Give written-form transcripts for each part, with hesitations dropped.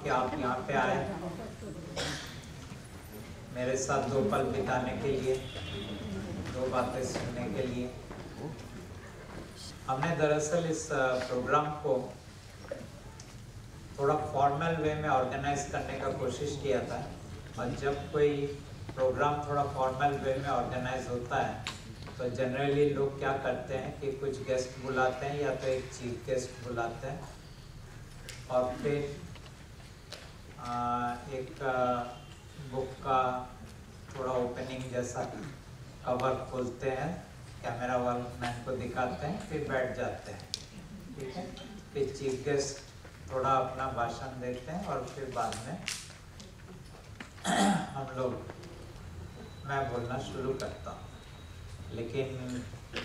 कि आप यहाँ पे आए मेरे साथ 2 पल बिताने के लिए, 2 बातें सुनने के लिए। हमने दरअसल इस प्रोग्राम को थोड़ा फॉर्मल वे में ऑर्गेनाइज करने का कोशिश किया था, और जब कोई प्रोग्राम थोड़ा फॉर्मल वे में ऑर्गेनाइज होता है तो जनरली लोग क्या करते हैं कि कुछ गेस्ट बुलाते हैं या तो एक चीफ गेस्ट बुलाते हैं और फिर एक बुक का थोड़ा ओपनिंग जैसा कवर खोलते हैं, कैमरा मैन को दिखाते हैं, फिर बैठ जाते हैं। ठीक है, फिर चीफ गेस्ट थोड़ा अपना भाषण देते हैं और फिर बाद में हम लोग मैं बोलना शुरू करता हूँ। लेकिन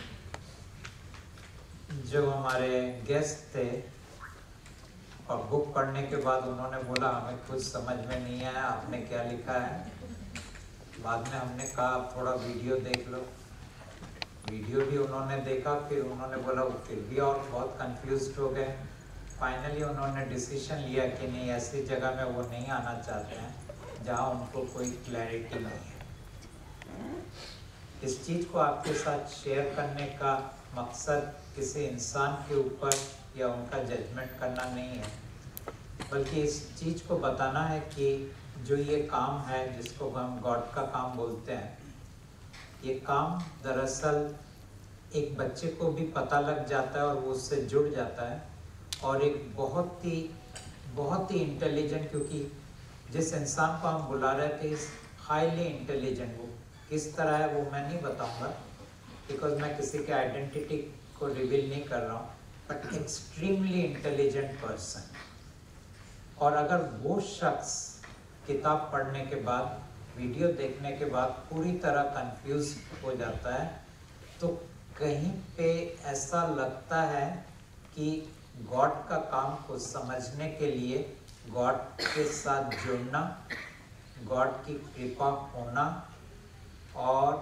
जो हमारे गेस्ट थे और बुक पढ़ने के बाद उन्होंने बोला हमें कुछ समझ में नहीं आया, आपने क्या लिखा है। बाद में हमने कहा आप थोड़ा वीडियो देख लो। वीडियो भी उन्होंने देखा, फिर उन्होंने बोला वो फिर भी और बहुत कंफ्यूज्ड हो गए। फाइनली उन्होंने डिसीजन लिया कि नहीं, ऐसी जगह में वो नहीं आना चाहते हैं जहाँ उनको कोई क्लैरिटी नहीं है। इस चीज़ को आपके साथ शेयर करने का मकसद किसी इंसान के ऊपर या उनका जजमेंट करना नहीं है, बल्कि इस चीज़ को बताना है कि जो ये काम है जिसको हम गॉड का काम बोलते हैं, ये काम दरअसल एक बच्चे को भी पता लग जाता है और वो उससे जुड़ जाता है। और एक बहुत ही इंटेलिजेंट, क्योंकि जिस इंसान को हम बुला रहे थे हाईली इंटेलिजेंट, वो किस तरह है वो मैं नहीं बताऊंगा बिकॉज मैं किसी के आइडेंटिटी को रिवील नहीं कर रहा हूँ, बट एक्सट्रीमली इंटेलिजेंट पर्सन। और अगर वो शख्स किताब पढ़ने के बाद, वीडियो देखने के बाद पूरी तरह कंफ्यूज हो जाता है, तो कहीं पे ऐसा लगता है कि गॉड का काम को समझने के लिए गॉड के साथ जुड़ना, गॉड की कृपा होना और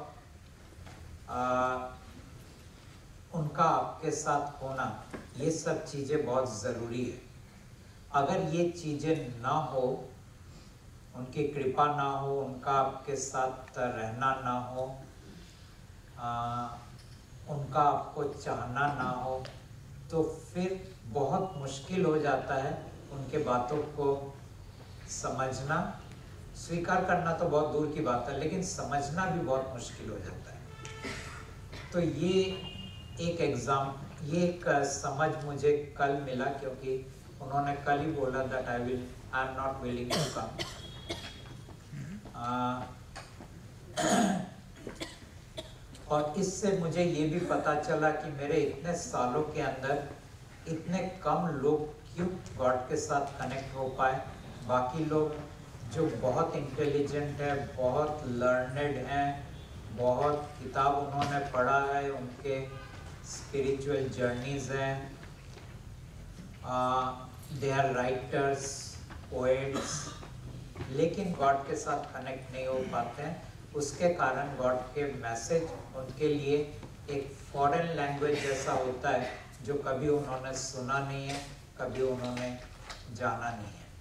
उनका आपके साथ होना, ये सब चीज़ें बहुत ज़रूरी है। अगर ये चीज़ें ना हो, उनकी कृपा ना हो, उनका आपके साथ रहना ना हो, उनका आपको चाहना ना हो, तो फिर बहुत मुश्किल हो जाता है उनके बातों को समझना। स्वीकार करना तो बहुत दूर की बात है, लेकिन समझना भी बहुत मुश्किल हो जाता है। तो ये एक समझ मुझे कल मिला, क्योंकि उन्होंने कल ही बोला that I am not willing to come. और इससे मुझे ये भी पता चला कि मेरे इतने सालों के अंदर इतने कम लोग क्यों गॉड के साथ कनेक्ट हो पाए। बाकी लोग जो बहुत इंटेलिजेंट है, बहुत लर्नेड हैं, बहुत किताब उन्होंने पढ़ा है, उनके स्पिरिचुअल जर्नीज हैं, दे आर राइटर्स, पोएट्स, लेकिन गॉड के साथ कनेक्ट नहीं हो पाते हैं। उसके कारण गॉड के मैसेज उनके लिए एक फॉरेन लैंग्वेज जैसा होता है, जो कभी उन्होंने सुना नहीं है, कभी उन्होंने जाना नहीं है।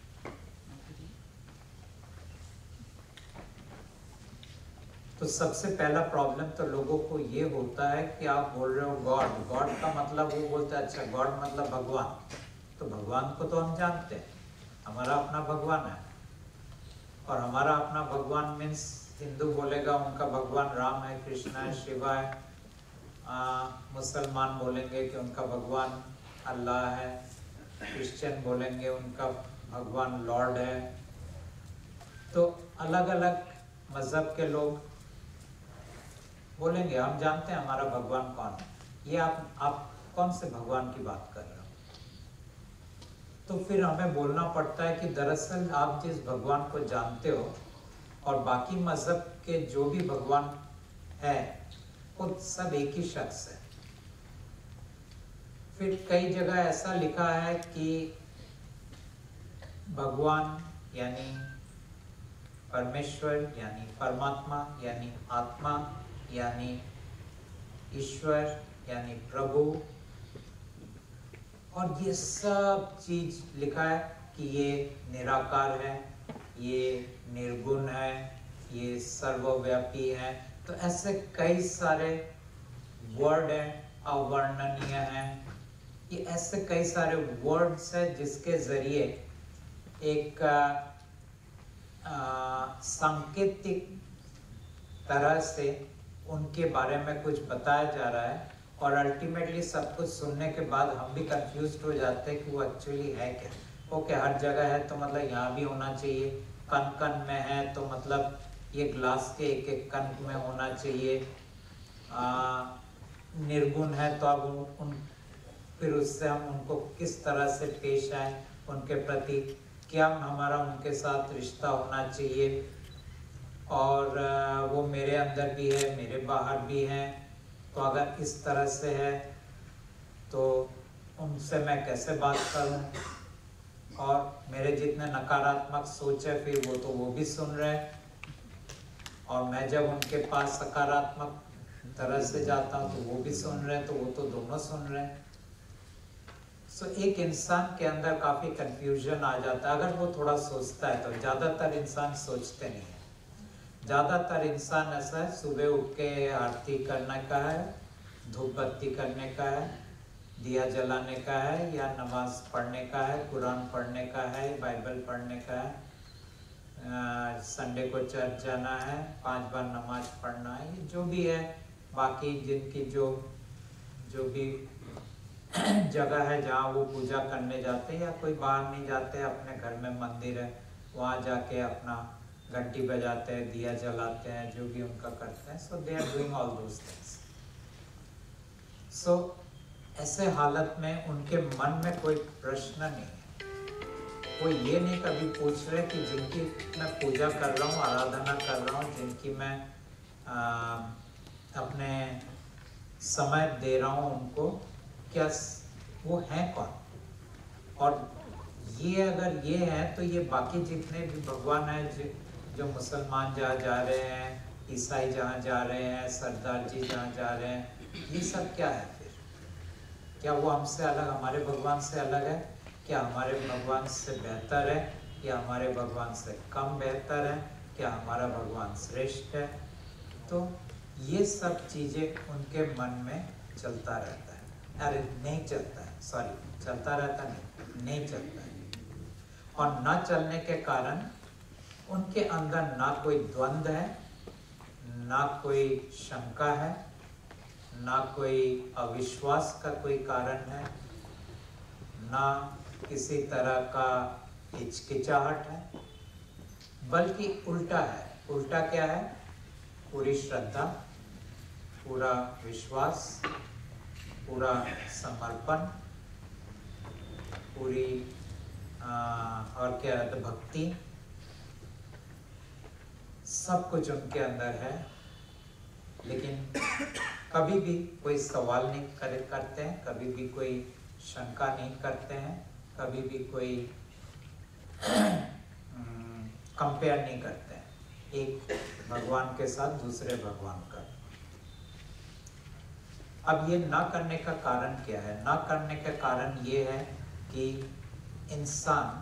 तो सबसे पहला प्रॉब्लम तो लोगों को ये होता है कि आप बोल रहे हो गॉड, गॉड का मतलब वो बोलते हैं अच्छा गॉड मतलब भगवान। तो भगवान को तो हम जानते हैं, हमारा अपना भगवान है, और हमारा अपना भगवान मीन्स हिंदू बोलेगा उनका भगवान राम है, कृष्णा है, शिवा है। मुसलमान बोलेंगे कि उनका भगवान अल्लाह है, क्रिश्चियन बोलेंगे उनका भगवान लॉर्ड है। तो अलग अलग मजहब के लोग बोलेंगे हम जानते हैं हमारा भगवान कौन है। ये आप कौन से भगवान की बात कर रहे हो? तो फिर हमें बोलना पड़ता है कि दरअसल आप जिस भगवान को जानते हो और बाकी मजहब के जो भी भगवान है वो सब एक ही शख्स है। फिर कई जगह ऐसा लिखा है कि भगवान यानी परमेश्वर यानी परमात्मा यानी आत्मा यानी ईश्वर यानी प्रभु, और ये सब चीज लिखा है कि ये निराकार है, ये निर्गुण है, ये सर्वव्यापी है। तो ऐसे कई सारे वर्ड हैं, अवर्णनीय हैं, ये ऐसे कई सारे वर्ड्स हैं जिसके जरिए एक सांकेतिक तरह से उनके बारे में कुछ बताया जा रहा है। और अल्टीमेटली सब कुछ सुनने के बाद हम भी कंफ्यूज हो जाते हैं कि वो एक्चुअली है क्या। ओके, हर जगह है तो मतलब यहाँ भी होना चाहिए, कण कण में है तो मतलब ये ग्लास के एक एक कण में होना चाहिए। निर्गुण है तो अब फिर उससे हम उनको किस तरह से पेश आए, उनके प्रति क्या हमारा उनके साथ रिश्ता होना चाहिए। और वो मेरे अंदर भी है, मेरे बाहर भी है, तो अगर इस तरह से है तो उनसे मैं कैसे बात करूं। और मेरे जितने नकारात्मक सोच है फिर वो भी सुन रहे हैं, और मैं जब उनके पास सकारात्मक तरह से जाता हूं तो वो भी सुन रहे हैं, तो वो तो दोनों सुन रहे हैं। सो एक इंसान के अंदर काफ़ी कंफ्यूजन आ जाता है अगर वो थोड़ा सोचता है तो। ज़्यादातर इंसान सोचते नहीं है। ज़्यादातर इंसान ऐसा है, सुबह उठ के आरती करने का है, धूप बत्ती करने का है, दिया जलाने का है, या नमाज पढ़ने का है, कुरान पढ़ने का है, बाइबल पढ़ने का है, संडे को चर्च जाना है, 5 बार नमाज पढ़ना है, ये जो भी है। बाकी जिनकी जो भी जगह है जहाँ वो पूजा करने जाते हैं, या कोई बाहर नहीं जाते, अपने घर में मंदिर है वहाँ जाके अपना घंटी बजाते हैं, दिया जलाते हैं, जो भी उनका करते हैं। So they are doing all those things. So ऐसे हालत में उनके मन में कोई प्रश्न नहीं है, वो ये नहीं कभी पूछ रहे कि जिनकी मैं पूजा कर रहा हूँ, आराधना कर रहा हूँ, जिनकी मैं अपने समय दे रहा हूँ उनको, क्या वो हैं कौन। और ये अगर ये है तो ये बाकी जितने भी भगवान हैं, जो मुसलमान जहाँ जा रहे हैं, ईसाई जहाँ जा रहे हैं, सरदार जी जहाँ जा रहे हैं, ये सब क्या है फिर? क्या वो हमसे अलग, हमारे भगवान से अलग है? क्या हमारे भगवान से बेहतर है, या हमारे भगवान से कम बेहतर है? क्या हमारा भगवान श्रेष्ठ है? तो ये सब चीज़ें उनके मन में चलता रहता है। अरे नहीं चलता है, सॉरी, चलता रहता नहीं चलता है। और ना चलने के कारण उनके अंदर ना कोई द्वंद्व है, ना कोई शंका है, ना कोई अविश्वास का कोई कारण है, ना किसी तरह का हिचकिचाहट है, बल्कि उल्टा है। उल्टा क्या है? पूरी श्रद्धा, पूरा विश्वास, पूरा समर्पण, पूरी और क्या है, भक्ति, सब कुछ उनके अंदर है। लेकिन कभी भी कोई सवाल नहीं करते हैं, कभी भी कोई शंका नहीं करते हैं, कभी भी कोई कंपेयर नहीं करते हैं एक भगवान के साथ दूसरे भगवान का। अब ये ना करने का कारण क्या है? ना करने का कारण ये है कि इंसान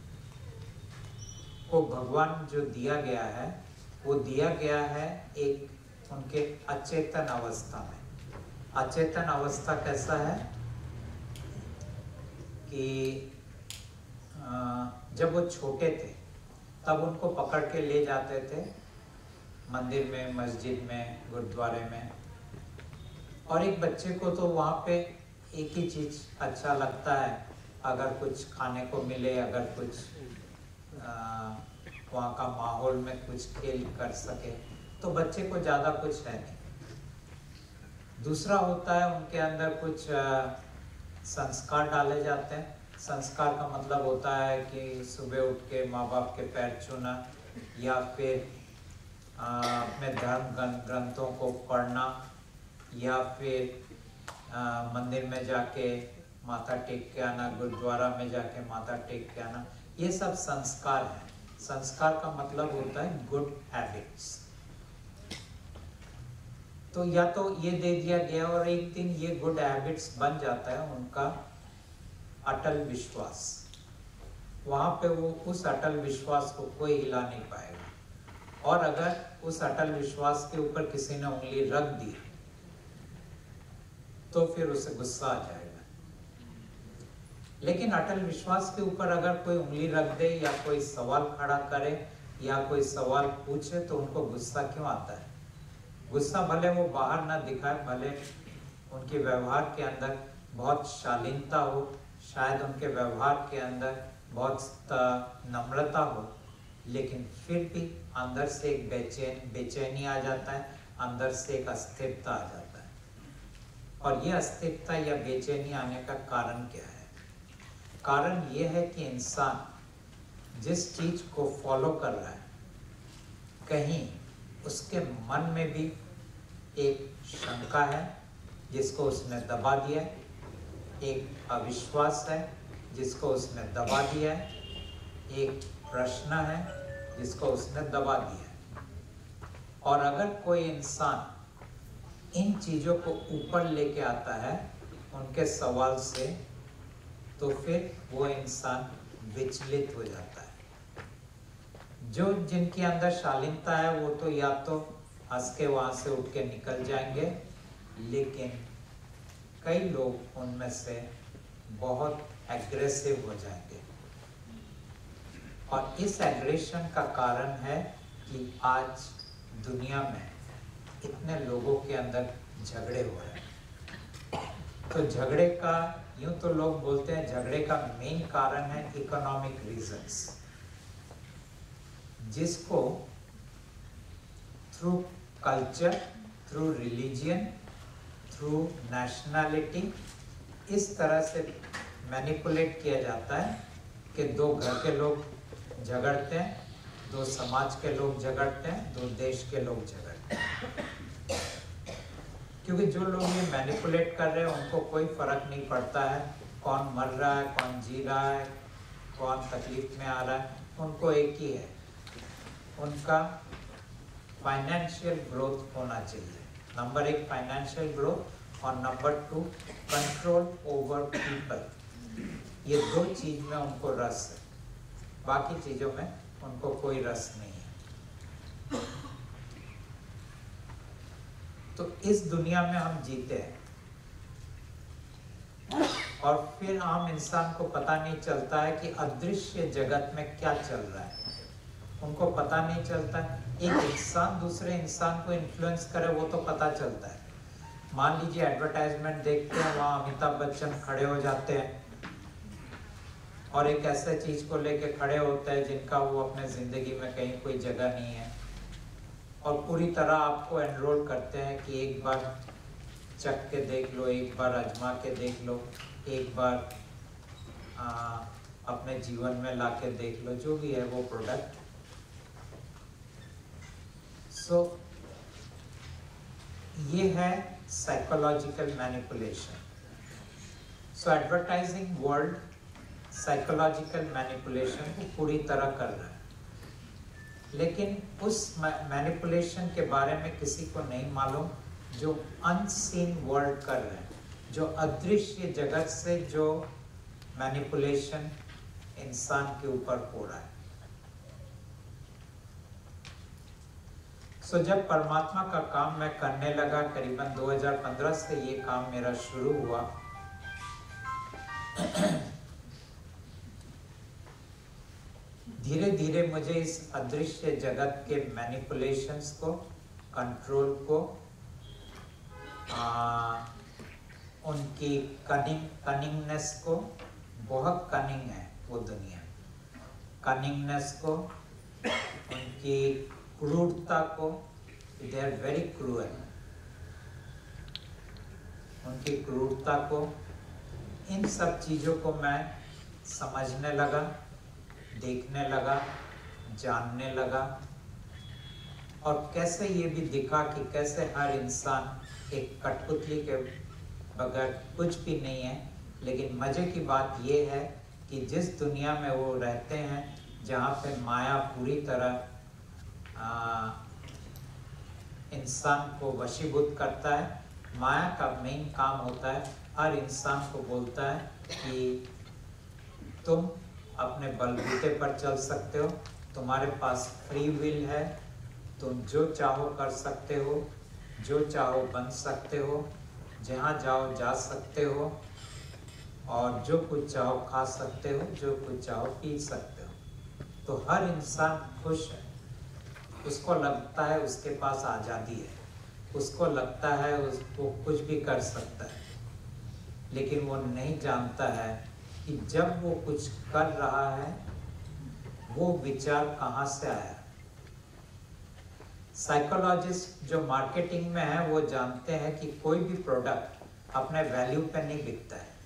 को भगवान जो दिया गया है, वो दिया गया है एक उनके अचेतन अवस्था में। अचेतन अवस्था कैसा है कि जब वो छोटे थे तब उनको पकड़ के ले जाते थे मंदिर में, मस्जिद में, गुरुद्वारे में, और एक बच्चे को तो वहाँ पे एक ही चीज़ अच्छा लगता है, अगर कुछ खाने को मिले, अगर कुछ वहाँ का माहौल में कुछ खेल कर सके, तो बच्चे को ज़्यादा कुछ है नहीं। दूसरा होता है उनके अंदर कुछ संस्कार डाले जाते हैं। संस्कार का मतलब होता है कि सुबह उठ के माँ बाप के पैर छूना, या फिर अपने धर्म ग्रंथों को पढ़ना, या फिर मंदिर में जाके माथा टेक के आना, गुरुद्वारा में जाके माथा टेक के आना, ये सब संस्कार हैं। संस्कार का मतलब होता है गुड हैबिट्स। तो या तो ये दे दिया गया और एक दिन ये गुड हैबिट्स बन जाता है उनका अटल विश्वास। वहाँ पे वो उस अटल विश्वास को कोई हिला नहीं पाएगा। और अगर उस अटल विश्वास के ऊपर किसी ने उंगली रख दी तो फिर उसे गुस्सा आ जाएगा। लेकिन अटल विश्वास के ऊपर अगर कोई उंगली रख दे या कोई सवाल खड़ा करे या कोई सवाल पूछे तो उनको गुस्सा क्यों आता है? गुस्सा भले वो बाहर ना दिखाए, भले उनके व्यवहार के अंदर बहुत शालीनता हो, शायद उनके व्यवहार के अंदर बहुत नम्रता हो, लेकिन फिर भी अंदर से एक बेचैनी आ जाता है, अंदर से एक अस्थिरता आ जाता है। और ये अस्थिरता या बेचैनी आने का कारण क्या है? कारण ये है कि इंसान जिस चीज को फॉलो कर रहा है, कहीं उसके मन में भी एक शंका है जिसको उसने दबा दिया है, एक अविश्वास है जिसको उसने दबा दिया है, एक प्रश्न है जिसको उसने दबा दिया है। और अगर कोई इंसान इन चीजों को ऊपर लेके आता है उनके सवाल से, तो फिर वो इंसान विचलित हो जाता है। जो जिनके अंदर शालीनता है वो तो या तो हंस के वहां से उठ के निकल जाएंगे, लेकिन कई लोग उनमें से बहुत एग्रेसिव हो जाएंगे। और इस एग्रेशन का कारण है कि आज दुनिया में इतने लोगों के अंदर झगड़े हो रहे हैं। तो झगड़े का, यूं तो लोग बोलते हैं झगड़े का मेन कारण है इकोनॉमिक रीजंस, जिसको through culture, through religion, through nationality इस तरह से मैनिपुलेट किया जाता है कि दो घर के लोग झगड़ते हैं, दो समाज के लोग झगड़ते हैं, दो देश के लोग झगड़ते हैं। क्योंकि जो लोग ये मैनिपुलेट कर रहे हैं उनको कोई फर्क नहीं पड़ता है कौन मर रहा है, कौन जी रहा है, कौन तकलीफ में आ रहा है। उनको एक ही है, उनका फाइनेंशियल ग्रोथ होना चाहिए। नंबर 1 फाइनेंशियल ग्रोथ और नंबर 2 कंट्रोल ओवर पीपल। ये दो चीज में उनको रस है, बाकी चीजों में उनको कोई रस नहीं है। तो इस दुनिया में हम जीते हैं और फिर आम इंसान को पता नहीं चलता है कि अदृश्य जगत में क्या चल रहा है। उनको पता नहीं चलता है। एक इंसान दूसरे इंसान को इन्फ्लुएंस करे वो तो पता चलता है। मान लीजिए एडवर्टाइजमेंट देखते हैं, वहाँ अमिताभ बच्चन खड़े हो जाते हैं और एक ऐसे चीज को लेके खड़े होते हैं जिनका वो अपने जिंदगी में कहीं कोई जगह नहीं है, और पूरी तरह आपको एनरोल करते हैं कि एक बार चख के देख लो, एक बार आजमा के देख लो, एक बार अपने जीवन में ला के देख लो, जो भी है वो प्रोडक्ट। सो ये है psychological manipulation. So advertising world psychological manipulation को पूरी तरह कर रहा है, लेकिन उस मैनिपुलेशन के बारे में किसी को नहीं मालूम जो अनसीन वर्ल्ड कर रहे हैं, जो अदृश्य जगत से जो मैनिपुलेशन इंसान के ऊपर हो रहा है। सो जब परमात्मा का काम मैं करने लगा, करीबन 2015 से ये काम मेरा शुरू हुआ, धीरे धीरे मुझे इस अदृश्य जगत के मैनिपुलेशंस को, कंट्रोल को, उनकी कनिंगनेस को, बहुत कनिंग है वो दुनिया, कनिंगनेस को, उनकी क्रूरता को, दे आर वेरी क्रूअल, उनकी क्रूरता को, इन सब चीज़ों को मैं समझने लगा, देखने लगा, जानने लगा, और कैसे ये भी दिखा कि कैसे हर इंसान एक कठपुतली के बगैर कुछ भी नहीं है। लेकिन मज़े की बात ये है कि जिस दुनिया में वो रहते हैं, जहाँ पे माया पूरी तरह इंसान को वशीभूत करता है, माया का मेन काम होता है हर इंसान को बोलता है कि तुम अपने बलबूते पर चल सकते हो, तुम्हारे पास फ्री विल है, तुम जो चाहो कर सकते हो, जो चाहो बन सकते हो, जहाँ जाओ जा सकते हो, और जो कुछ चाहो खा सकते हो, जो कुछ चाहो पी सकते हो। तो हर इंसान खुश है, उसको लगता है उसके पास आज़ादी है, उसको लगता है उसको कुछ भी कर सकता है, लेकिन वो नहीं जानता है कि जब वो कुछ कर रहा है वो विचार कहाँ से आया। साइकोलॉजिस्ट जो मार्केटिंग में है वो जानते हैं कि कोई भी प्रोडक्ट अपने वैल्यू पे नहीं बिकता है।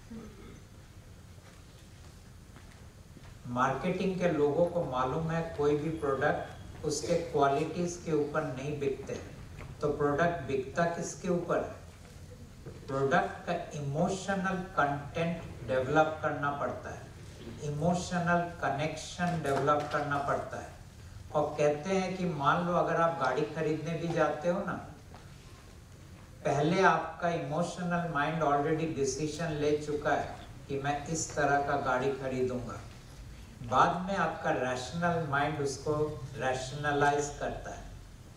मार्केटिंग के लोगों को मालूम है कोई भी प्रोडक्ट उसके क्वालिटीज के ऊपर नहीं बिकते, तो प्रोडक्ट बिकता किसके ऊपर है? प्रोडक्ट का इमोशनल कंटेंट डेवलप करना पड़ता है, इमोशनल कनेक्शन डेवलप करना पड़ता है। और कहते हैं कि मान लो अगर आप गाड़ी खरीदने भी जाते हो ना, पहले आपका इमोशनल माइंड ऑलरेडी डिसीजन ले चुका है कि मैं इस तरह का गाड़ी खरीदूंगा, बाद में आपका रैशनल माइंड उसको रैशनलाइज करता है।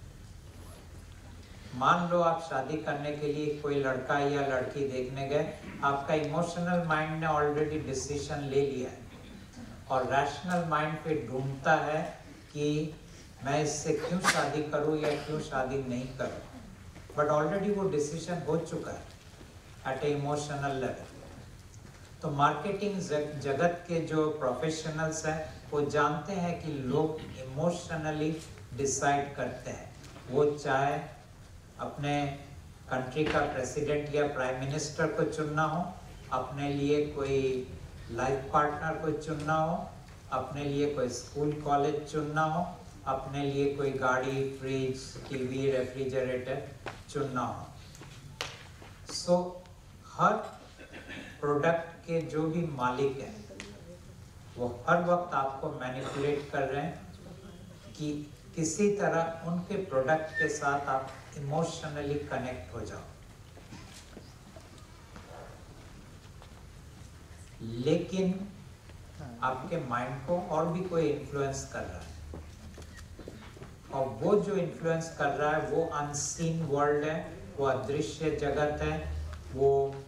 मान लो आप शादी करने के लिए कोई लड़का या लड़की देखने गए, आपका इमोशनल माइंड ने ऑलरेडी डिसीजन ले लिया है, और रैशनल माइंड फिर ढूंढता है कि मैं इससे क्यों शादी करूं या क्यों शादी नहीं करूं, बट ऑलरेडी वो डिसीजन हो चुका है एट ए इमोशनल लेवल। तो मार्केटिंग जगत के जो प्रोफेशनल्स हैं वो जानते हैं कि लोग इमोशनली डिसाइड करते हैं। वो चाहे अपने कंट्री का प्रेसिडेंट या प्राइम मिनिस्टर को चुनना हो, अपने लिए कोई लाइफ पार्टनर को चुनना हो, अपने लिए कोई स्कूल कॉलेज चुनना हो, अपने लिए कोई गाड़ी, फ्रिज, टीवी, रेफ्रिजरेटर चुनना हो। सो हर प्रोडक्ट के जो भी मालिक हैं वो हर वक्त आपको मैनिपुलेट कर रहे हैं कि किसी तरह उनके प्रोडक्ट के साथ आप इमोशनली कनेक्ट हो जाओ। लेकिन आपके माइंड को और भी कोई इन्फ्लुएंस कर रहा है, और वो जो इन्फ्लुएंस कर रहा है वो अनसीन वर्ल्ड है, वो अदृश्य जगत है, वो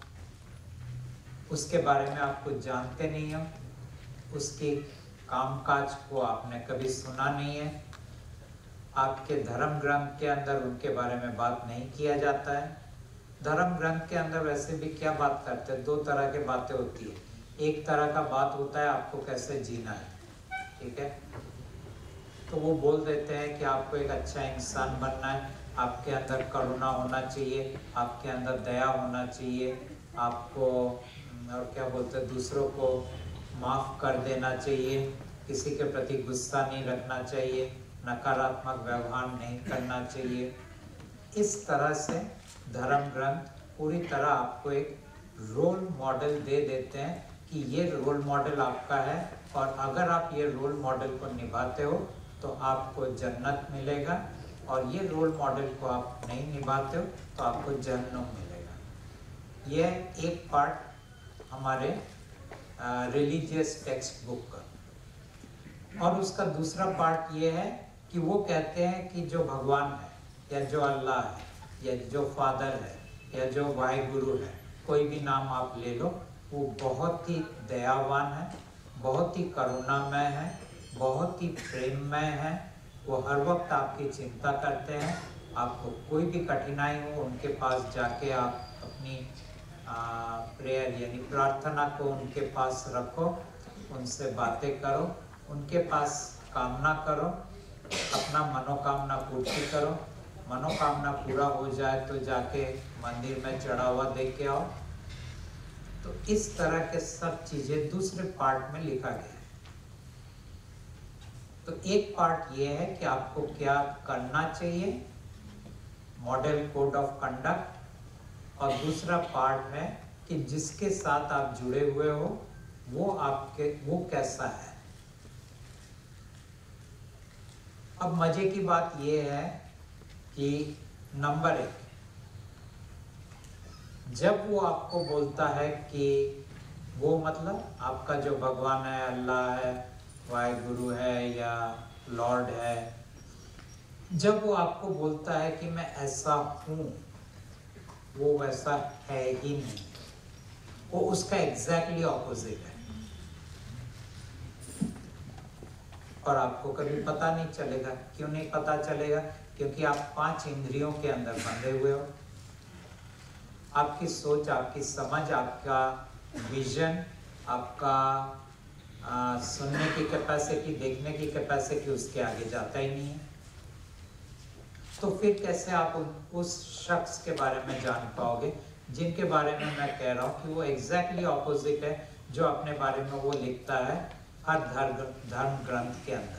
उसके बारे में आप कुछ जानते नहीं हो, उसके कामकाज को आपने कभी सुना नहीं है, आपके धर्म ग्रंथ के अंदर उनके बारे में बात नहीं किया जाता है। धर्म ग्रंथ के अंदर वैसे भी क्या बात करते हैं, दो तरह की बातें होती है। एक तरह का बात होता है आपको कैसे जीना है, ठीक है, तो वो बोल देते हैं कि आपको एक अच्छा इंसान बनना है, आपके अंदर करुणा होना चाहिए, आपके अंदर दया होना चाहिए, आपको और क्या बोलते हैं दूसरों को माफ़ कर देना चाहिए, किसी के प्रति गुस्सा नहीं रखना चाहिए, नकारात्मक व्यवहार नहीं करना चाहिए। इस तरह से धर्म ग्रंथ पूरी तरह आपको एक रोल मॉडल दे देते हैं कि ये रोल मॉडल आपका है, और अगर आप ये रोल मॉडल को निभाते हो तो आपको जन्नत मिलेगा, और ये रोल मॉडल को आप नहीं निभाते हो तो आपको जहन्नुम मिलेगा। यह एक पार्ट हमारे रिलीजियस टेक्स्ट बुक का। और उसका दूसरा पार्ट ये है कि वो कहते हैं कि जो भगवान है या जो अल्लाह है या जो फादर है या जो वाहिगुरु है, कोई भी नाम आप ले लो, वो बहुत ही दयावान है, बहुत ही करुणामय है, बहुत ही प्रेममय है। वो हर वक्त आपकी चिंता करते हैं, आपको कोई भी कठिनाई हो उनके पास जाके आप अपनी प्रेयर यानी प्रार्थना को उनके पास रखो, उनसे बातें करो, उनके पास कामना करो, अपना मनोकामना पूर्ति करो। मनोकामना पूरा हो जाए तो जाके मंदिर में चढ़ा हुआ दे के आओ। तो इस तरह के सब चीजें दूसरे पार्ट में लिखा गया है। तो एक पार्ट ये है कि आपको क्या करना चाहिए, मॉडल कोड ऑफ कंडक्ट, और दूसरा पार्ट है कि जिसके साथ आप जुड़े हुए हो वो कैसा है। अब मजे की बात यह है कि नंबर 1, जब वो आपको बोलता है कि वो मतलब आपका जो भगवान है, अल्लाह है, वाहिगुरु है या लॉर्ड है, जब वो आपको बोलता है कि मैं ऐसा हूँ, वो वैसा है ही नहीं, वो उसका एग्जैक्टली ऑपोजिट है। और आपको कभी पता नहीं चलेगा। क्यों नहीं पता चलेगा? क्योंकि आप 5 इंद्रियों के अंदर बंधे हुए हो। आपकी सोच, आपकी समझ, आपका विजन, आपका सुनने की कैपेसिटी, देखने की कैपेसिटी उसके आगे जाता ही नहीं है। तो फिर कैसे आप उस शख्स के बारे में जान पाओगे जिनके बारे में मैं कह रहा हूँ कि वो एग्जैक्टली ऑपोजिट है जो अपने बारे में वो लिखता है हर धर्म ग्रंथ के अंदर।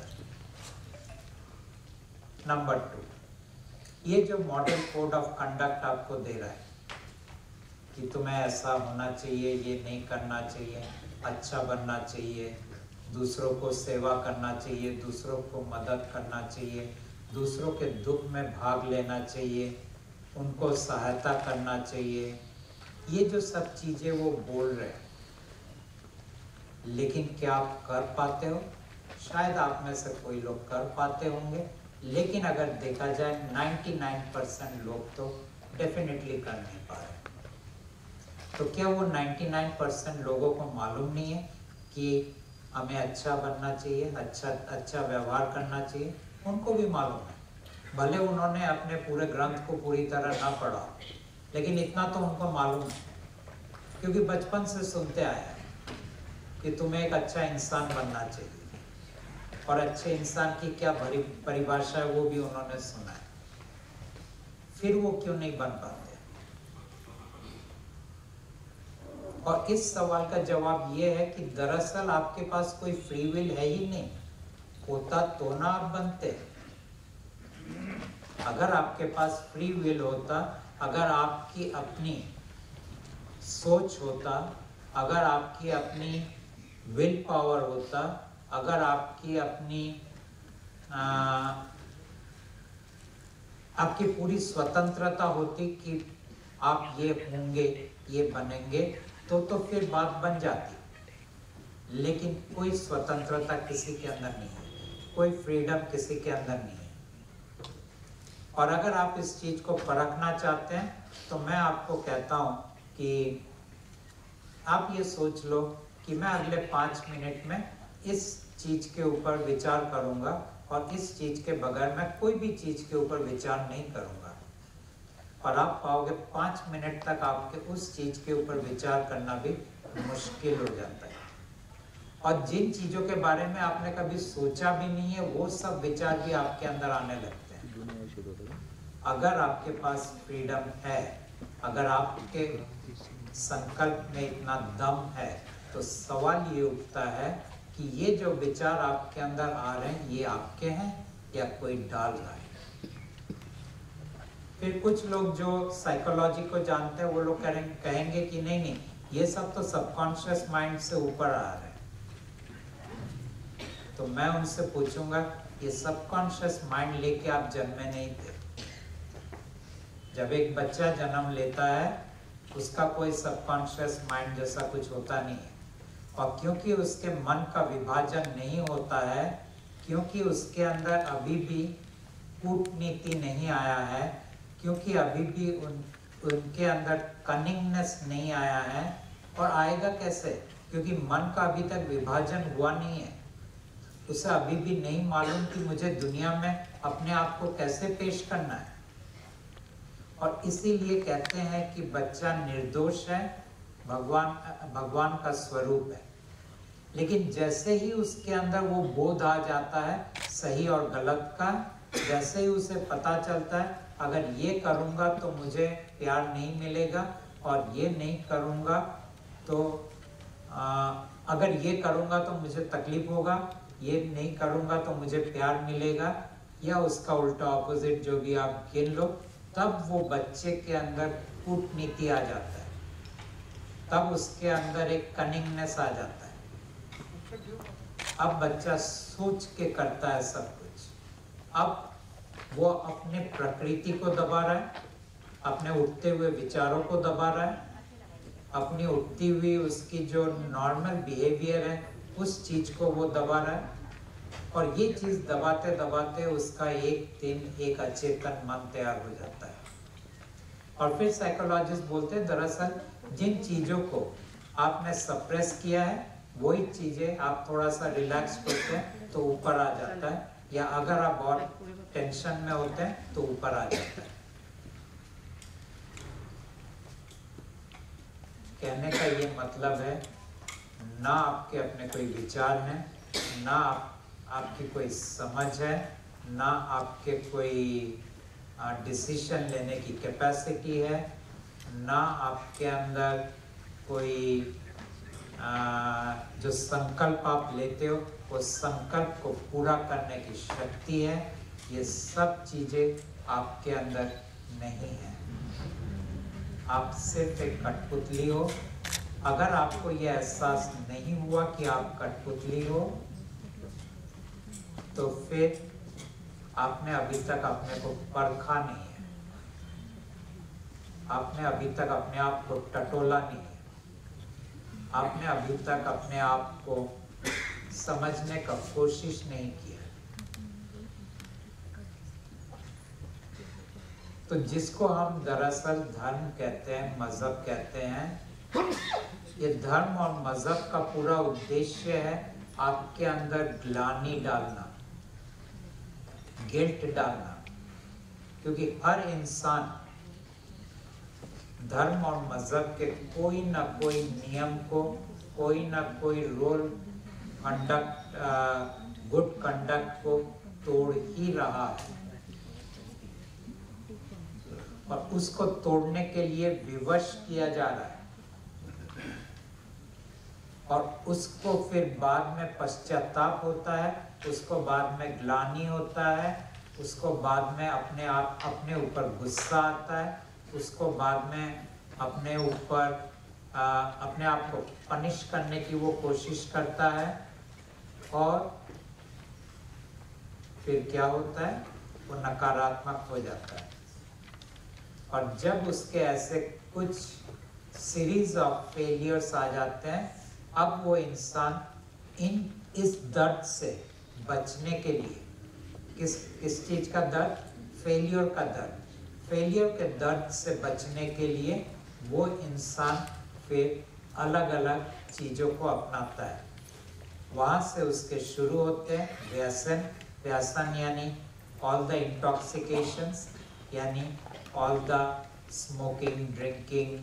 नंबर 2, ये जो मॉडल कोड ऑफ कंडक्ट आपको दे रहा है कि तुम्हें ऐसा होना चाहिए, ये नहीं करना चाहिए, अच्छा बनना चाहिए, दूसरों को सेवा करना चाहिए, दूसरों को मदद करना चाहिए, दूसरों के दुख में भाग लेना चाहिए, उनको सहायता करना चाहिए, ये जो सब चीज़ें वो बोल रहे हैं, लेकिन क्या आप कर पाते हो? शायद आप में से कोई लोग कर पाते होंगे, लेकिन अगर देखा जाए 99% लोग तो डेफिनेटली कर नहीं पा रहे। तो क्या वो 99% लोगों को मालूम नहीं है कि हमें अच्छा बनना चाहिए, अच्छा व्यवहार करना चाहिए? उनको भी मालूम है, भले उन्होंने अपने पूरे ग्रंथ को पूरी तरह ना पढ़ा, लेकिन इतना तो उनको मालूम है क्योंकि बचपन से सुनते आए हैं कि तुम्हें एक अच्छा इंसान बनना चाहिए, और अच्छे इंसान की क्या परिभाषा है वो भी उन्होंने सुना है। फिर वो क्यों नहीं बन पाते? और इस सवाल का जवाब ये है कि दरअसल आपके पास कोई फ्री विल है ही नहीं। होता तो ना आप बनते। अगर आपके पास फ्री विल होता, अगर आपकी अपनी सोच होता, अगर आपकी अपनी विल पावर होता, अगर आपकी अपनी आपकी पूरी स्वतंत्रता होती कि आप ये होंगे, ये बनेंगे, तो फिर बात बन जाती। लेकिन कोई स्वतंत्रता किसी के अंदर नहीं है, कोई फ्रीडम किसी के अंदर नहीं है। और अगर आप इस चीज को परखना चाहते हैं तो मैं आपको कहता हूं कि आप ये सोच लो कि मैं अगले 5 मिनट में इस चीज के ऊपर विचार करूंगा और इस चीज के बगैर मैं कोई भी चीज के ऊपर विचार नहीं करूंगा। और आप पाओगे 5 मिनट तक आपके उस चीज के ऊपर विचार करना भी मुश्किल हो जाता है। और जिन चीजों के बारे में आपने कभी सोचा भी नहीं है, वो सब विचार भी आपके अंदर आने लगते हैं। अगर आपके पास फ्रीडम है, अगर आपके संकल्प में इतना दम है, तो सवाल ये उठता है कि ये जो विचार आपके अंदर आ रहे हैं, ये आपके हैं या कोई डाल रहा है। फिर कुछ लोग जो साइकोलॉजी को जानते हैं वो लोग कहेंगे कि नहीं नहीं, ये सब तो सबकॉन्शियस माइंड से ऊपर आ रहा है। तो मैं उनसे पूछूंगा, ये सबकॉन्शियस माइंड लेके आप जन्मे नहीं थे। जब एक बच्चा जन्म लेता है, उसका कोई सबकॉन्शियस माइंड जैसा कुछ होता नहीं है। और क्योंकि उसके मन का विभाजन नहीं होता है, क्योंकि उसके अंदर अभी भी कूटनीति नहीं आया है, क्योंकि अभी भी उनके अंदर कनिंगनेस नहीं आया है। और आएगा कैसे? क्योंकि मन का अभी तक विभाजन हुआ नहीं है। उसे अभी भी नहीं मालूम कि मुझे दुनिया में अपने आप को कैसे पेश करना है। और इसीलिए कहते हैं कि बच्चा निर्दोष है, भगवान का स्वरूप है। लेकिन जैसे ही उसके अंदर वो बोध आ जाता है सही और गलत का, जैसे ही उसे पता चलता है अगर ये करूँगा तो मुझे प्यार नहीं मिलेगा, और ये नहीं करूँगा तो अगर ये करूँगा तो मुझे तकलीफ होगा, ये नहीं करूँगा तो मुझे प्यार मिलेगा, या उसका उल्टा ऑपोजिट जो भी आप गिन लो, तब वो बच्चे के अंदर कूटनीति आ जाता है, तब उसके अंदर एक कनिंगनेस आ जाता है। अब बच्चा सोच के करता है सब कुछ। अब वो अपने प्रकृति को दबा रहा है, अपने उठते हुए विचारों को दबा रहा है, अपनी उठती हुई उसकी जो नॉर्मल बिहेवियर है उस चीज को वो दबा रहा है, और ये चीज दबाते दबाते उसका एक दिन एक अचेतन मन तैयार हो जाता है। और फिर साइकोलॉजिस्ट बोलते हैं दरअसल जिन चीजों को आपने सप्रेस किया है वही चीजें आप थोड़ा सा रिलैक्स होते हैं तो ऊपर आ जाता है, या अगर आप बहुत टेंशन में होते हैं तो ऊपर आ जाता है। कहने का ये मतलब है ना आपके अपने कोई विचार हैं, ना आपकी कोई समझ है, ना आपके कोई डिसीजन लेने की कैपेसिटी है, ना आपके अंदर कोई जो संकल्प आप लेते हो वो संकल्प को पूरा करने की शक्ति है। ये सब चीजें आपके अंदर नहीं है। आप सिर्फ एक कठपुतली हो। अगर आपको ये एहसास नहीं हुआ कि आप कठपुतली हो तो फिर आपने अभी तक अपने को परखा नहीं है, आपने अभी तक अपने आप को टटोला नहीं है, आपने अभी तक अपने आप को समझने का कोशिश नहीं किया। तो जिसको हम दरअसल धर्म कहते हैं, मजहब कहते हैं, ये धर्म और मजहब का पूरा उद्देश्य है आपके अंदर ग्लानि डालना, गिल्ट डालना। क्योंकि हर इंसान धर्म और मजहब के कोई ना कोई नियम को, कोई ना कोई रोल कंडक्ट, गुड कंडक्ट को तोड़ ही रहा है, और उसको तोड़ने के लिए विवश किया जा रहा है, और उसको फिर बाद में पश्चाताप होता है, उसको बाद में ग्लानि होता है, उसको बाद में अपने ऊपर गुस्सा आता है, उसको बाद में अपने ऊपर अपने आप को पनिश करने की वो कोशिश करता है, और फिर क्या होता है, वो नकारात्मक हो जाता है। और जब उसके ऐसे कुछ सीरीज ऑफ फेलियर्स आ जाते हैं, अब वो इंसान इस दर्द से बचने के लिए, किस चीज का दर्द, फेलियर का दर्द, फेलियर के दर्द से बचने के लिए वो इंसान फिर अलग अलग चीजों को अपनाता है। वहां से उसके शुरू होते हैं व्यसन, व्यसन यानी ऑल द इंटॉक्सिकेशंस, यानी all the smoking, drinking,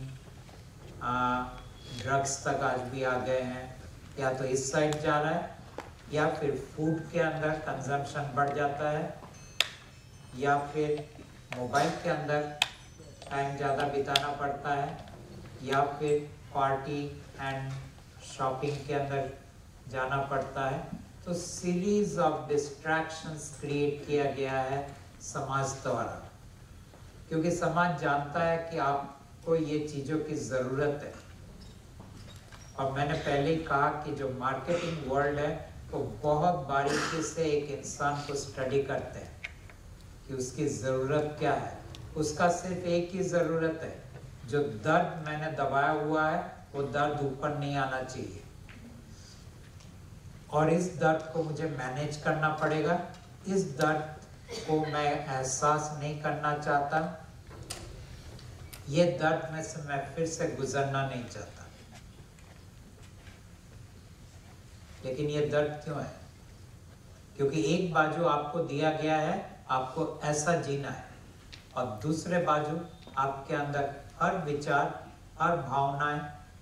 drugs तक आज भी आ गए हैं, या तो इस साइड जा रहा है, या फिर फूड के अंदर कंजम्पशन बढ़ जाता है, या फिर मोबाइल के अंदर टाइम ज़्यादा बिताना पड़ता है, या फिर पार्टी एंड शॉपिंग के अंदर जाना पड़ता है। तो सीरीज ऑफ डिस्ट्रैक्शंस क्रिएट किया गया है समाज द्वारा, क्योंकि समाज जानता है कि आपको ये चीज़ों की ज़रूरत है। और मैंने पहले ही कहा कि जो मार्केटिंग वर्ल्ड है वो बहुत बारीकी से एक इंसान को स्टडी करते हैं कि उसकी ज़रूरत क्या है। उसका सिर्फ एक ही ज़रूरत है, जो दर्द मैंने दबाया हुआ है वो दर्द ऊपर नहीं आना चाहिए, और इस दर्द को मुझे मैनेज करना पड़ेगा, इस दर्द को मैं एहसास नहीं करना चाहता, ये दर्द में से मैं फिर से गुजरना नहीं चाहता। लेकिन ये दर्द क्यों है? क्योंकि एक बाजू आपको दिया गया है, आपको ऐसा जीना है, और दूसरे बाजू आपके अंदर हर विचार, हर भावनाएं,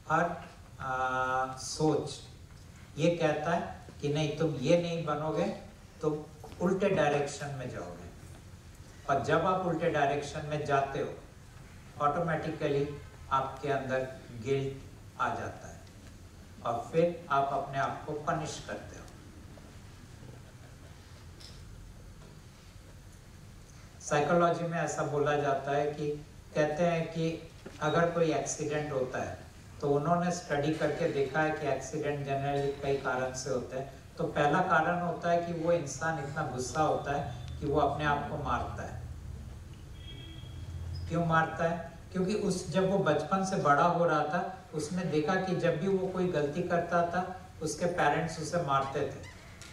हर सोच ये कहता है कि नहीं, तुम ये नहीं बनोगे तो उल्टे डायरेक्शन में जाओगे। और जब आप उल्टे डायरेक्शन में जाते हो, ऑटोमेटिकली आपके अंदर गिल्ट आ जाता है, और फिर आप अपने आप को पनिश करते हो। साइकोलॉजी में ऐसा बोला जाता है कि कहते हैं कि अगर कोई एक्सीडेंट होता है तो उन्होंने स्टडी करके देखा है कि एक्सीडेंट जनरली कई कारण से होते हैं। तो पहला कारण होता है कि वो इंसान इतना गुस्सा होता है कि वो अपने आप को मारता है। क्यों मारता है? क्योंकि जब वो बचपन से बड़ा हो रहा था उसने देखा कि जब भी वो कोई गलती करता था उसके पेरेंट्स उसे मारते थे।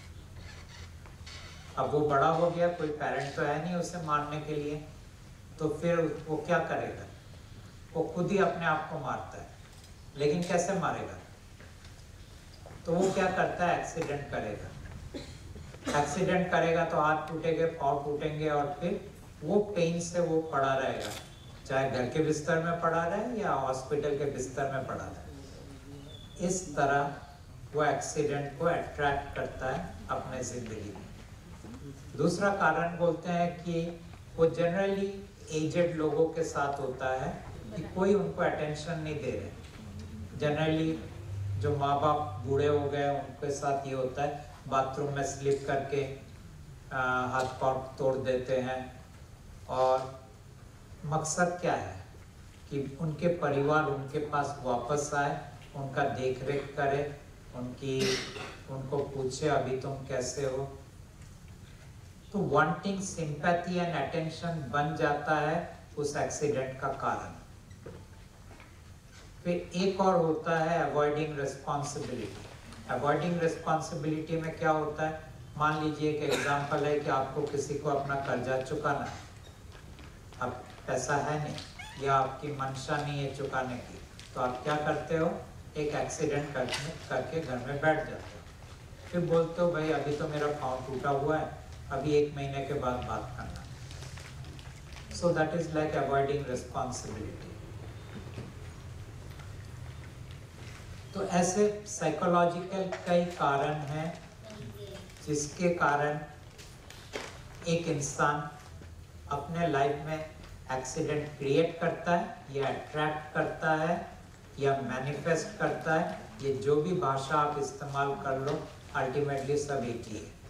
अब वो बड़ा हो गया, कोई पेरेंट तो है नहीं उसे मारने के लिए, तो फिर वो क्या करेगा? वो खुद ही अपने आप को मारता है। लेकिन कैसे मारेगा? तो वो क्या करता है, एक्सीडेंट करेगा। एक्सीडेंट करेगा तो हाथ टूटेंगे, पाँव टूटेंगे और फिर वो पेन से वो पड़ा रहेगा, चाहे घर के बिस्तर में पड़ा रहे या हॉस्पिटल के बिस्तर में पड़ा रहे। इस तरह वो एक्सीडेंट को अट्रैक्ट करता है अपने जिंदगी में। दूसरा कारण बोलते हैं कि वो जनरली एजेड लोगों के साथ होता है कि कोई उनको अटेंशन नहीं दे रहे। जनरली जो माँ बाप बूढ़े हो गए उनके साथ ये होता है, बाथरूम में स्लिप करके हाथ पांव तोड़ देते हैं। और मकसद क्या है कि उनके परिवार उनके पास वापस आए, उनका देख रेख करे, उनको पूछे अभी तुम कैसे हो। तो वांटिंग सिंपैथी एंड अटेंशन बन जाता है उस एक्सीडेंट का कारण। फिर एक और होता है अवॉइडिंग रिस्पॉन्सिबिलिटी। अवॉइडिंग रिस्पॉन्सिबिलिटी में क्या होता है, मान लीजिए एक एग्जांपल है कि आपको किसी को अपना कर्जा चुकाना है, अब पैसा है नहीं या आपकी मंशा नहीं है चुकाने की, तो आप क्या करते हो, एक एक्सीडेंट करके घर में बैठ जाते हो। फिर बोलते हो भाई अभी तो मेरा पाँव टूटा हुआ है, अभी 1 महीने के बाद बात करना। So that is like avoiding responsibility. तो ऐसे साइकोलॉजिकल कई कारण हैं जिसके कारण एक इंसान अपने लाइफ में एक्सीडेंट क्रिएट करता है या अट्रैक्ट करता है या मैनिफेस्ट करता है। ये जो भी भाषा आप इस्तेमाल कर लो, अल्टीमेटली सब एक ही है।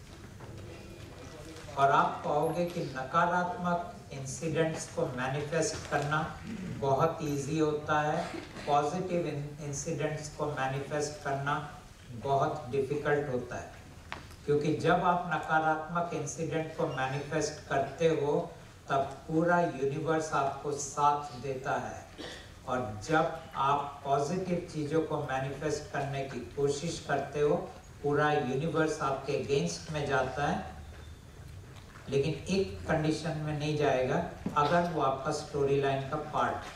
और आप पाओगे कि नकारात्मक इंसिडेंट्स को मैनिफेस्ट करना बहुत इजी होता है, पॉजिटिव इंसिडेंट्स को मैनिफेस्ट करना बहुत डिफिकल्ट होता है। क्योंकि जब आप नकारात्मक इंसिडेंट को मैनिफेस्ट करते हो तब पूरा यूनिवर्स आपको साथ देता है, और जब आप पॉजिटिव चीज़ों को मैनिफेस्ट करने की कोशिश करते हो पूरा यूनिवर्स आपके अगेंस्ट में जाता है। लेकिन एक कंडीशन में नहीं जाएगा, अगर वो आपका स्टोरी लाइन का पार्ट है।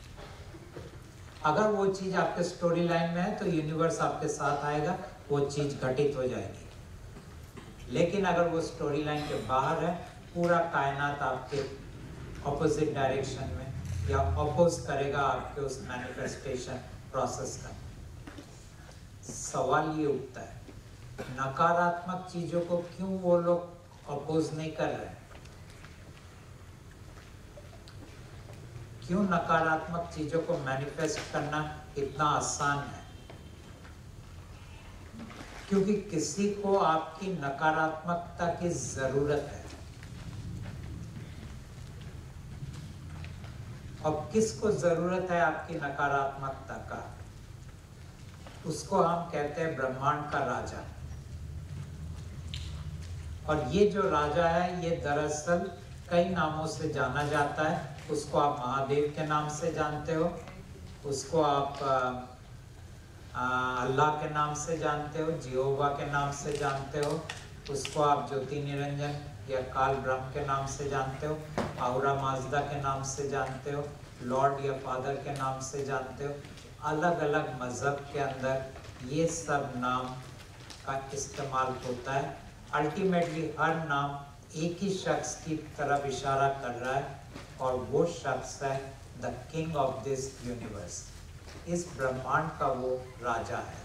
अगर वो चीज़ आपके स्टोरी लाइन में है तो यूनिवर्स आपके साथ आएगा, वो चीज़ घटित हो जाएगी। लेकिन अगर वो स्टोरी लाइन के बाहर है, पूरा कायनात आपके ऑपोजिट डायरेक्शन में या अपोज करेगा आपके उस मैनिफेस्टेशन प्रोसेस का। सवाल ये उठता है, नकारात्मक चीज़ों को क्यों वो लोग अपोज नहीं कर रहे? क्यों नकारात्मक चीजों को मैनिफेस्ट करना इतना आसान है? क्योंकि किसी को आपकी नकारात्मकता की जरूरत है। और किसको जरूरत है आपकी नकारात्मकता का? उसको हम कहते हैं ब्रह्मांड का राजा। और ये जो राजा है ये दरअसल कई नामों से जाना जाता है। उसको आप महादेव के नाम से जानते हो, उसको आप अल्लाह के नाम से जानते हो, जिहोवा के नाम से जानते हो, उसको आप ज्योति निरंजन या काल ब्रह्म के नाम से जानते हो, आउरा माजदा के नाम से जानते हो, लॉर्ड या फादर के नाम से जानते हो। अलग अलग मजहब के अंदर ये सब नाम का इस्तेमाल होता है। अल्टीमेटली हर नाम एक ही शख्स की तरफ इशारा कर रहा है, और वो शख्स है the king of this universe. इस ब्रह्मांड का वो राजा है,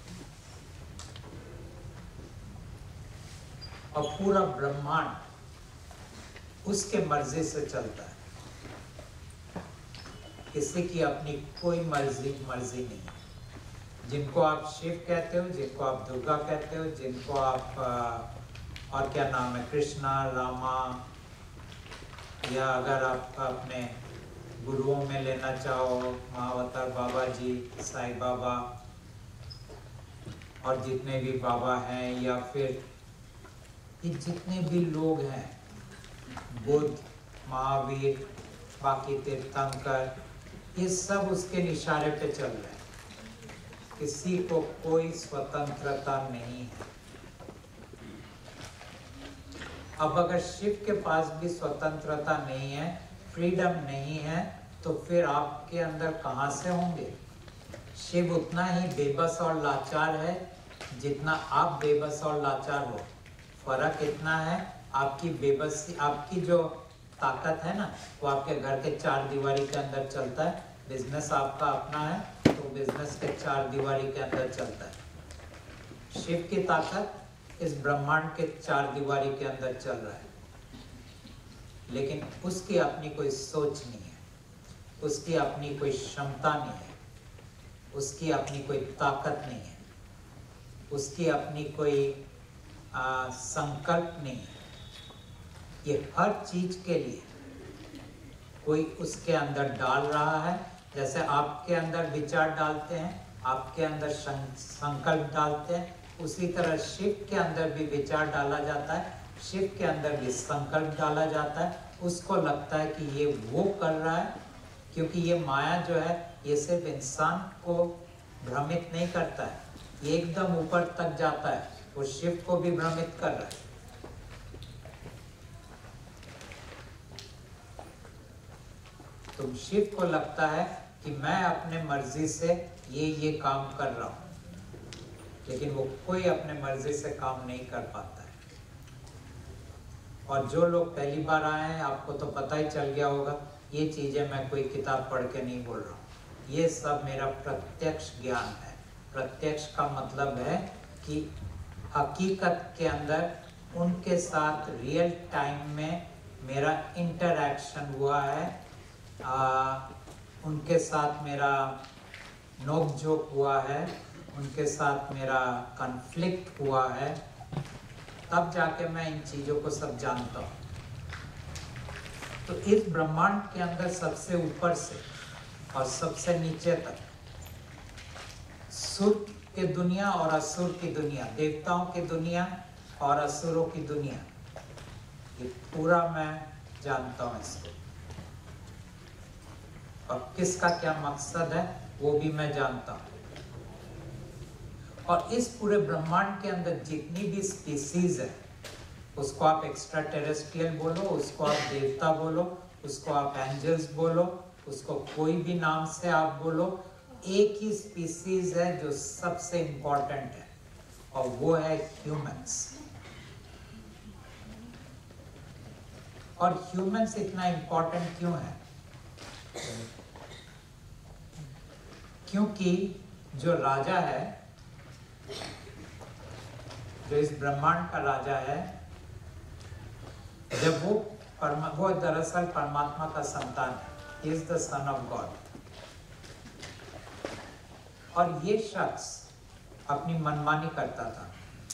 और पूरा ब्रह्मांड उसके मर्जी से चलता है। किसी की अपनी कोई मर्जी नहीं। जिनको आप शिव कहते हो, जिनको आप दुर्गा कहते हो, जिनको आप और क्या नाम है, कृष्णा, रामा, या अगर आप अपने गुरुओं में लेना चाहो महावतार बाबा जी, साईं बाबा, और जितने भी बाबा हैं, या फिर ये जितने भी लोग हैं, बुद्ध, महावीर, बाकी तीर्थंकर, ये सब उसके इशारे पे चल रहे हैं। किसी को कोई स्वतंत्रता नहीं है। अब अगर शिव के पास भी स्वतंत्रता नहीं है, फ्रीडम नहीं है, तो फिर आपके अंदर कहाँ से होंगे? शिव उतना ही बेबस और लाचार है जितना आप बेबस और लाचार हो। फर्क इतना है, आपकी बेबसी, आपकी जो ताकत है ना, वो आपके घर के 4 दीवारी के अंदर चलता है। बिजनेस आपका अपना है तो बिजनेस के 4 दीवारी के अंदर चलता है। शिव की ताकत इस ब्रह्मांड के 4 दीवारी के अंदर चल रहा है, लेकिन उसकी अपनी कोई सोच नहीं है, उसकी अपनी कोई क्षमता नहीं है, उसकी अपनी कोई ताकत नहीं है, उसकी अपनी कोई संकल्प नहीं है। ये हर चीज के लिए कोई उसके अंदर डाल रहा है। जैसे आपके अंदर विचार डालते हैं, आपके अंदर संकल्प डालते हैं, उसी तरह शिव के अंदर भी विचार डाला जाता है, शिव के अंदर भी संकल्प डाला जाता है। उसको लगता है कि ये वो कर रहा है, क्योंकि ये माया जो है ये सिर्फ इंसान को भ्रमित नहीं करता है, ये एकदम ऊपर तक जाता है, वो शिव को भी भ्रमित कर रहा है। तो शिव को लगता है कि मैं अपने मर्जी से ये काम कर रहा हूं, लेकिन वो कोई अपने मर्जी से काम नहीं कर पाता है। और जो लोग पहली बार आए हैं, आपको तो पता ही चल गया होगा, ये चीजें मैं कोई किताब पढ़ के नहीं बोल रहा हूँ, ये सब मेरा प्रत्यक्ष ज्ञान है। प्रत्यक्ष का मतलब है कि हकीकत के अंदर उनके साथ रियल टाइम में मेरा इंटरैक्शन हुआ है, उनके साथ मेरा नोक झोंक हुआ है, उनके साथ मेरा कॉन्फ्लिक्ट हुआ है, तब जाके मैं इन चीज़ों को सब जानता हूँ। तो इस ब्रह्मांड के अंदर सबसे ऊपर से और सबसे नीचे तक सुर की दुनिया और असुर की दुनिया, देवताओं की दुनिया और असुरों की दुनिया, ये पूरा मैं जानता हूँ इसको, और किसका क्या मकसद है वो भी मैं जानता हूँ। और इस पूरे ब्रह्मांड के अंदर जितनी भी स्पीसीज है, उसको आप एक्स्ट्रा टेरेस्ट्रियल बोलो, उसको आप देवता बोलो, उसको आप एंजल्स बोलो, उसको कोई भी नाम से आप बोलो, एक ही स्पीसीज है जो सबसे इंपॉर्टेंट है, और वो है ह्यूमंस। और ह्यूमंस इतना इंपॉर्टेंट क्यों है? क्योंकि जो राजा है, जो इस ब्रह्मांड का राजा है, जब वो दरअसल परमात्मा का संतान है, he is the son of God। और ये शख्स अपनी मनमानी करता था,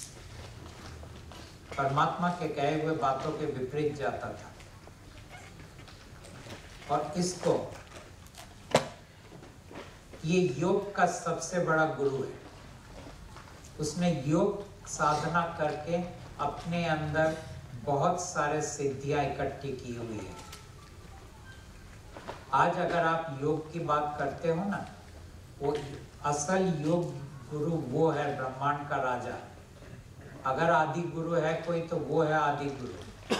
परमात्मा के कहे हुए बातों के विपरीत जाता था, और इसको ये योग का सबसे बड़ा गुरु है। उसने योग साधना करके अपने अंदर बहुत सारे सिद्धियां इकट्ठी की हुई है। आज अगर आप योग की बात करते हो ना, वो असल योग गुरु वो है ब्रह्मांड का राजा। अगर आदि गुरु है कोई, तो वो है आदि गुरु।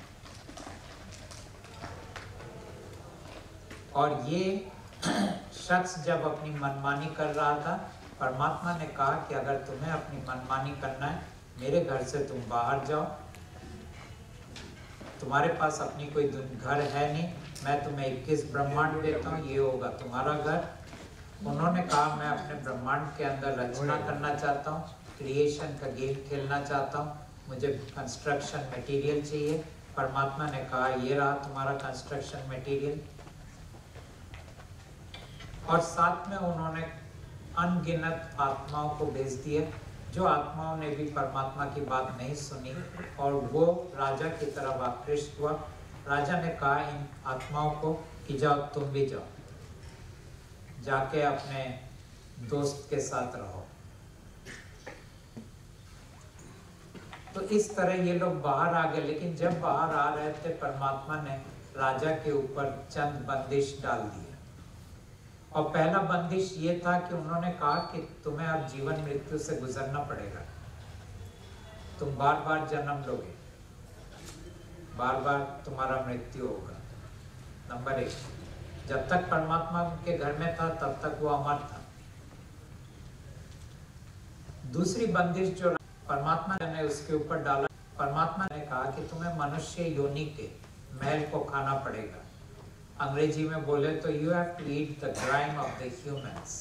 और ये शख्स जब अपनी मनमानी कर रहा था, परमात्मा ने कहा कि अगर तुम्हें अपनी मनमानी करना है, मेरे घर से तुम बाहर जाओ, तुम्हारे पास अपनी कोई घर है नहीं, मैं तुम्हें 21 ब्रह्मांड देता हूँ, ये होगा तुम्हारा घर। उन्होंने कहा मैं अपने ब्रह्मांड के अंदर रचना करना चाहता हूँ, क्रिएशन का गेम खेलना चाहता हूँ, मुझे कंस्ट्रक्शन मटेरियल चाहिए। परमात्मा ने कहा ये रहा तुम्हारा कंस्ट्रक्शन मटेरियल। और साथ में उन्होंने अनगिनत आत्माओं को भेज दिए, जो आत्माओं ने भी परमात्मा की बात नहीं सुनी, और वो राजा की तरफ आकृष्ट हुआ। राजा ने कहा इन आत्माओं को कि जाओ तुम भी जाओ, जाके अपने दोस्त के साथ रहो। तो इस तरह ये लोग बाहर आ गए, लेकिन जब बाहर आ रहे थे, परमात्मा ने राजा के ऊपर चंद बंदिश डाल दिए। और पहला बंदिश ये था कि उन्होंने कहा कि तुम्हें अब जीवन मृत्यु से गुजरना पड़ेगा, तुम बार बार जन्म लोगे, बार बार तुम्हारा मृत्यु होगा। नंबर 1, जब तक परमात्मा के घर में था तब तक वो अमर था। दूसरी बंदिश जो परमात्मा ने उसके ऊपर डाला, परमात्मा ने कहा कि तुम्हें मनुष्य योनि के महल को खाना पड़ेगा। अंग्रेजी में बोले तो you have to eat the grime of the humans.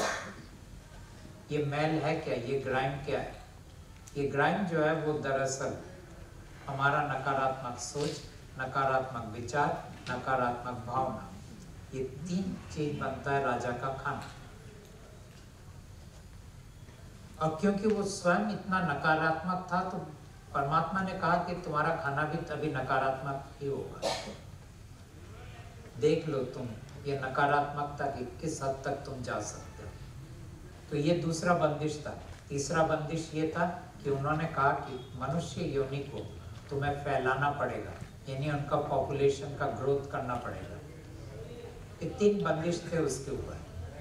ये महल है क्या, ये ग्राइम क्या है? ये ग्राइम जो है वो दरअसल हमारा नकारात्मक सोच, नकारात्मक विचार, नकारात्मक भावना, ये 3 चीज बनता है राजा का खाना। और क्योंकि वो स्वयं इतना नकारात्मक था तो परमात्मा ने कहा कि तुम्हारा खाना भी तभी नकारात्मक ही होगा। देख लो तुम ये नकारात्मकता की किस हद तक तुम जा सकते हो। तो ये दूसरा बंदिश था। तीसरा बंदिश ये था कि उन्होंने कहा कि मनुष्य योनि को तुम्हें फैलाना पड़ेगा, यानी उनका पॉपुलेशन का ग्रोथ करना पड़ेगा। ये 3 बंदिश थे उसके ऊपर,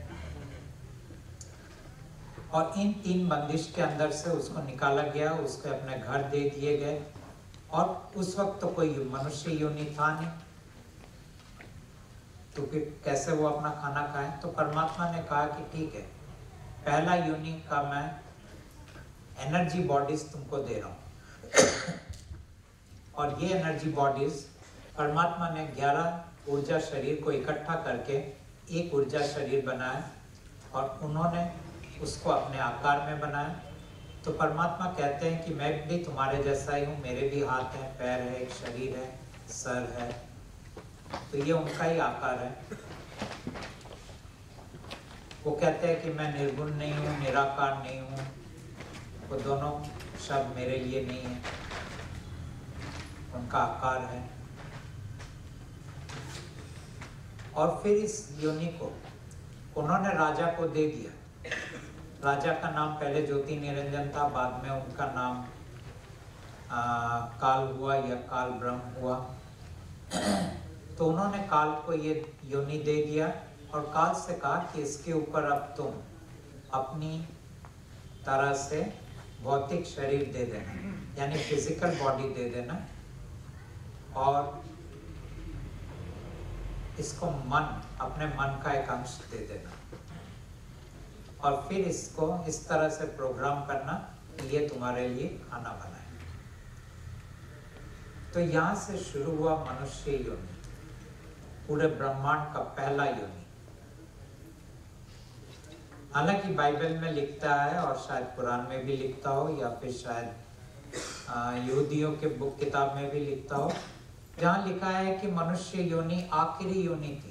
और इन 3 बंदिश के अंदर से उसको निकाला गया, उसको अपने घर दे दिए गए। और उस वक्त तो कोई मनुष्य योनि था नहीं, तो फिर कैसे वो अपना खाना खाए? तो परमात्मा ने कहा कि ठीक है, पहला योनि का मैं एनर्जी बॉडीज तुमको दे रहा हूँ। और ये एनर्जी बॉडीज परमात्मा ने 11 ऊर्जा शरीर को इकट्ठा करके एक ऊर्जा शरीर बनाया, और उन्होंने उसको अपने आकार में बनाया। तो परमात्मा कहते हैं कि मैं भी तुम्हारे जैसा ही हूँ, मेरे भी हाथ हैं, पैर है, एक शरीर है, सर है, तो ये उनका ही आकार है। वो कहते हैं कि मैं निर्गुण नहीं हूँ, निराकार नहीं हूँ, वो दोनों शब्द मेरे लिए नहीं है, उनका आकार है। और फिर इस योनि को उन्होंने राजा को दे दिया। राजा का नाम पहले ज्योति निरंजन था, बाद में उनका नाम काल हुआ या काल ब्रह्म हुआ। तो उन्होंने काल को ये योनि दे दिया, और काल से कहा कि इसके ऊपर अब तुम अपनी तरह से भौतिक शरीर दे देना, यानी फिजिकल बॉडी दे देना, और इसको मन, अपने मन का एक अंश दे देना, और फिर इसको इस तरह से प्रोग्राम करना कि ये तुम्हारे लिए खाना बनाए। तो यहाँ से शुरू हुआ मनुष्य योनि, पूरे ब्रह्मांड का पहला योनि। हालांकि बाइबल में लिखता है, और शायद कुरान में भी लिखता हो, या फिर शायद यहूदियों के बुक किताब में भी लिखता हो, जहाँ लिखा है कि मनुष्य योनि आखिरी योनि थी।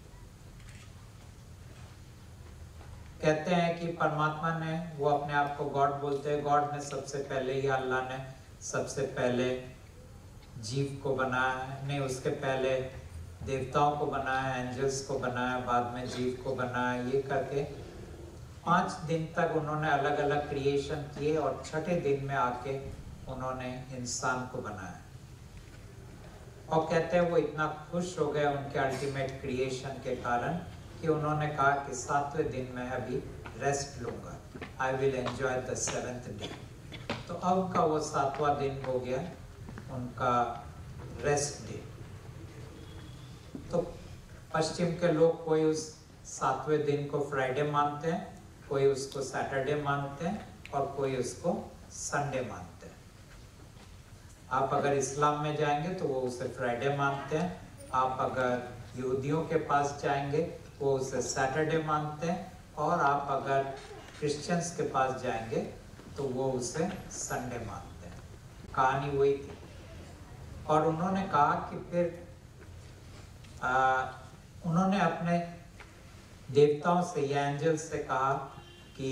कहते हैं कि परमात्मा ने, वो अपने आप को गॉड बोलते हैं, गॉड ने सबसे पहले, या अल्लाह ने सबसे पहले जीव को बनाया, नहीं उसके पहले देवताओं को बनाया, एंजल्स को बनाया, बाद में जीव को बनाया। ये करके 5 दिन तक उन्होंने अलग अलग क्रिएशन किए, और छठे दिन में आके उन्होंने इंसान को बनाया। और कहते हैं वो इतना खुश हो गए उनके अल्टीमेट क्रिएशन के कारण कि उन्होंने कहा कि 7वें दिन में अभी रेस्ट लूंगा, I will enjoy the 7th डे। तो अब उनका वो 7वां दिन हो गया उनका रेस्ट डे। तो पश्चिम के लोग कोई उस 7वें दिन को फ्राइडे मानते हैं, कोई उसको सैटरडे मानते हैं, और कोई उसको संडे मानते हैं। आप अगर इस्लाम में जाएंगे तो वो उसे फ्राइडे मानते हैं, आप अगर यहूदियों के पास जाएंगे वो उसे सैटरडे मानते हैं, और आप अगर क्रिश्चियंस के पास जाएंगे तो वो उसे संडे मानते हैं। कहानी वही थी। और उन्होंने कहा कि फिर उन्होंने अपने देवताओं से या एंजल से कहा कि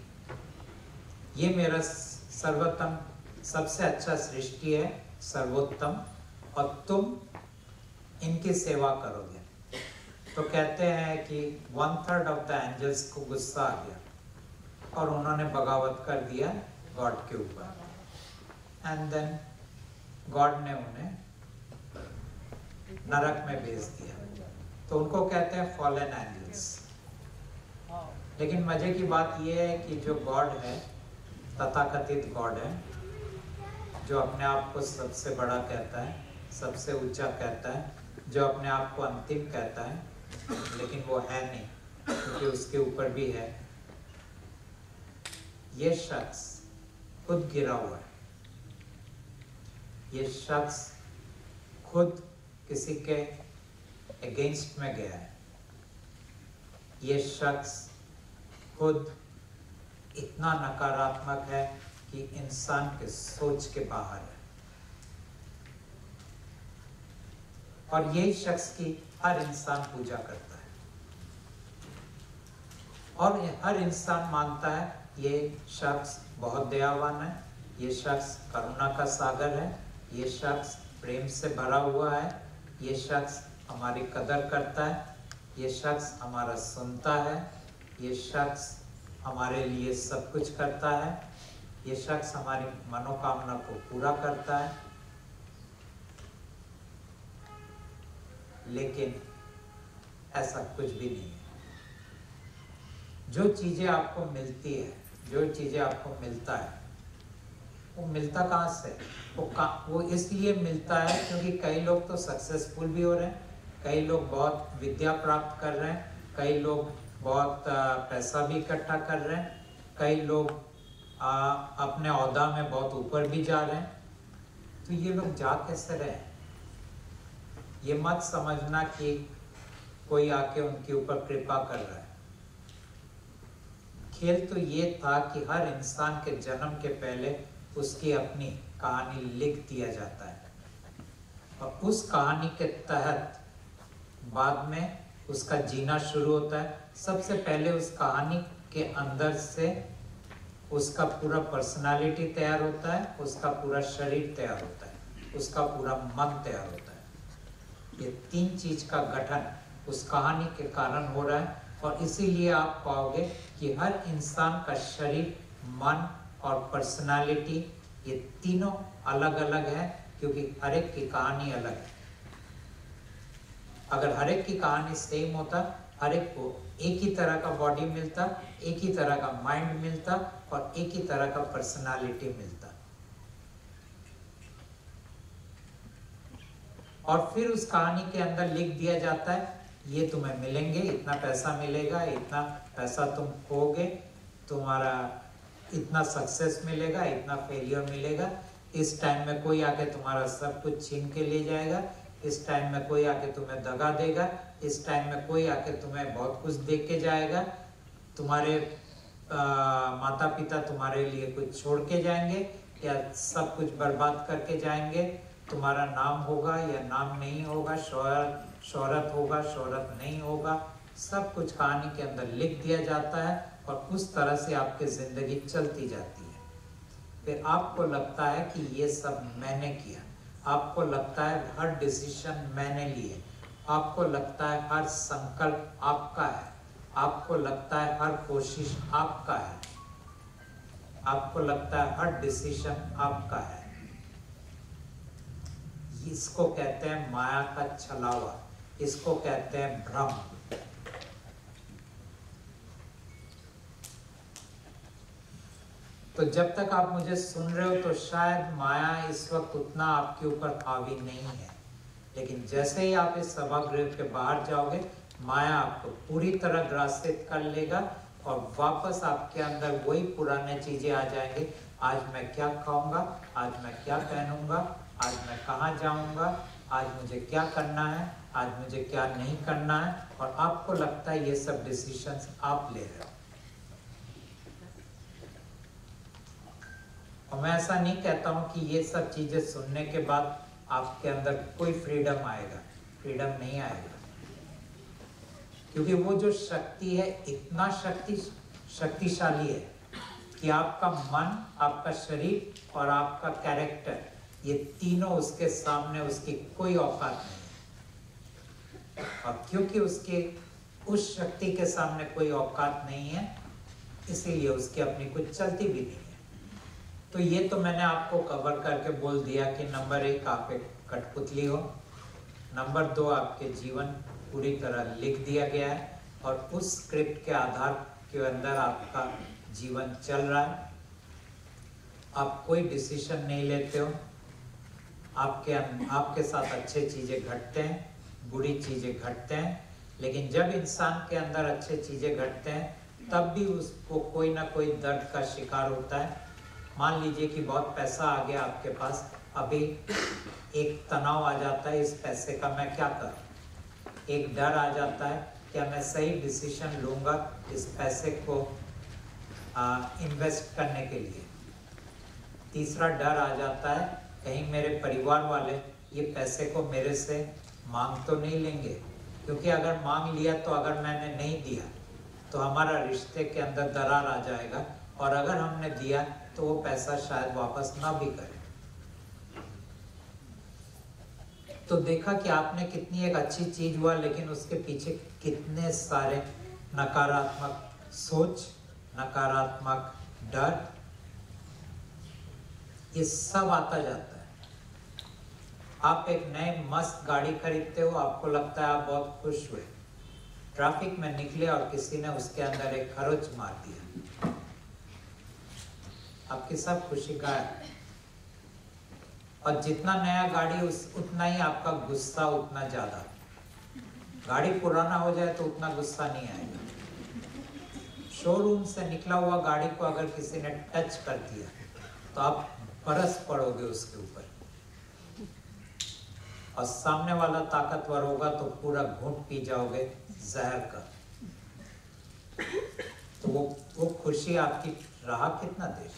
ये मेरा सर्वोत्तम, सबसे अच्छा सृष्टि है, सर्वोत्तम, और तुम इनकी सेवा करोगे। तो कहते हैं कि 1/3 ऑफ द एंजल्स को गुस्सा आ गया, और उन्होंने बगावत कर दिया गॉड के ऊपर, एंड देन गॉड ने उन्हें नरक में भेज दिया। तो उनको कहते हैं फॉलन एंजल्स। लेकिन मजे की बात यह है कि जो गॉड है, तथाकथित गॉड है, जो अपने आप को सबसे बड़ा कहता है, सबसे ऊंचा कहता है, जो अपने आप को अंतिम कहता है, लेकिन वो है नहीं, क्योंकि उसके ऊपर भी है, ये शख्स खुद गिरा हुआ है। ये शख्स खुद किसी के अगेंस्ट में गया है। ये शख्स खुद इतना नकारात्मक है कि इंसान के सोच के बाहर है। और यही शख्स की हर इंसान पूजा करता है, और हर इंसान मानता है ये शख्स बहुत दयावान है, ये शख्स करुणा का सागर है, ये शख्स प्रेम से भरा हुआ है, ये शख्स हमारी कदर करता है, ये शख्स हमारा सुनता है, ये शख्स हमारे लिए सब कुछ करता है, ये शख्स हमारी मनोकामना को पूरा करता है। लेकिन ऐसा कुछ भी नहीं है। जो चीजें आपको मिलती है, जो चीजें आपको मिलता है, वो मिलता कहाँ से? वो इसलिए मिलता है क्योंकि कई लोग तो सक्सेसफुल भी हो रहे हैं, कई लोग बहुत विद्या प्राप्त कर रहे हैं, कई लोग बहुत पैसा भी इकट्ठा कर रहे हैं, कई लोग अपने ओहदा में बहुत ऊपर भी जा रहे हैं। तो ये लोग जा कैसे रहे हैं? ये मत समझना कि कोई आके उनके ऊपर कृपा कर रहा है। खेल तो ये था कि हर इंसान के जन्म के पहले उसकी अपनी कहानी लिख दिया जाता है, और उस कहानी के तहत बाद में उसका जीना शुरू होता है। सबसे पहले उस कहानी के अंदर से उसका पूरा पर्सनालिटी तैयार होता है, उसका पूरा शरीर तैयार होता है, उसका पूरा मन तैयार होता है। ये तीन चीज का गठन उस कहानी के कारण हो रहा है, और इसीलिए आप पाओगे कि हर इंसान का शरीर, मन और पर्सनालिटी, ये तीनों अलग अलग है, क्योंकि हर एक की कहानी अलग है। अगर हर एक की कहानी सेम होता, हर एक को एक ही तरह का बॉडी मिलता, एक ही तरह का माइंड मिलता और एक ही तरह का पर्सनालिटी मिलता, और फिर उस कहानी के अंदर लिख दिया जाता है ये तुम्हें मिलेंगे, इतना पैसा मिलेगा, इतना पैसा तुम खोगे, तुम्हारा इतना सक्सेस मिलेगा, इतना फेलियर मिलेगा, इस टाइम में कोई आके तुम्हारा सब कुछ छीन के ले जाएगा, इस टाइम में कोई आके तुम्हें दगा देगा, इस टाइम में कोई आके तुम्हें बहुत कुछ दे के जाएगा, तुम्हारे माता पिता तुम्हारे लिए कुछ छोड़ के जाएंगे या सब कुछ बर्बाद करके जाएंगे, तुम्हारा नाम होगा या नाम नहीं होगा, शोहरत होगा, शोहरत नहीं होगा, सब कुछ कहानी के अंदर लिख दिया जाता है, और उस तरह से आपकी जिंदगी चलती जाती है। फिर आपको लगता है कि ये सब मैंने किया, आपको लगता है हर डिसीजन मैंने लिए, आपको लगता है हर संकल्प आपका है, आपको लगता है हर कोशिश आपका है, आपको लगता है हर डिसीजन आपका है। इसको कहते हैं माया का छलावा, इसको कहते हैं भ्रम। तो जब तक आप मुझे सुन रहे हो तो शायद माया इस वक्त उतना आपके ऊपर हावी नहीं है, लेकिन जैसे ही आप इस सभागृह के बाहर जाओगे, माया आपको पूरी तरह ग्रासित कर लेगा, और वापस आपके अंदर वही पुराने चीजें आ जाएंगे। आज मैं क्या खाऊंगा, आज मैं क्या पहनूंगा, आज मैं कहाँ जाऊंगा, आज मुझे क्या करना है, आज मुझे क्या नहीं करना है, और आपको लगता है ये सब डिसीजंस आप ले रहे हो। और मैं ऐसा नहीं कहता हूं कि ये सब चीजें सुनने के बाद आपके अंदर कोई फ्रीडम आएगा, फ्रीडम नहीं आएगा, क्योंकि वो जो शक्ति है इतना शक्तिशाली है कि आपका मन, आपका शरीर और आपका कैरेक्टर, ये तीनों उसके सामने उसकी कोई औकात नहीं है। और क्योंकि उसके उस शक्ति के सामने कोई औकात नहीं है, इसीलिए उसकी अपनी कुछ चलती भी नहीं है। तो ये तो मैंने आपको कवर करके बोल दिया कि नंबर 1 आप एक कठपुतली हो, नंबर 2 आपके जीवन पूरी तरह लिख दिया गया है, और उस स्क्रिप्ट के आधार के अंदर आपका जीवन चल रहा है। आप कोई डिसीजन नहीं लेते हो, आपके साथ अच्छे चीज़ें घटते हैं, बुरी चीज़ें घटते हैं, लेकिन जब इंसान के अंदर अच्छे चीज़ें घटते हैं तब भी उसको कोई ना कोई दर्द का शिकार होता है। मान लीजिए कि बहुत पैसा आ गया आपके पास, अभी एक तनाव आ जाता है, इस पैसे का मैं क्या करूं। एक डर आ जाता है, क्या मैं सही डिसीजन लूंगा इस पैसे को इन्वेस्ट करने के लिए। तीसरा डर आ जाता है, कहीं मेरे परिवार वाले ये पैसे को मेरे से मांग तो नहीं लेंगे, क्योंकि अगर मांग लिया तो अगर मैंने नहीं दिया तो हमारा रिश्ते के अंदर दरार आ जाएगा, और अगर हमने दिया तो वो पैसा शायद वापस ना भी करे। तो देखा कि आपने कितनी एक अच्छी चीज हुआ, लेकिन उसके पीछे कितने सारे नकारात्मक सोच, नकारात्मक डर, ये सब आता जाता है। आप एक नए मस्त गाड़ी खरीदते हो, आपको लगता है आप बहुत खुश हुए, ट्रैफिक में निकले और किसी ने उसके अंदर एक खरोच मार दिया, आपकी सब खुशी गायब। और जितना नया गाड़ी उतना ही आपका गुस्सा उतना ज्यादा। गाड़ी पुराना हो जाए तो उतना गुस्सा नहीं आएगा। शोरूम से निकला हुआ गाड़ी को अगर किसी ने टच कर दिया तो आप बरस पड़ोगे उसके ऊपर, और सामने वाला ताकतवर होगा तो पूरा घूंट पी जाओगे जहर का। तो वो खुशी आपकी रहा कितना देर।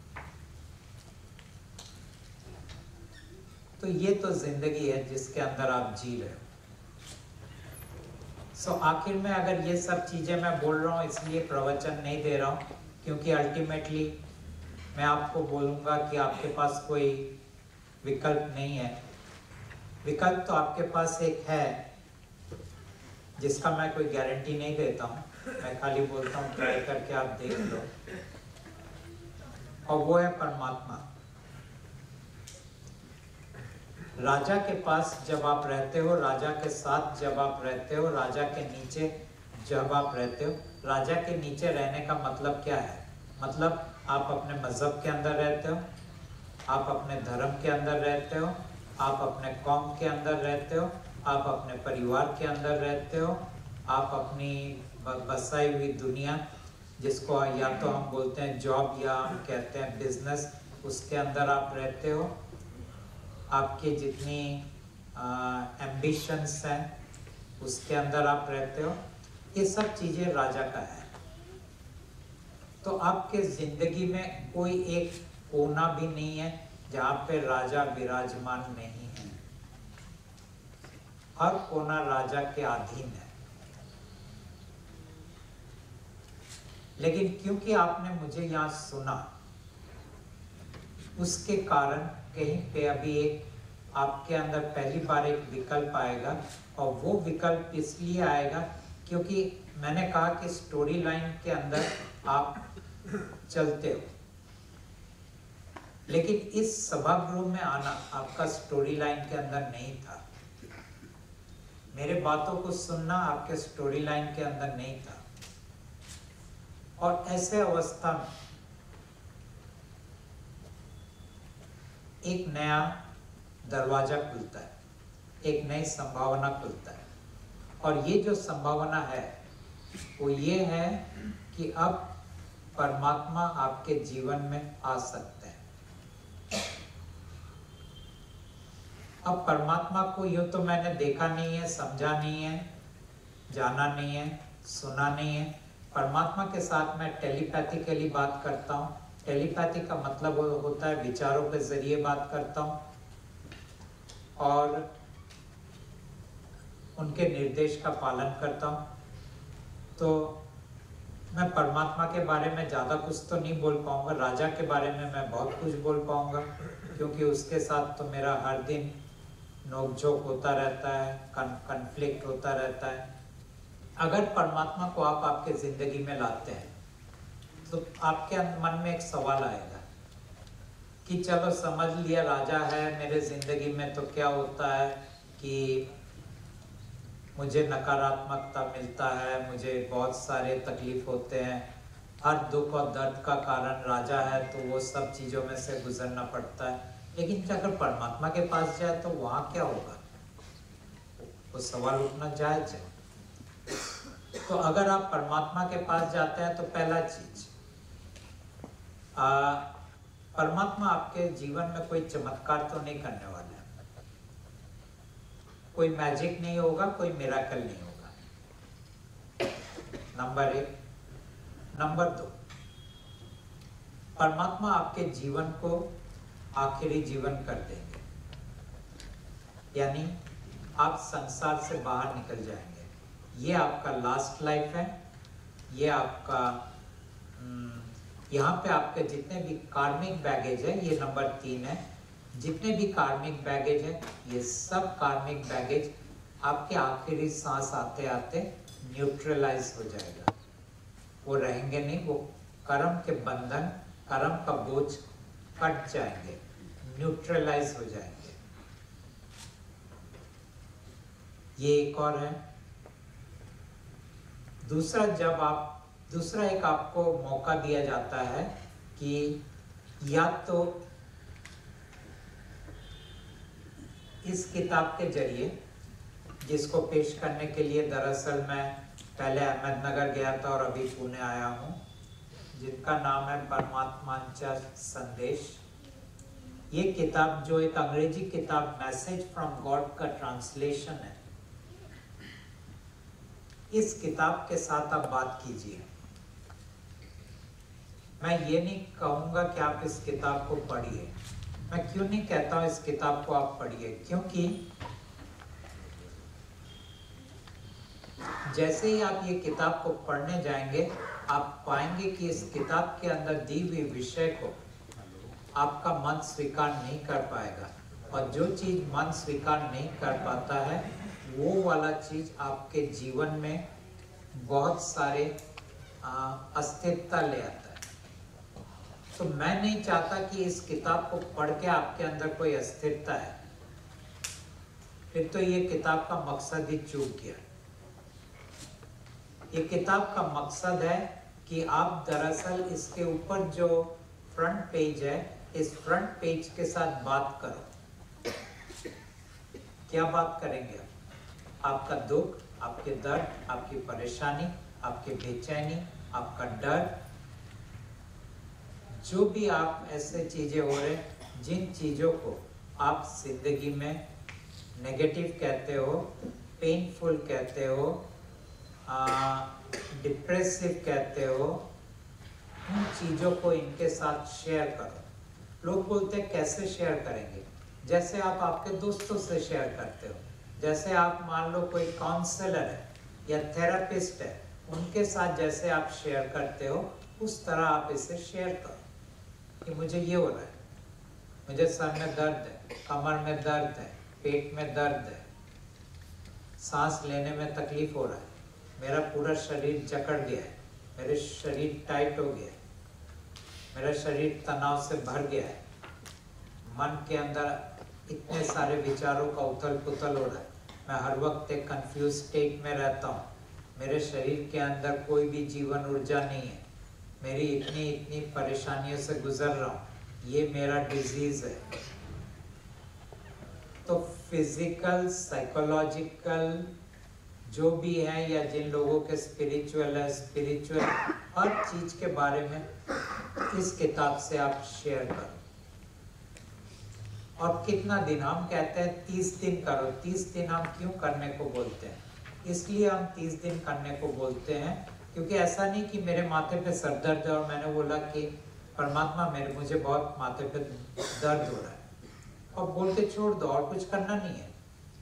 तो ये तो जिंदगी है जिसके अंदर आप जी रहे हो। सो आखिर में अगर ये सब चीजें मैं बोल रहा हूँ, इसलिए प्रवचन नहीं दे रहा हूँ, क्योंकि अल्टीमेटली मैं आपको बोलूँगा कि आपके पास कोई विकल्प नहीं है। विकल्प तो आपके पास एक है जिसका मैं कोई गारंटी नहीं देता हूँ, मैं खाली बोलता हूँ ट्राई करके आप देख लो, और वो है परमात्मा। राजा के पास जब आप रहते हो, राजा के साथ जब आप रहते हो, राजा के नीचे जब आप रहते हो, राजा के नीचे रहने का मतलब क्या है? मतलब आप अपने मजहब के अंदर रहते हो, आप अपने धर्म के अंदर रहते हो, आप अपने कौम के अंदर रहते हो, आप अपने परिवार के अंदर रहते हो, आप अपनी बसाई हुई दुनिया, जिसको या तो हम बोलते हैं जॉब या हम कहते हैं बिजनेस, उसके अंदर आप रहते हो। आपके जितनी एम्बिशंस हैं उसके अंदर आप रहते हो। ये सब चीज़ें राजा का है। तो आपके जिंदगी में कोई एक कोना भी नहीं है जहाँ पे राजा विराजमान नहीं है। हर कोना राजा के अधीन है। लेकिन क्योंकि आपने मुझे यहाँ सुना, उसके कारण कहीं पे अभी एक आपके अंदर पहली बार एक विकल्प आएगा, और वो विकल्प इसलिए आएगा क्योंकि मैंने कहा कि स्टोरी लाइन के अंदर आप चलते हो। लेकिन इस सभागृह में आना आपका स्टोरी लाइन के अंदर नहीं था। मेरे बातों को सुनना आपके स्टोरी लाइन के अंदर नहीं था। और ऐसे अवस्था में एक नया दरवाजा खुलता है, एक नई संभावना खुलता है। और ये जो संभावना है वो ये है कि अब परमात्मा आपके जीवन में आ सकते हैं। अब परमात्मा को यूं तो मैंने देखा नहीं है, समझा नहीं है, जाना नहीं है, सुना नहीं है। परमात्मा के साथ मैं टेलीपैथिकली बात करता हूँ। टेलीपैथी का मतलब होता है विचारों के जरिए बात करता हूँ और उनके निर्देश का पालन करता हूँ। तो मैं परमात्मा के बारे में ज़्यादा कुछ तो नहीं बोल पाऊँगा। राजा के बारे में मैं बहुत कुछ बोल पाऊँगा, क्योंकि उसके साथ तो मेरा हर दिन नोकझोंक होता रहता है, कन्फ्लिक्ट होता रहता है। अगर परमात्मा को आप आपके ज़िंदगी में लाते हैं तो आपके मन में एक सवाल आएगा कि चलो समझ लिया राजा है मेरे ज़िंदगी में, तो क्या होता है कि मुझे नकारात्मकता मिलता है, मुझे बहुत सारे तकलीफ होते हैं, हर दुख और दर्द का कारण राजा है, तो वो सब चीज़ों में से गुजरना पड़ता है। लेकिन अगर परमात्मा के पास जाए तो वहाँ क्या होगा, वो सवाल उठना जायज है। तो अगर आप परमात्मा के पास जाते हैं तो पहला चीज, परमात्मा आपके जीवन में कोई चमत्कार तो नहीं करने वाला है, कोई मैजिक नहीं होगा, कोई मिराकल नहीं होगा, नंबर 1। नंबर 2, परमात्मा आपके जीवन को आखिरी जीवन कर देंगे, यानी आप संसार से बाहर निकल जाएंगे। ये आपका लास्ट लाइफ है, ये आपका यहाँ पे आपके जितने भी कार्मिक बैगेज है, ये नंबर 3 है, जितने भी कार्मिक बैगेज है, ये सब कार्मिक बैगेज आपके आखिरी सांस आते आते न्यूट्रलाइज हो जाएगा, वो रहेंगे नहीं, वो कर्म के बंधन, कर्म का बोझ कट जाएंगे, न्यूट्रलाइज हो जाएंगे। ये एक और है। दूसरा एक आपको मौका दिया जाता है कि या तो इस किताब के जरिए, जिसको पेश करने के लिए दरअसल मैं पहले अहमदनगर गया था और अभी पुणे आया हूँ, जिनका नाम है परमात्मांचा संदेश। ये किताब जो एक अंग्रेजी किताब मैसेज फ्रॉम गॉड का ट्रांसलेशन है, इस किताब के साथ आप बात कीजिए। मैं ये नहीं कहूँगा कि आप इस किताब को पढ़िए। मैं क्यों नहीं कहता हूँ इस किताब को आप पढ़िए, क्योंकि जैसे ही आप ये किताब को पढ़ने जाएंगे, आप पाएंगे कि इस किताब के अंदर दी हुई विषय को आपका मन स्वीकार नहीं कर पाएगा, और जो चीज मन स्वीकार नहीं कर पाता है, वो वाला चीज आपके जीवन में बहुत सारे अस्थिरता ले आता है। तो मैं नहीं चाहता कि इस किताब को पढ़ के आपके अंदर कोई अस्थिरता है, फिर तो ये किताब का मकसद ही चूक गया। ये किताब का मकसद है कि आप दरअसल इसके ऊपर जो फ्रंट पेज है, इस फ्रंट पेज के साथ बात करो। क्या बात करेंगे? आपका दुख, आपके दर्द, आपकी परेशानी, आपकी बेचैनी, आपका डर, जो भी आप ऐसे चीजें हो रहे, जिन चीजों को आप जिंदगी में नेगेटिव कहते हो, पेनफुल कहते हो, डिप्रेसिव कहते हो, उन चीजों को इनके साथ शेयर करो। लोग बोलते हैं कैसे शेयर करेंगे? जैसे आप आपके दोस्तों से शेयर करते हो, जैसे आप मान लो कोई काउंसलर है या थेरेपिस्ट है, उनके साथ जैसे आप शेयर करते हो, उस तरह आप इसे शेयर करो कि मुझे ये हो रहा है, मुझे सर में दर्द है, कमर में दर्द है, पेट में दर्द है, सांस लेने में तकलीफ हो रहा है, मेरा पूरा शरीर जकड़ गया है, मेरे शरीर टाइट हो गया है, मेरा शरीर तनाव से भर गया है, मन के अंदर इतने सारे विचारों का उथल पुथल हो रहा है, मैं हर वक्त एक कंफ्यूज स्टेट में रहता हूँ, मेरे शरीर के अंदर कोई भी जीवन ऊर्जा नहीं है, मेरी इतनी परेशानियों से गुजर रहा हूँ, ये मेरा डिजीज है। तो फिजिकल, साइकोलॉजिकल जो भी है, या जिन लोगों के स्पिरिचुअल है, स्पिरिचुअल हर चीज के बारे में इस किताब से आप शेयर करो। और कितना दिन? हम कहते हैं 30 दिन करो। 30 दिन हम क्यों करने को बोलते हैं? इसलिए हम 30 दिन करने को बोलते हैं क्योंकि ऐसा नहीं कि मेरे माथे पे सर दर्द है और मैंने बोला कि परमात्मा मुझे बहुत माथे पे दर्द हो रहा है, और बोल के छोड़ दो और कुछ करना नहीं है।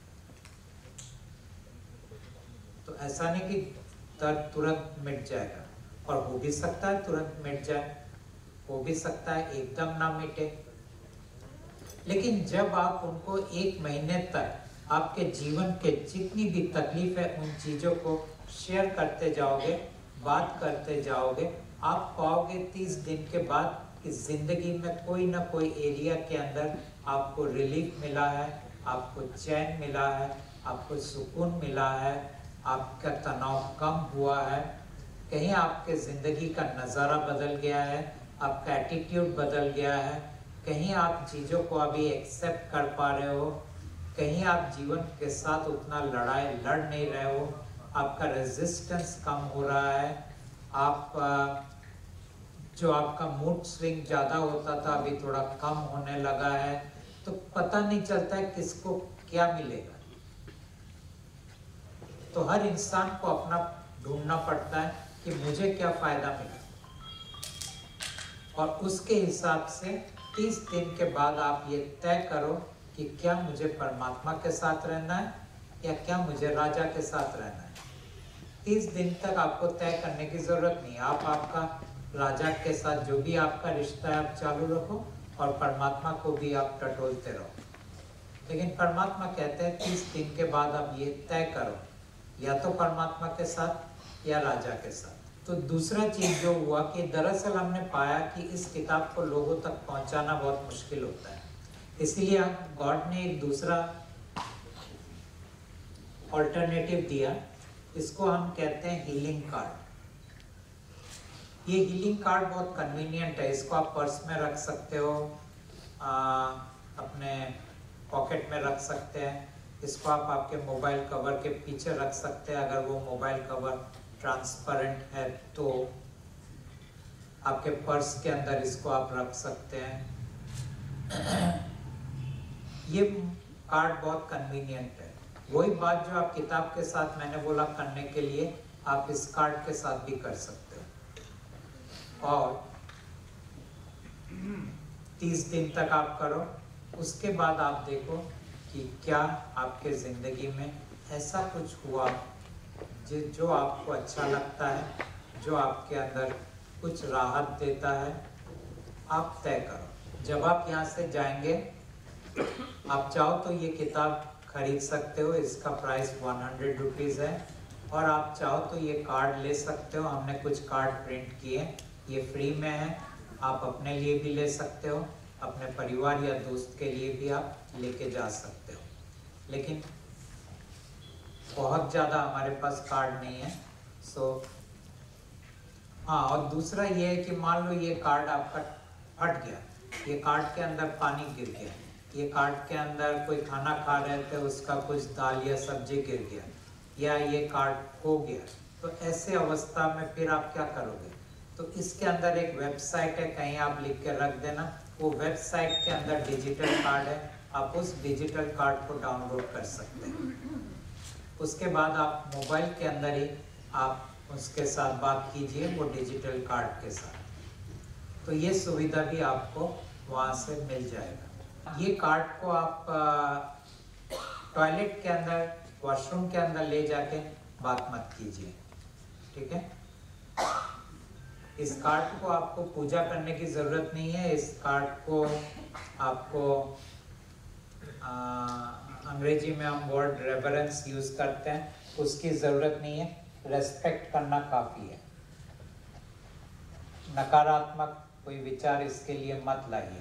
तो ऐसा नहीं कि दर्द तुरंत मिट जाएगा, और हो भी सकता है तुरंत मिट जाए, हो भी सकता है एकदम ना मिटे। लेकिन जब आप उनको 1 महीने तक आपके जीवन के जितनी भी तकलीफ है उन चीजों को शेयर करते जाओगे, बात करते जाओगे, आप पाओगे 30 दिन के बाद कि जिंदगी में कोई ना कोई एरिया के अंदर आपको रिलीफ मिला है, आपको चैन मिला है, आपको सुकून मिला है, आपका तनाव कम हुआ है, कहीं आपके ज़िंदगी का नज़ारा बदल गया है, आपका एटीट्यूड बदल गया है, कहीं आप चीज़ों को अभी एक्सेप्ट कर पा रहे हो, कहीं आप जीवन के साथ उतना लड़ाई लड़ नहीं रहे हो, आपका रेजिस्टेंस कम हो रहा है, आप जो आपका मूड स्विंग ज़्यादा होता था अभी थोड़ा कम होने लगा है, तो पता नहीं चलता है किसको क्या मिलेगा। तो हर इंसान को अपना ढूंढना पड़ता है कि मुझे क्या फ़ायदा मिला, और उसके हिसाब से 30 दिन के बाद आप ये तय करो कि क्या मुझे परमात्मा के साथ रहना है या क्या मुझे राजा के साथ रहना है। 30 दिन तक आपको तय करने की ज़रूरत नहीं, आप आपका राजा के साथ जो भी आपका रिश्ता है आप चालू रखो, और परमात्मा को भी आप टटोलते रहो। लेकिन परमात्मा कहते हैं 30 दिन के बाद आप ये तय करो, या तो परमात्मा के साथ या राजा के साथ। तो दूसरा चीज़ जो हुआ कि दरअसल हमने पाया कि इस किताब को लोगों तक पहुंचाना बहुत मुश्किल होता है, इसलिए गॉड ने एक दूसरा ऑल्टरनेटिव दिया, इसको हम कहते हैं हीलिंग कार्ड। ये हीलिंग कार्ड बहुत कन्वीनियंट है, इसको आप पर्स में रख सकते हो, अपने पॉकेट में रख सकते हैं, इसको आप आपके मोबाइल कवर के पीछे रख सकते हैं, अगर वो मोबाइल कवर ट्रांसपेरेंट है तो आपके पर्स के अंदर इसको आप रख सकते हैं। ये कार्ड बहुत कन्वीनियंट है। वही बात जो आप किताब के साथ मैंने बोला करने के लिए, आप इस कार्ड के साथ भी कर सकते हो, और 30 दिन तक आप करो। उसके बाद आप देखो कि क्या आपके ज़िंदगी में ऐसा कुछ हुआ जो आपको अच्छा लगता है, जो आपके अंदर कुछ राहत देता है, आप तय करो। जब आप यहाँ से जाएंगे, आप चाहो तो ये किताब खरीद सकते हो, इसका प्राइस 100 रुपीज़ है, और आप चाहो तो ये कार्ड ले सकते हो, हमने कुछ कार्ड प्रिंट किए, ये फ्री में है, आप अपने लिए भी ले सकते हो, अपने परिवार या दोस्त के लिए भी आप लेके जा सकते हो। लेकिन बहुत ज़्यादा हमारे पास कार्ड नहीं है, सो हाँ। और दूसरा ये है कि मान लो ये कार्ड आपका फट गया, ये कार्ड के अंदर पानी गिर गया, ये कार्ड के अंदर कोई खाना खा रहे थे उसका कुछ दाल या सब्जी गिर गया, या ये कार्ड खो गया, तो ऐसे अवस्था में फिर आप क्या करोगे? तो इसके अंदर एक वेबसाइट है, कहीं आप लिख के रख देना, वो वेबसाइट के अंदर डिजिटल कार्ड है, आप उस डिजिटल कार्ड को डाउनलोड कर सकते हैं। उसके बाद आप मोबाइल के अंदर ही आप उसके साथ बात कीजिए, वो डिजिटल कार्ड के साथ। तो ये सुविधा भी आपको वहाँ से मिल जाएगा। ये कार्ड को आप टॉयलेट के अंदर, वॉशरूम के अंदर ले जाके बात मत कीजिए, ठीक है? इस कार्ड को आपको पूजा करने की ज़रूरत नहीं है। इस कार्ड को आपको अंग्रेजी में हम वर्ड रेवरेंस यूज़ करते हैं, उसकी ज़रूरत नहीं है, रेस्पेक्ट करना काफ़ी है। नकारात्मक कोई विचार इसके लिए मत लाइए।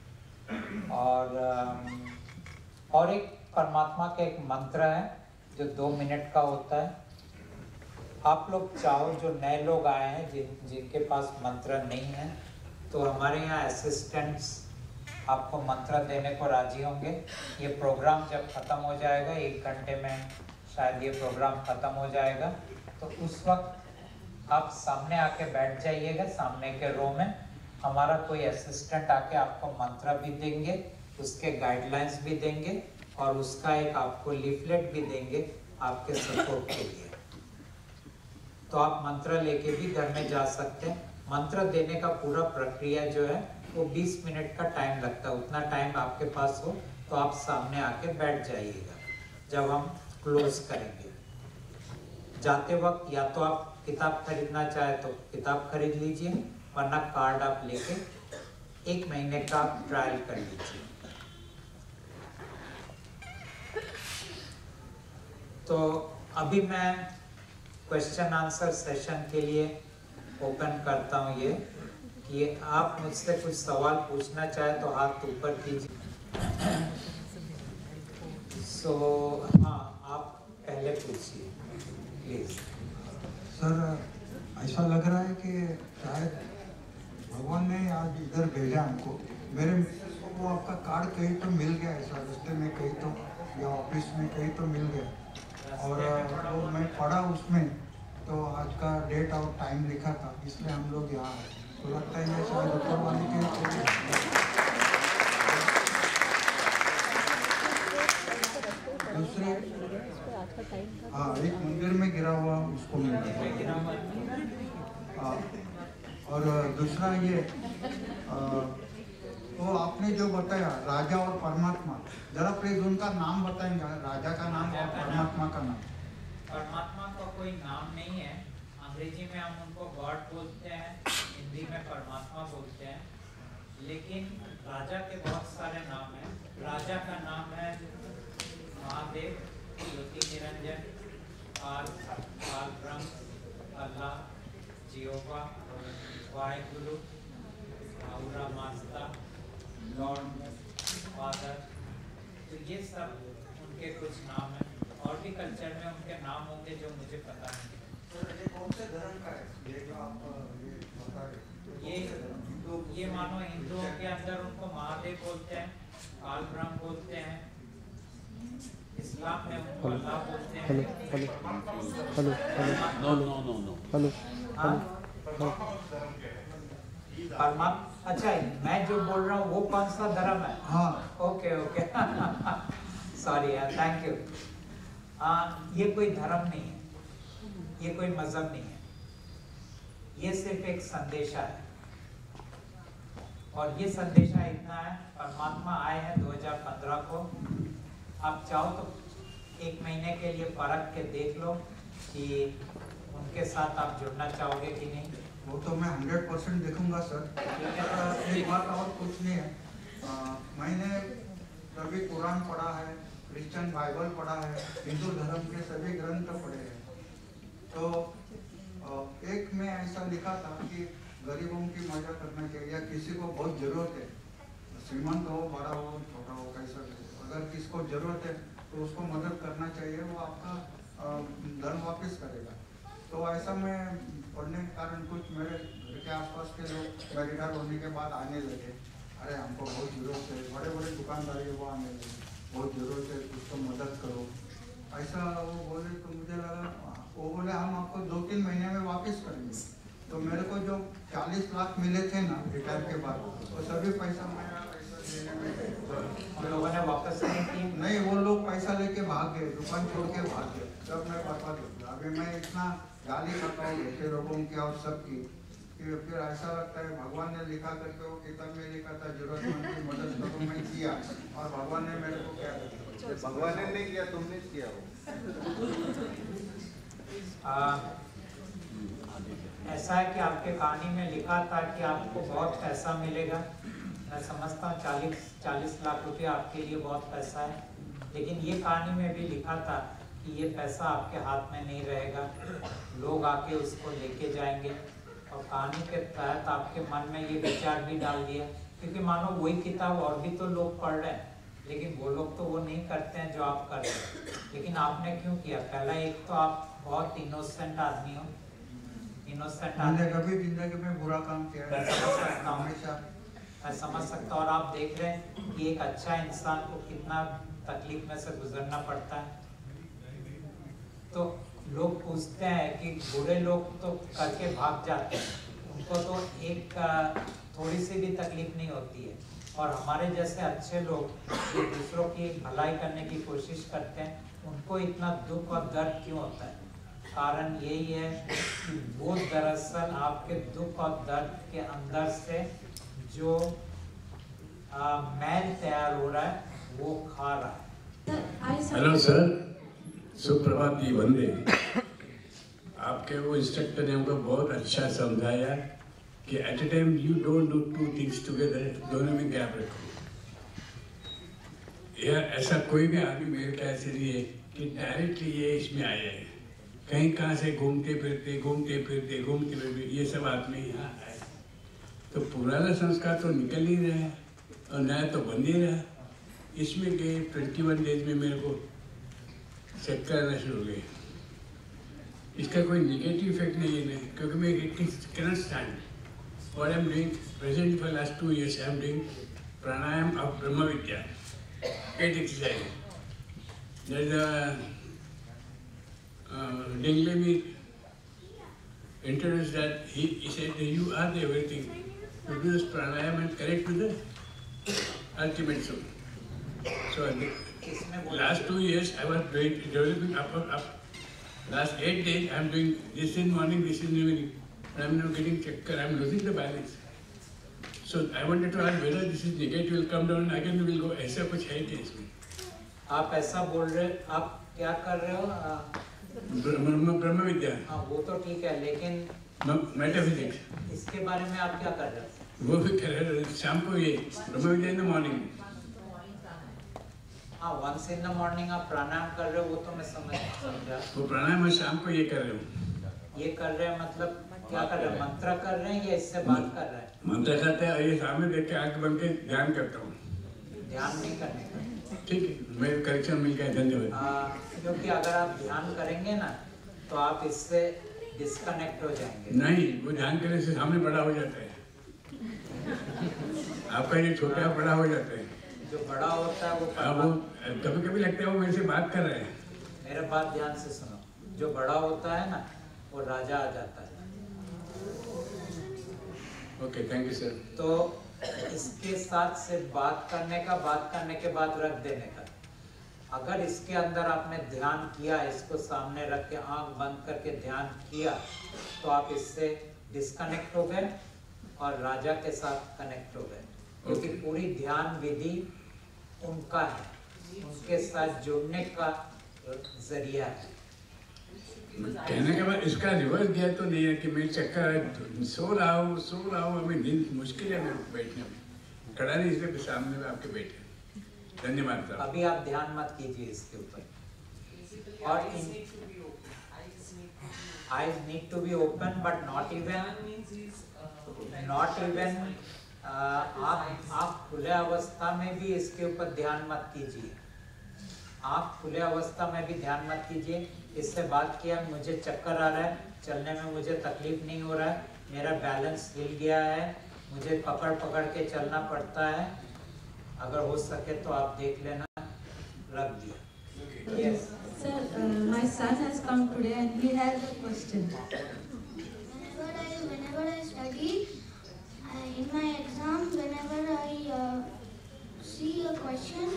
और एक परमात्मा का एक मंत्र है जो 2 मिनट का होता है। आप लोग चाहो, जो नए लोग आए हैं जिनके पास मंत्र नहीं है, तो हमारे यहाँ असिस्टेंट्स आपको मंत्र देने को राजी होंगे। ये प्रोग्राम जब ख़त्म हो जाएगा, 1 घंटे में शायद ये प्रोग्राम ख़त्म हो जाएगा, तो उस वक्त आप सामने आके बैठ जाइएगा, सामने के रो में हमारा कोई असिस्टेंट आके आपको मंत्र भी देंगे, उसके गाइडलाइंस भी देंगे, और उसका एक आपको लीफलेट भी देंगे आपके सपोर्ट के लिए। तो आप मंत्र लेके भी घर में जा सकते हैं। मंत्र देने का पूरा प्रक्रिया जो है वो 20 मिनट का टाइम लगता है। उतना टाइम आपके पास हो तो आप सामने आके बैठ जाइएगा जब हम क्लोज करेंगे। जाते वक्त या तो आप किताब खरीदना चाहे तो किताब खरीद लीजिए, वरना कार्ड आप लेके 1 महीने का ट्रायल कर लीजिए। तो अभी मैं क्वेश्चन आंसर सेशन के लिए ओपन करता हूँ ये कि आप मुझसे कुछ सवाल पूछना चाहे तो हाथ ऊपर कीजिए। सो हाँ, आप पहले पूछिए प्लीज। सर, ऐसा लग रहा है कि शायद भगवान ने आज इधर भेजा हमको। मेरे वो आपका कार्ड कहीं तो मिल गया, ऐसा रास्ते में कहीं तो, या ऑफिस में कहीं तो मिल गया, और वो मैं पढ़ा उसमें तो आज का डेट और टाइम लिखा था, इसलिए हम लोग यहाँ आए। तो लगता है ये शायद ऊपर वाले के दूसरे। हाँ, एक मंदिर में गिरा हुआ उसको मिल गया। हाँ, और दूसरा ये तो आपने जो बताया राजा और परमात्मा, जरा प्लीज उनका नाम बताएंगे, राजा का नाम और परमात्मा का नाम। परमात्मा का कोई नाम नहीं है, अंग्रेजी में हम उनको गॉड बोलते हैं, हिंदी में परमात्मा बोलते हैं, लेकिन राजा के बहुत सारे नाम हैं। राजा का नाम है महादेव, ज्योति Niranjan, Kaal Brahm, Allah, Jehovah, Waheguru, Ahura Mazda, lord, father. तो ये सब उनके कुछ नाम हैं, और भी कल्चर में उनके नाम होंगे जो मुझे पता नहीं। ये कौन से धर्म का है ये जो आप ये बता रहे? ये मानो हिंदुओं के अंदर उनको महादेव बोलते हैं, काल ब्रह्म बोलते हैं, इस्लाम में उनको अल्लाह बोलते हैं। परमात्मा, अच्छा मैं जो बोल रहा हूँ वो कौन सा धर्म है? हाँ, ओके ओके सॉरी यार, थैंक यू। ये कोई धर्म नहीं है, ये कोई मजहब नहीं है, ये सिर्फ एक संदेशा है। और ये संदेशा इतना है, परमात्मा आए हैं 2015 को। आप चाहो तो 1 महीने के लिए परख के देख लो कि उनके साथ आप जुड़ना चाहोगे कि नहीं। वो तो मैं 100% देखूंगा सर। एक बात और कुछ नहीं है, मैंने सभी कुरान पढ़ा है, क्रिश्चियन बाइबल पढ़ा है, हिंदू धर्म के सभी ग्रंथ पढ़े हैं। तो एक में ऐसा लिखा था कि गरीबों की मदद करना चाहिए, या किसी को बहुत जरूरत है, श्रीमंत हो, बड़ा हो, छोटा हो, कैसा भी, अगर किसको जरूरत है तो उसको मदद करना चाहिए, वो आपका धन वापस करेगा। तो ऐसा मैं पढ़ने के कारण कुछ मेरे घर के आसपास के लोग मैं रिटायर होने के बाद आने लगे, अरे हमको बहुत जरूरत है, बड़े बड़े दुकानदार है वो आने लगे, बहुत जरूरत है, उसको मदद करो, ऐसा वो बोले। तो मुझे लगा, वो बोले हम आपको 2-3 महीने में वापस करेंगे। तो मेरे को जो 40 लाख मिले थे ना रिटायर के बाद, वो सभी पैसा मेरा लोगों ने वापस नहीं, वो लोग पैसा लेके भाग गए, दुकान छोड़ के भाग गए, तब मैं बर्बाद हो गया। अभी मैं इतना गाली खाता हूँ ऐसे लोगों की और सबकी, कि फिर ऐसा लगता है भगवान ने लिखा करके, वो किताब में लिखा था जरूरतमंद की मदद करो, मैं किया, और भगवान ने मेरे को क्या किया? भगवान ने नहीं किया, तुमने किया वो। ऐसा है कि आपके कहानी में लिखा था कि आपको बहुत पैसा मिलेगा। मैं समझता हूँ 40 लाख रुपया आपके लिए बहुत पैसा है, लेकिन ये कहानी में भी लिखा था कि ये पैसा आपके हाथ में नहीं रहेगा, लोग आके उसको लेके जाएंगे। और कहानी के तहत आपके मन में ये विचार भी डाल दिया, क्योंकि मानो वही किताब और भी तो लोग पढ़ रहे हैं, लेकिन वो लोग तो वो नहीं करते हैं जो आप कर रहे हैं। लेकिन आपने क्यों किया? पहला एक तो आप बहुत इनोसेंट आदमी हो, इनोसेंट आदमी, कभी जिंदगी में बुरा काम किया है, मैं समझ सकता हूँ। और आप देख रहे हैं कि एक अच्छा इंसान को कितना तकलीफ में से गुजरना पड़ता है। तो लोग पूछते हैं कि बुरे लोग तो करके भाग जाते हैं, उनको तो एक थोड़ी सी भी तकलीफ नहीं होती है, और हमारे जैसे अच्छे लोग जो दूसरों की भलाई करने की कोशिश करते हैं, उनको इतना दुख और दर्द क्यों होता है? कारण यही है कि वो दरअसल आपके दुख और दर्द के अंदर से जो मैल तैयार हो रहा है वो खा रहा है। हेलो सर, सुप्रभात जी, वंदे। आपके वो इंस्ट्रक्टर ने हमको बहुत अच्छा समझाया कि at a time you don't do 2 things together, दोनों में गैप रखो। यार ऐसा कोई भी आदमी मेरे ख्याल से नहीं है कि डायरेक्टली ये इसमें आया है, कहीं कहाँ से घूमते फिरते ये सब आदमी यहाँ आए, तो पुराना संस्कार तो निकल ही रहा है और नया तो बन ही रहा। इसमें के 21 डेज में मेरे को चक्कर आना शुरू हो गए। इसका कोई निगेटिव इफेक्ट नहीं है क्योंकि मैं can stand what I am doing present for last 2 years I am doing pranayam of Brahm Vidya 8 exercise. There is a Dingley me introduced that he said you are the everything. You do this pranayam and connect with the ultimate soul. So last 2 years I was developing up. Last 8 days I am doing this in morning, this in evening. And I am now getting chakkar, I am losing the balance. So I wanted to ask whether this is negative will come down again we will go. ऐसा कुछ है क्या इसमें? आप ऐसा बोल रहे, आप क्या कर रहे हो? ब्रह्म विद्या। हाँ वो तो ठीक है, लेकिन मेटाफिजिक्स इसके बारे में आप क्या कर रहे हो? वो भी कर रहे हैं शाम को ये Brahm Vidya in the morning. हाँ वंस इन द मॉर्निंग आप प्राणायाम कर रहे हो, वो तो मैं समझा। वो प्राणायाम मैं शाम को ये कर रहे हूँ। ये कर रहे हैं मतलब क्या कर रहे हैं? मंत्र कर रहे हैं या इससे बात कर रहे हैं? मंत्र करते हैं, ये सामने देख के आंख बंद के ध्यान करता हूँ। ध्यान नहीं करने का। ठीक है, मैं करेक्शन मिल गया, धन्यवाद। क्योंकि अगर आप ध्यान करेंगे ना तो आप इससे डिस्कनेक्ट हो जाएंगे। नहीं, वो ध्यान करने से सामने बड़ा हो जाता है। आपका ये छोटा बड़ा हो जाता है। जो बड़ा होता है वो कभी कभी लगता है वो मेरे से बात कर रहे हैं। मेरे बात ध्यान से सुनो, जो बड़ा होता है ना वो राजा आ जाता है। Okay, thank you sir. तो इसके साथ सिर्फ बात करने के बाद रख देने का। अगर इसके अंदर आपने ध्यान किया, इसको सामने रख के आंख बंद करके ध्यान किया, तो आप इससे डिस्कनेक्ट हो गए और राजा के साथ कनेक्ट हो गए। क्योंकि पूरी ध्यान विधि उनका है, उनके साथ जुड़ने का जरिया है। कहने के बाद इसका रिवर्स गया तो नहीं है कि मैं चक्कर सो रहा हूँ अभी नींद मुश्किल है मेरे को बैठने में, खड़ा नहीं इसलिए सामने में आपके बैठे। धन्यवाद साहब। अभी आप ध्यान मत कीजिए इसके ऊपर। और eyes need to be open but not even आप खुले अवस्था में भी इसके ऊपर ध्यान मत कीजिए। आप खुले अवस्था में भी ध्यान मत कीजिए। इससे बात किया, मुझे चक्कर आ रहा है, चलने में मुझे तकलीफ नहीं हो रहा है, मेरा बैलेंस हिल गया है, मुझे पकड़ के चलना पड़ता है। अगर हो सके तो आप देख लेना, रख दिया। Yes. Sir, my son has come today and he has a question. Whenever I study, in my exam, whenever I see a question,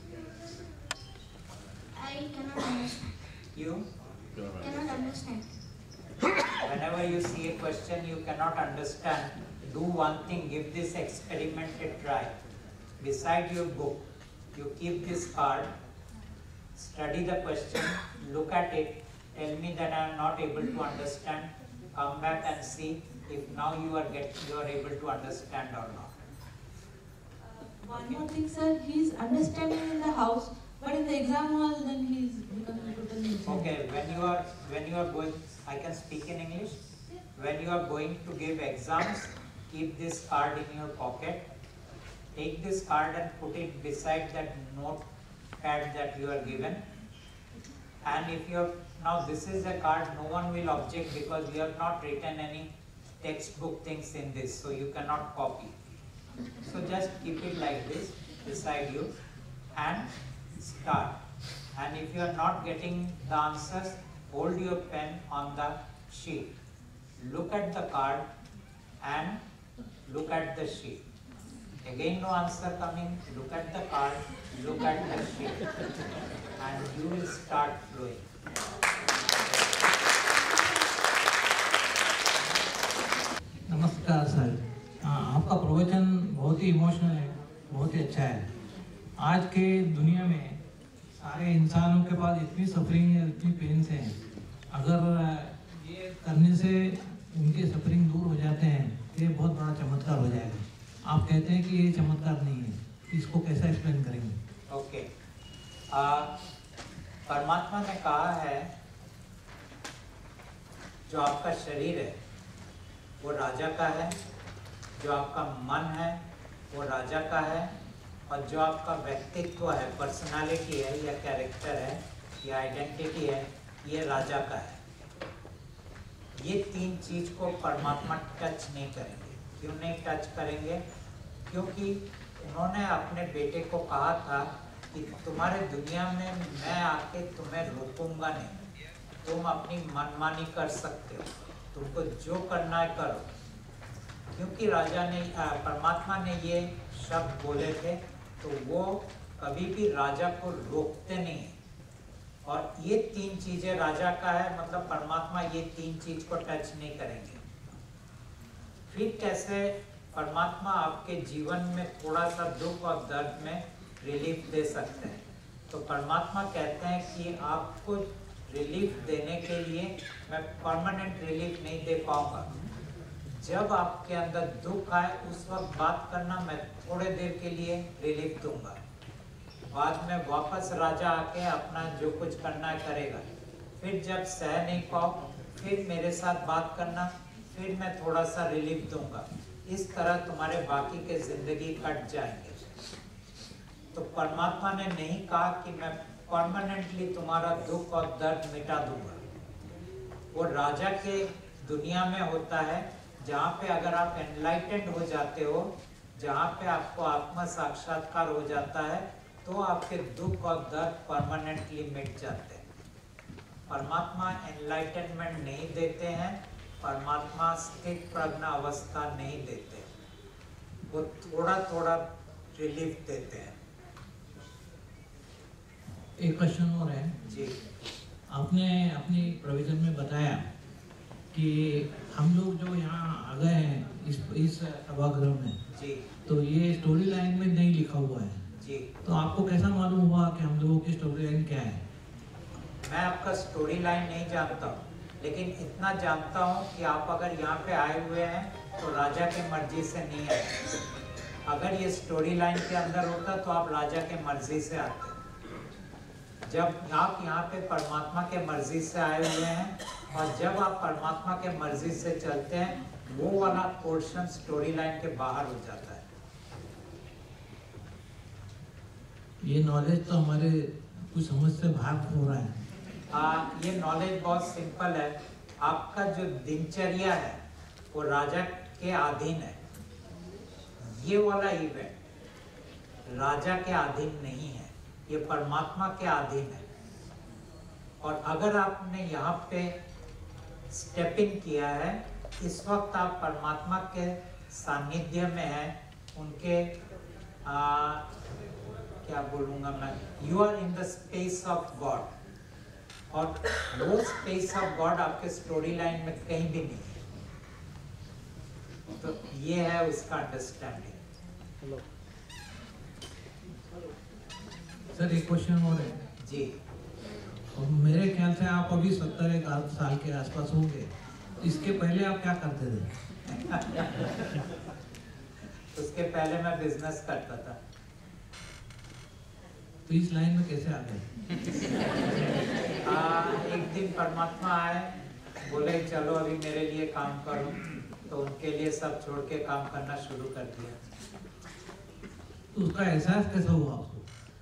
I cannot understand. You? Cannot understand. Whenever you see a question you cannot understand, do one thing, give this experiment a try. Beside your book, you keep this card, study the question, look at it, tell me that I am not able to understand, come back and see if now you are able to understand or not. One more thing, sir, he is understanding in the house, but in the exam hall, then he is becoming totally insane. Okay, when you are going, I can speak in English. When you are going to give exams, keep this card in your pocket. Take this card and put it beside that notepad that you are given. And if you have, now this is a card, no one will object because you have not written any textbook things in this, so you cannot copy. So just keep it like this beside you and start. And if you are not getting the answers, hold your pen on the sheet. Look at the card and look at the sheet. Again no answer coming, look at the card, look at the sheet, and you will start flowing. नमस्कार sir, आपका प्रवचन बहुत ही emotional है, बहुत ही अच्छा है। आज के दुनिया में सारे इंसानों के पास इतनी सफरिंग है, इतनी पेन्स हैं, अगर ये करने से उनके सफरिंग दूर हो जाते हैं तो ये बहुत बड़ा चमत्कार हो जाएगा। आप कहते हैं कि ये चमत्कार नहीं है, इसको कैसा एक्सप्लेन करेंगे? ओके, परमात्मा ने कहा है जो आपका शरीर है वो राजा का है, जो आपका मन है वो राजा का है, और जो आपका व्यक्तित्व है, पर्सनालिटी है या कैरेक्टर है या आइडेंटिटी है, ये राजा का है। ये तीन चीज को परमात्मा टच नहीं करेंगे। क्यों नहीं टच करेंगे? क्योंकि उन्होंने अपने बेटे को कहा था कि तुम्हारे दुनिया में मैं आके तुम्हें रोकूंगा नहीं, तुम अपनी मनमानी कर सकते हो, तुमको जो करना है करो। क्योंकि राजा ने परमात्मा ने ये शब्द बोले थे, तो वो कभी भी राजा को रोकते नहीं है। और ये तीन चीजें राजा का है, मतलब परमात्मा ये तीन चीज को टच नहीं करेंगे। फिर कैसे परमात्मा आपके जीवन में थोड़ा सा दुख और दर्द में रिलीफ दे सकते हैं? तो परमात्मा कहते हैं कि आपको रिलीफ देने के लिए मैं परमानेंट रिलीफ नहीं दे पाऊंगा। जब आपके अंदर दुख आए उस वक्त बात करना, मैं थोड़े देर के लिए रिलीफ दूंगा, बाद में वापस राजा आके अपना जो कुछ करना है करेगा। फिर जब सह नहीं पाओ फिर मेरे साथ बात करना, फिर मैं थोड़ा सा रिलीफ दूंगा। इस तरह तुम्हारे बाकी के जिंदगी कट जाएंगे। तो परमात्मा ने नहीं कहा कि मैं परमानेंटली तुम्हारा दुख और दर्द मिटा दूंगा। वो राजा के दुनिया में होता है जहाँ पे अगर आप एनलाइटेंड हो जाते हो, जहाँ पे आपको आत्म साक्षात्कार हो जाता है, तो आपके दुख और दर्द परमानेंटली मिट जाते हैं। परमात्मा एनलाइटनमेंट नहीं देते हैं, परमात्मा स्थित प्रज्ञा अवस्था नहीं देते, वो थोड़ा थोड़ा रिलीफ देते हैं। एक क्वेश्चन और है जी। आपने अपनी प्रोविजन में बताया कि हम लोग जो यहाँ आ गए हैं इस सभागृह में जी तो ये स्टोरी लाइन में नहीं लिखा हुआ है जी। तो आपको कैसा मालूम हुआ कि हम लोगों की स्टोरी लाइन क्या है? मैं आपका स्टोरी लाइन नहीं जानता हूँ, लेकिन इतना जानता हूँ कि आप अगर यहाँ पे आए हुए हैं तो राजा के मर्जी से नहीं आए। अगर ये स्टोरी लाइन के अंदर होता तो आप राजा के मर्जी से आते। जब आप यहाँ पे परमात्मा के मर्जी से आए हुए हैं, और जब आप परमात्मा के मर्जी से चलते हैं, वो वाला पोर्शन स्टोरी लाइन के बाहर हो जाता है। ये नॉलेज तो हमारे कुछ समझ से बाहर हो रहा है। ये नॉलेज बहुत सिंपल है। आपका जो दिनचर्या है वो राजा के अधीन है। ये वाला इवेंट राजा के अधीन नहीं है, ये परमात्मा के अधीन है। और अगर आपने यहाँ पे स्टेप इन किया है, इस वक्त आप परमात्मा के सानिध्य में हैं, उनके क्या बोलूँगा मैं, you are in the space of God. और वो स्पेस ऑफ गॉड आपके स्टोरी लाइन में कहीं भी नहीं है। तो ये है उसका अंडरस्टैंडिंग। सर एक क्वेश्चन और है जी। और मेरे ख्याल से आप अभी 70 साल के आसपास होंगे। इसके पहले आप क्या करते थे? उसके पहले मैं बिजनेस करता था। तो इस लाइन में कैसे आ गए? एक दिन परमात्मा आए, बोले चलो अभी मेरे लिए काम करो, तो उनके लिए सब छोड़ के काम करना शुरू कर दिया। तो उसका एहसास कैसा हुआ आपको?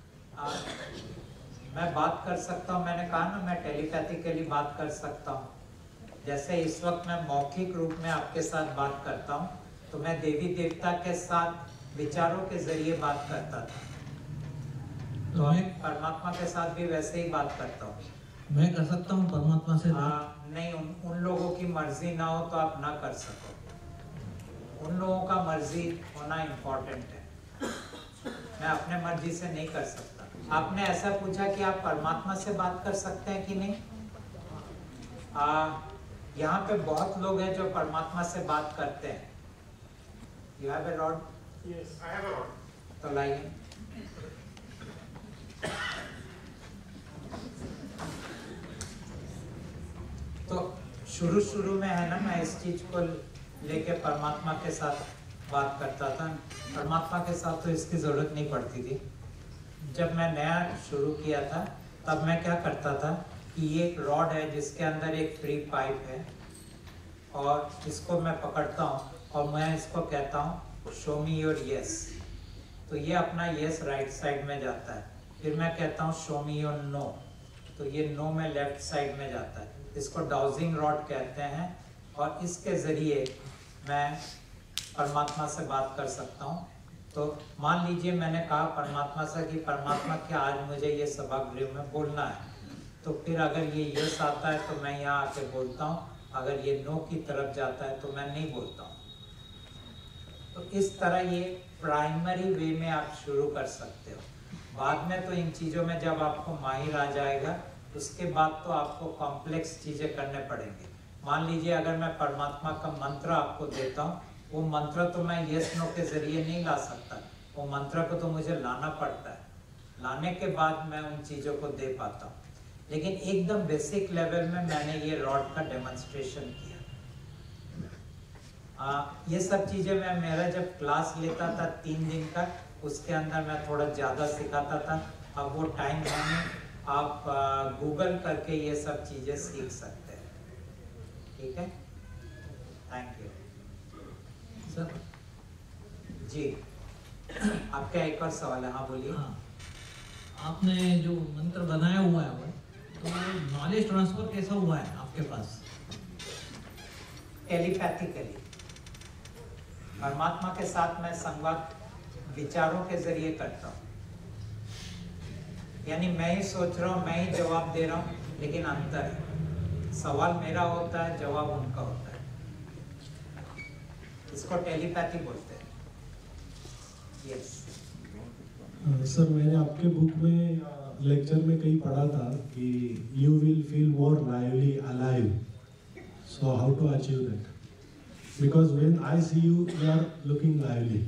मैं बात कर सकता हूँ, मैंने कहा ना मैं टेलीपैथिकली बात कर सकता हूँ। जैसे इस वक्त मैं मौखिक रूप में आपके साथ बात करता हूँ, तो मैं देवी देवता के साथ विचारों के जरिए बात करता था। तो मैं परमात्मा के साथ भी वैसे ही बात करता हूँ। मैं कर सकता हूँ परमात्मा से बात? नहीं, उन लोगों की मर्जी ना हो तो आप ना कर सको। उन लोगों का मर्जी होना इम्पोर्टेंट है। मैं अपने मर्जी से नहीं कर सकता। आपने ऐसा पूछा कि आप परमात्मा से बात कर सकते हैं कि नहीं। यहाँ पे बहुत लोग हैं जो परमात्मा से बात करते हैं। You have a rod? Yes, I have a rod. तो लाइए। तो शुरू में है ना, मैं इस चीज को लेके परमात्मा के साथ बात करता था। परमात्मा के साथ तो इसकी जरूरत नहीं पड़ती थी। जब मैं नया शुरू किया था तब मैं क्या करता था कि ये एक रॉड है जिसके अंदर एक फ्री पाइप है, और इसको मैं पकड़ता हूँ और मैं इसको कहता हूँ शो मी योर यस। तो ये अपना यस राइट साइड में जाता है। फिर मैं कहता हूँ शो मी योर नो, तो ये नो में लेफ्ट साइड में जाता है। इसको डाउजिंग रॉड कहते हैं और इसके ज़रिए मैं परमात्मा से बात कर सकता हूँ। तो मान लीजिए मैंने कहा परमात्मा से कि परमात्मा क्या आज मुझे ये सभागृह में बोलना है, तो फिर अगर ये यस आता है तो मैं यहाँ आके बोलता हूँ, अगर ये नो की तरफ जाता है तो मैं नहीं बोलता हूँ। तो इस तरह ये प्राइमरी वे में आप शुरू कर सकते हो। बाद में तो इन चीज़ों में जब आपको माहिर आ जाएगा, उसके बाद तो आपको कॉम्प्लेक्स चीज़ें करने पड़ेंगी। मान लीजिए अगर मैं परमात्मा का मंत्र आपको देता हूँ, वो मंत्र तो मैं यस नो के ज़रिए नहीं ला सकता, वो मंत्र को तो मुझे लाना पड़ता है। लाने के बाद मैं उन चीज़ों को दे पाता हूँ। लेकिन एकदम बेसिक लेवल में मैंने ये रॉड का डेमोन्स्ट्रेशन किया। ये सब चीज़ें मैं मेरा जब क्लास लेता था 3 दिन का, उसके अंदर मैं थोड़ा ज़्यादा सिखाता था। अब वो टाइम है नहीं, आप गूगल करके ये सब चीज़ें सीख सकते हैं। ठीक है, थैंक यू सर। जी, आपका एक और सवाल है? हाँ बोलिए। हाँ, आपने जो मंत्र बनाया हुआ है वो, तो नॉलेज ट्रांसफर कैसा हुआ है आपके पास? टेलीपैथिकली परमात्मा के साथ मैं संवाद विचारों के जरिए करता हूँ। यानी मैं ही सोच रहा हूँ, मैं ही जवाब दे रहा हूँ, लेकिन अंतर है, सवाल मेरा होता है, जवाब उनका होता है। इसको टेलीपैथी बोलते हैं। यस सर, मैंने आपके बुक में लेक्चर में कहीं पढ़ा था कि you will feel more lively alive, so how to achieve that? Because when I see you are looking lively.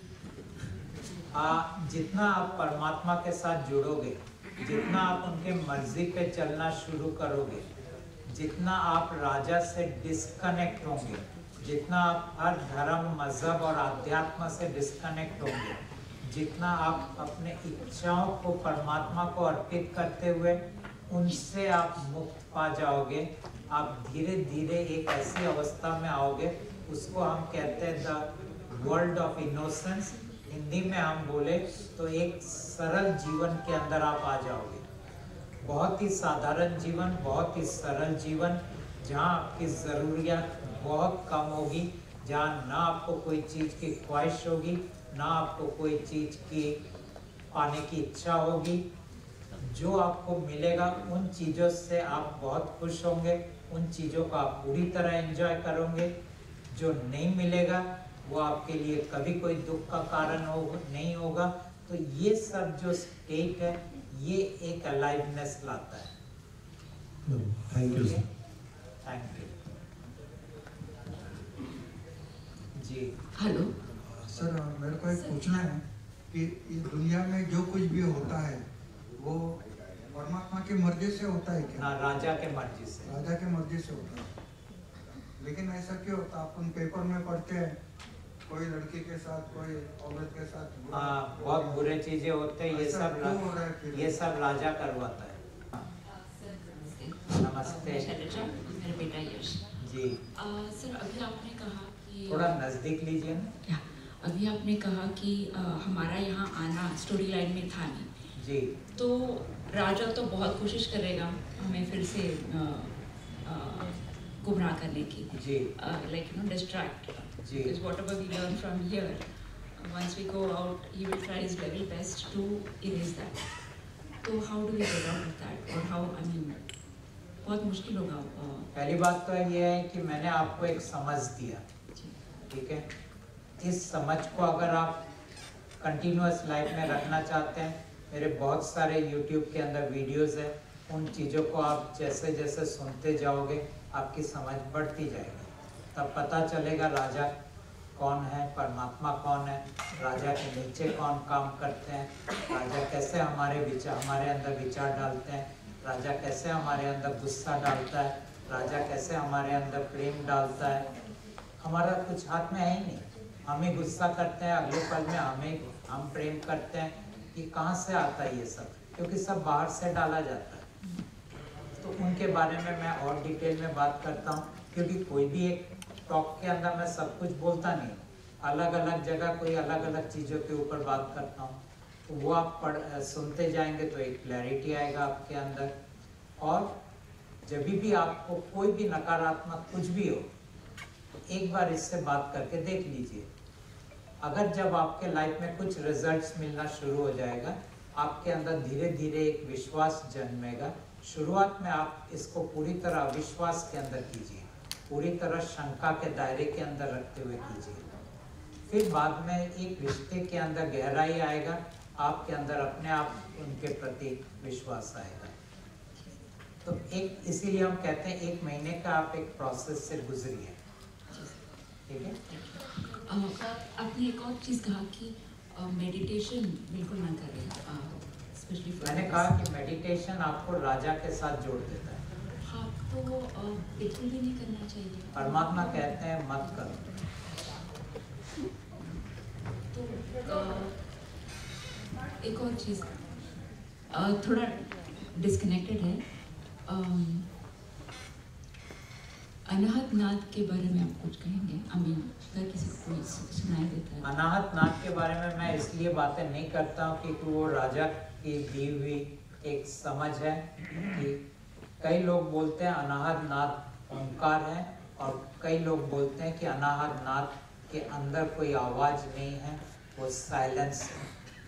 जितना आप परमात्मा के साथ जुड़ोगे, जितना आप उनके मर्जी पे चलना शुरू करोगे, जितना आप राजा से डिस्कनेक्ट होंगे, जितना आप हर धर्म, मजहब और अध्यात्म से डिस्कनेक्ट होंगे, जितना आप अपने इच्छाओं को परमात्मा को अर्पित करते हुए उनसे आप मुक्त पा जाओगे, आप धीरे धीरे एक ऐसी अवस्था में आओगे, उसको हम कहते हैं the world of innocence. Hindi में हम बोले तो एक सरल जीवन के अंदर आप आ जाओगे। बहुत ही साधारण जीवन, बहुत ही सरल जीवन, जहाँ आपकी ज़रूरियात बहुत कम होगी, जहाँ ना आपको कोई चीज़ की ख्वाहिश होगी, ना आपको कोई चीज़ की पाने की इच्छा होगी। जो आपको मिलेगा उन चीज़ों से आप बहुत खुश होंगे, उन चीज़ों को आप पूरी तरह एंजॉय करोगे। जो नहीं मिलेगा वो आपके लिए कभी कोई दुख का कारण नहीं होगा। तो ये सब जो स्टेट है, ये एक अलाइवनेस लाता है। Thank you sir. Thank you ji. Hello sir, मेरे को एक पूछना है कि इस दुनिया में जो कुछ भी होता है वो परमात्मा की मर्जी से होता है क्या? हाँ, राजा के मर्जी से। राजा की मर्जी से होता है। लेकिन ऐसा क्यों होता? अपन पेपर में पढ़ते हैं कोई लड़की के साथ, कोई औरत के साथ हाँ, बहुत बुरे चीजें होते हैं। ये सब हो रहा है फिर? ये सब राजा करवाता है। नमस्ते। मेरा बेटा यश जी। सर, अभी आपने कहा कि थोड़ा नजदीक लीजिए ना। अभी आपने कहा कि हमारा यहाँ आना स्टोरी लाइन में था नहीं जी। तो राजा तो बहुत कोशिश करेगा हमें फिर से गुमराह करने की, जी, like distract. Ji. Because whatever we learn from here, once we go out, he will try his level best to erase that. So how do we get out of that? Or how, I mean, बहुत मुश्किल होगा। पहली बात तो ये है कि मैंने आपको एक समझ दिया, ठीक है। इस समझ को अगर आप कंटिन्यूअस लाइफ में रखना चाहते हैं, मेरे बहुत सारे YouTube के अंदर वीडियोस हैं, उन चीज़ों को आप जैसे जैसे सुनते जाओगे आपकी समझ बढ़ती जाएगी। तब पता चलेगा राजा कौन है, परमात्मा कौन है, राजा के नीचे कौन काम करते हैं, राजा कैसे हमारे अंदर विचार डालते हैं, राजा कैसे हमारे अंदर गुस्सा डालता है, राजा कैसे हमारे अंदर प्रेम डालता है। हमारा कुछ हाथ में है ही नहीं। हम ही गुस्सा करते हैं, अगले पल में हम प्रेम करते हैं। ये कहाँ से आता है ये सब? क्योंकि सब बाहर से डाला जाता है। तो उनके बारे में मैं और डिटेल में बात करता हूँ, क्योंकि कोई भी एक टॉक के अंदर मैं सब कुछ बोलता नहीं। अलग अलग जगह कोई अलग अलग चीज़ों के ऊपर बात करता हूँ, तो वो आप सुनते जाएंगे तो एक क्लैरिटी आएगा आपके अंदर। और जब भी आपको कोई भी नकारात्मक कुछ भी हो, एक बार इससे बात करके देख लीजिए। अगर जब आपके लाइफ में कुछ रिजल्ट्स मिलना शुरू हो जाएगा, आपके अंदर धीरे धीरे एक विश्वास जन्मेगा। शुरुआत में आप इसको पूरी तरह अविश्वास के अंदर कीजिए, पूरी तरह शंका के दायरे के अंदर रखते हुए कीजिए। फिर बाद में एक रिश्ते के अंदर गहराई आएगा, आपके अंदर अपने आप उनके प्रति विश्वास आएगा। तो एक इसीलिए हम कहते हैं 1 महीने का आप एक प्रोसेस से गुजरिए, ठीक है। आपने एक और चीज़ कहा कि मेडिटेशन बिल्कुल ना करें, स्पेशली मैंने कहा कि मेडिटेशन आपको राजा के साथ जोड़ देता है। हाँ, तो बिल्कुल भी नहीं करना चाहिए। परमात्मा कहते हैं मत करो। तो एक और चीज़ थोड़ा डिस्कनेक्टेड है, अनाहत नाद के बारे में आप कुछ कहेंगे? अगर किसी को कोई सुनाई देता है। अनाहत नाद के बारे में मैं इसलिए बातें नहीं करता हूँ क्योंकि वो राजा की दी हुई एक समझ है कि कई लोग बोलते हैं अनाहत नाद ओंकार है, और कई लोग बोलते हैं कि अनाहत नाद के अंदर कोई आवाज नहीं है, वो साइलेंस है।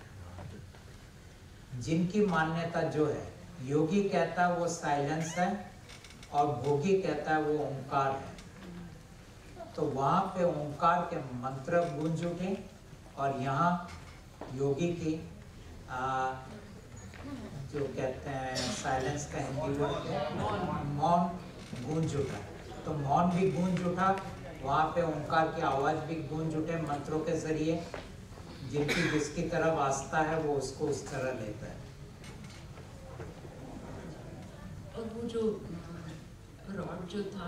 जिनकी मान्यता जो है, योगी कहता है वो साइलेंस है और भोगी कहता है वो ओंकार है। तो वहाँ पे ओंकार के मंत्र गूंज उठे और यहाँ योगी की जो कहते हैं साइलेंस का हिंदी वर्ड है मौन गूंज उठा। तो मौन भी गूंज उठा, वहाँ पे ओंकार की आवाज़ भी गूंज उठे मंत्रों के जरिए। जिनकी जिसकी तरफ आस्था है वो उसको उस तरह लेता है। और वो जो रॉड जो था,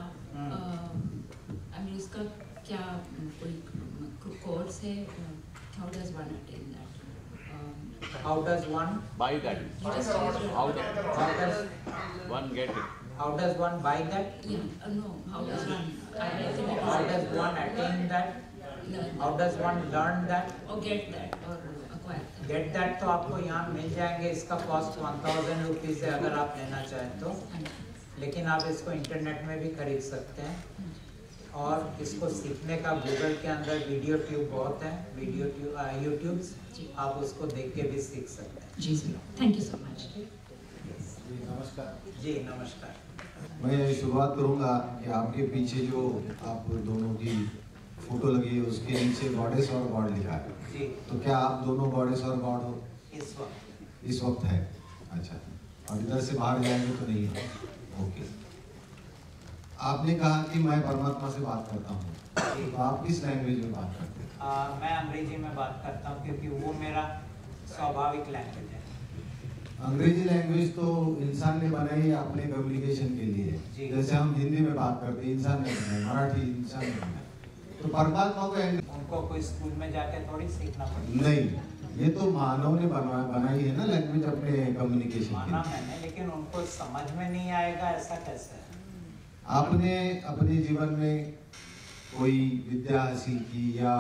उसका क्या कोई कोर्स है? How does one attain that? How does one buy that? How does one get it? How does one buy that? Yeah, no. How does one? How does one attain that? How does one learn that? Or get that or acquire that? Get that तो आपको यहाँ मिल जाएंगे। इसका cost 1000 rupees है अगर आप लेना चाहें तो, लेकिन आप इसको इंटरनेट में भी खरीद सकते हैं। और इसको सीखने का गूगल के अंदर वीडियो ट्यूब बहुत है, वीडियो ट्यूब यूट्यूब, आप उसको देख के भी सीख सकते हैं। जी sir, thank you so much. नमस्कार जी नमस्कार। मैं शुरुआत करूंगा कि आपके पीछे जो आप दोनों की फोटो लगी है उसके नीचे गॉडेस और गॉड लिखा है जी। तो क्या आप दोनों गॉडेस और गॉड हो? इस वक्त है। अच्छा, और इधर से बाहर जाएंगे तो नहीं है? ओके। आपने कहा कि मैं परमात्मा से बात करता हूँ, तो आप किस लैंग्वेज में बात करते हैं? मैं अंग्रेजी में बात करता हूँ क्योंकि वो मेरा स्वाभाविक लैंग्वेज है। अंग्रेजी लैंग्वेज तो इंसान ने बनाई है अपने कम्युनिकेशन के लिए, जैसे हम हिंदी में बात करते हैं, इंसान ने बनाई, मराठी इंसान ने बनाई। तो परमात्मा को उनको कोई स्कूल में जाके थोड़ी सीखना पड़ेगा? नहीं, ये तो मानव ने बनाई है ना लैंग्वेज अपने कम्युनिकेशन माना मैंने, लेकिन उनको समझ में नहीं आएगा, ऐसा कैसे है? आपने अपने जीवन में कोई विद्या हासिल की या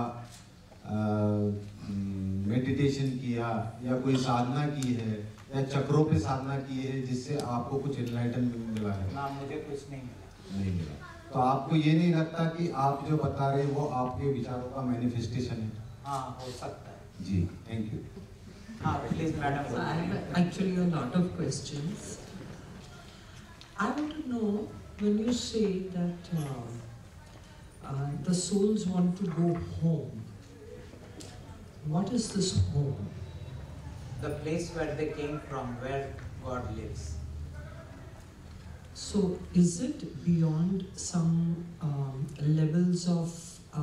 मेडिटेशन किया या कोई साधना की है या चक्रों पे साधना की है जिससे आपको कुछ एनलाइटनमेंट मिला है? ना, मुझे कुछ नहीं मिला। नहीं मिला। तो आपको ये नहीं लगता कि आप जो बता रहे हैं वो आपके विचारों का मैनिफेस्टेशन है? हाँ, हो सकता है। जी, थैंक यू। हाँ, please madam. So I have actually a lot of questions. I want to know, when you say that the souls want to go home, what is this home? The place where they came from, where God lives. So is it beyond some levels of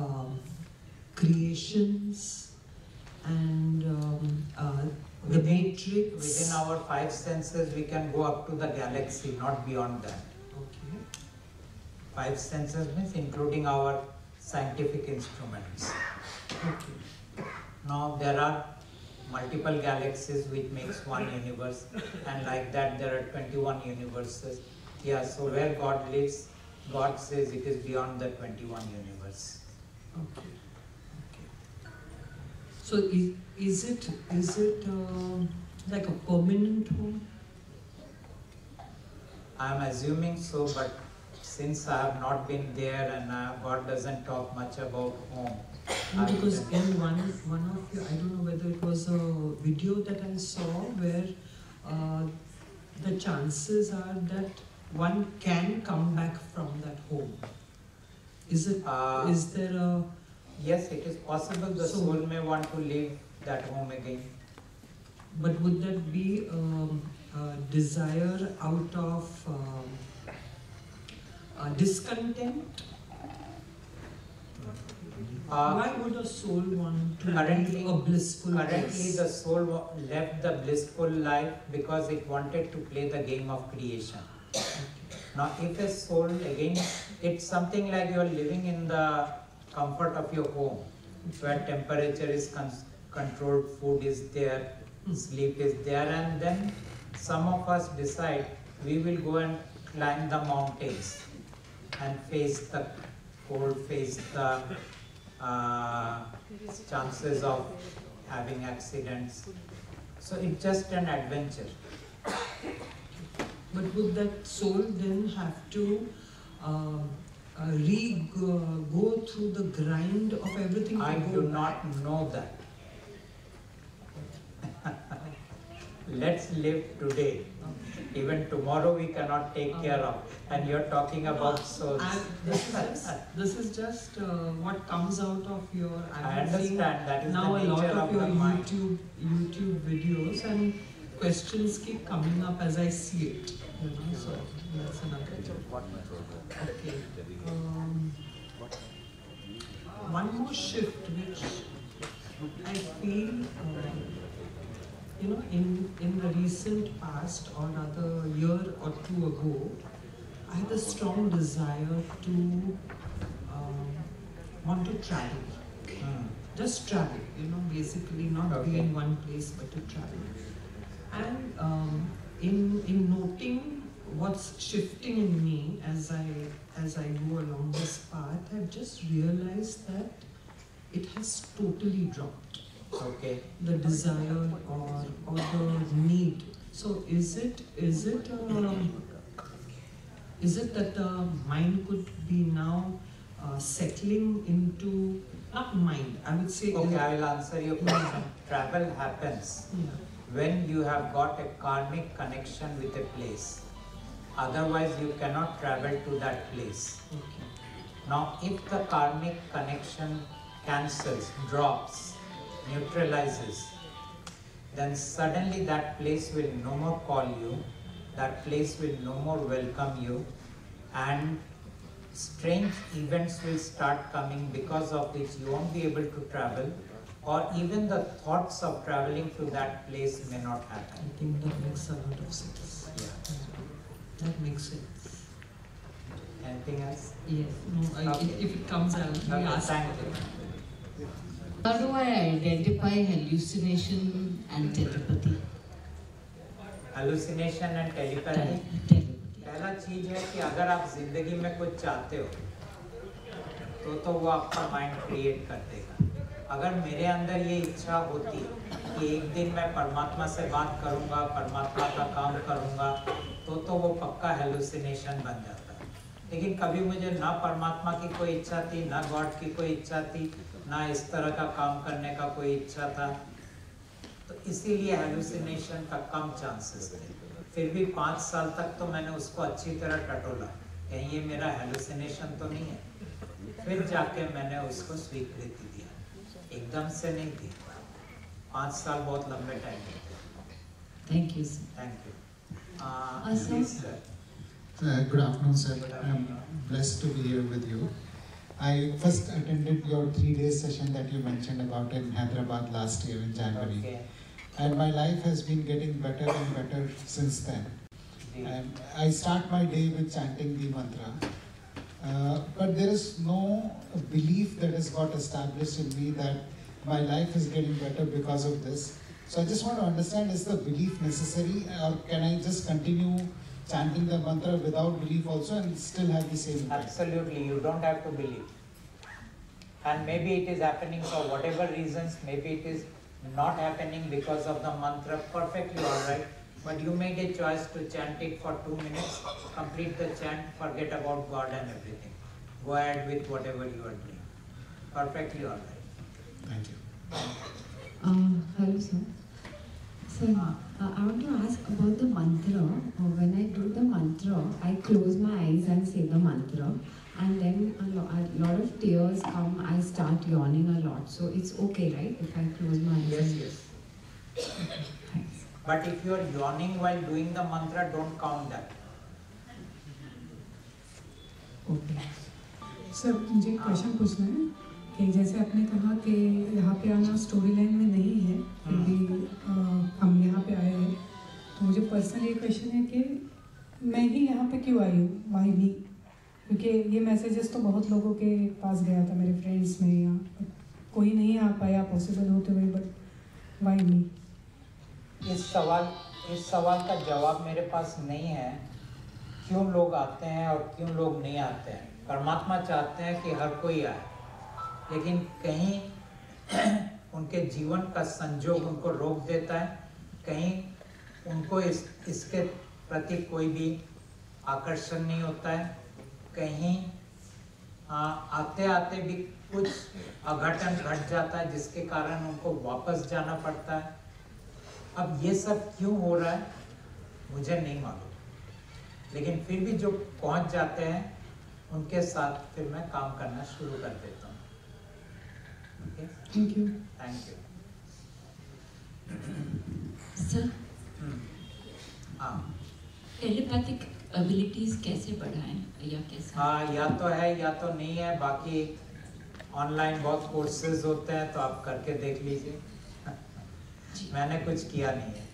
creations and the matrix? Within our 5 senses, we can go up to the galaxy, not beyond that. Okay. 5 senses means including our scientific instruments. Okay. Now there are multiple galaxies which makes one universe, and like that there are 21 universes. Yeah, so where God lives, God says it is beyond the 21 universe. Okay. Okay. So is it like a permanent home? I am assuming so, but since I have not been there and God doesn't talk much about home. No, because in one of your, I don't know whether it was a video that I saw where the chances are that one can come back from that home. Is there a... Yes, it is possible the soul may want to leave that home again. But would that be a desire out of discontent? Why would a soul want to leave a blissful place? Currently the soul left the blissful life because it wanted to play the game of creation. Now if a soul, again, it's something like you are living in the comfort of your home, where temperature is controlled, food is there, sleep is there, and then some of us decide we will go and climb the mountains and face the cold, face the chances of having accidents. So it's just an adventure. But would that soul then have to go through the grind of everything? I do not know that. Let's live today. Even tomorrow we cannot take care of. And you're talking about souls. This is just what comes out of your... I understand, that is now the a lot nature of of your the mind. YouTube videos, and questions keep coming up as I see it. You know, so that's another joke. Okay. One more shift which I feel, you know, in the recent past, or rather a year or two ago, I had a strong desire to want to travel. Just travel, you know, basically not be in one place but to travel. And in noting what's shifting in me as I go along this path, I've just realized that it has totally dropped. Okay. The desire or the need. So is it that the mind could be now settling into, not mind, I would say... Okay, I will answer your question. Travel happens when you have got a karmic connection with a place. Otherwise, you cannot travel to that place. Okay. Now, if the karmic connection cancels, drops, neutralizes, then suddenly that place will no more call you, that place will no more welcome you, and strange events will start coming because of which you won't be able to travel, or even the thoughts of traveling to that place may not happen. I think that makes a lot of sense. Yeah. That makes sense. Anything else? Yes. No, if it comes out, we ask. Thank you. How do I identify hallucination and telepathy? Hallucination and telepathy? पहला चीज है कि अगर आप जिंदगी में कुछ चाहते हो तो वो आपका माइंड क्रिएट कर देगा. अगर मेरे अंदर ये इच्छा होती कि एक दिन मैं परमात्मा से बात करूंगा, परमात्मा का काम करूंगा, तो वो पक्का हेलुसिनेशन बन जाता है. लेकिन कभी मुझे ना परमात्मा की कोई इच्छा थी, ना गॉड की कोई इच्छा थी, ना इस तरह का काम करने का कोई इच्छा था, तो इसीलिए हेलुसिनेशन का कम चांसेस थे. फिर भी 5 साल तक तो मैंने उसको अच्छी तरह टटोला, कहीं ये मेरा हेलुसिनेशन तो नहीं है. फिर जाके मैंने उसको स्वीकृति दिया, एकदम से नहीं दी. 5 साल बहुत लंबे टाइम थे. Thank you. Thank you. Please, sir. Good afternoon, sir. I'm blessed to be here with you. I first attended your 3-day session that you mentioned about in Hyderabad last year in January. Okay. And my life has been getting better and better since then. And I start my day with chanting the mantra. But there is no belief that has got established in me that my life is getting better because of this. So I just want to understand, is the belief necessary, or can I just continue chanting the mantra without belief also and still have the same impact? Absolutely, you don't have to believe. and maybe it is happening for whatever reasons, maybe it is not happening because of the mantra, perfectly alright. But you made a choice to chant it for 2 minutes, complete the chant, forget about God and everything. Go ahead with whatever you are doing. Perfectly alright. Thank you. Hello sir. Sir, I want to ask about the mantra. When I do the mantra, I close my eyes and say the mantra, and then a lot of tears come. I start yawning a lot. So it's okay, right? If I close my eyes. Yes, yes. Thanks. But if you are yawning while doing the mantra, don't count that. Okay. Sir मुझे एक question पूछना है कि जैसे आपने कहा कि यहाँ पे आना स्टोरी लाइन में नहीं है, फिर भी हम यहाँ पे आए हैं, तो मुझे पर्सनली ये क्वेश्चन है कि मैं ही यहाँ पे क्यों आई हूँ, वाई मी? क्योंकि ये मैसेजेस तो बहुत लोगों के पास गया था, मेरे फ्रेंड्स में, या कोई नहीं आ पाया पॉसिबल होते हुए, बट वाई मी? इस सवाल का जवाब मेरे पास नहीं है, क्यों लोग आते हैं और क्यों लोग नहीं आते हैं। परमात्मा चाहते हैं कि हर कोई आए, लेकिन कहीं उनके जीवन का संजोग उनको रोक देता है, कहीं उनको इसके प्रति कोई भी आकर्षण नहीं होता है, कहीं आते आते भी कुछ अघटन घट जाता है जिसके कारण उनको वापस जाना पड़ता है। अब ये सब क्यों हो रहा है मुझे नहीं मालूम, लेकिन फिर भी जो पहुंच जाते हैं उनके साथ फिर मैं काम करना शुरू कर देता हूँ। Okay, thank you. Thank you sir. हाँ, टेलीपैथिक एबिलिटीज कैसे बढ़ाएं या कैसे? हाँ, या तो है या तो नहीं है। बाकी ऑनलाइन बहुत कोर्सेज होते हैं, तो आप करके देख लीजिए। मैंने कुछ किया नहीं है।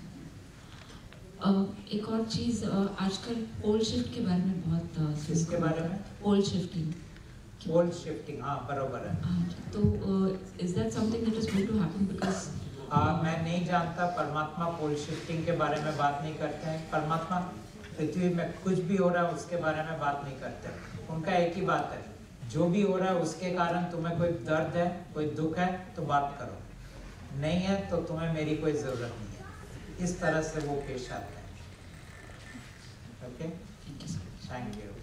एक और चीज, आजकल पोल शिफ्ट के बारे में बहुत किसके बारे में? पोल शिफ्टिंग। पोल शिफ्टिंग, हाँ बरोबर है। तो is that something that is going to happen? Because मैं नहीं जानता, परमात्मा पोल शिफ्टिंग के बारे में बात नहीं करते हैं। परमात्मा पृथ्वी में कुछ भी हो रहा है उसके बारे में बात नहीं करते। उनका एक ही बात है, जो भी हो रहा है उसके कारण तुम्हें कोई दर्द है, कोई दुख है तो बात करो, नहीं है तो तुम्हें मेरी कोई ज़रूरत नहीं है। इस तरह से वो पेश आते हैं। Okay, thank you.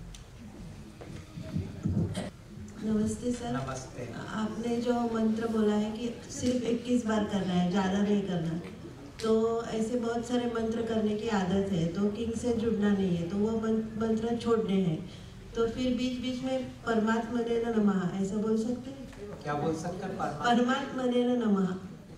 नमस्ते सर। नमस्ते। आपने जो मंत्र बोला है कि सिर्फ 21 बार करना है, ज़्यादा नहीं करना, तो ऐसे बहुत सारे मंत्र करने की आदत है, तो किंग से जुड़ना नहीं है, तो वो मंत्र छोड़ने हैं, तो फिर बीच बीच में परमात्मने नमः ऐसा बोल सकते हैं? क्या बोल सकते हैं? परमात्मने नमः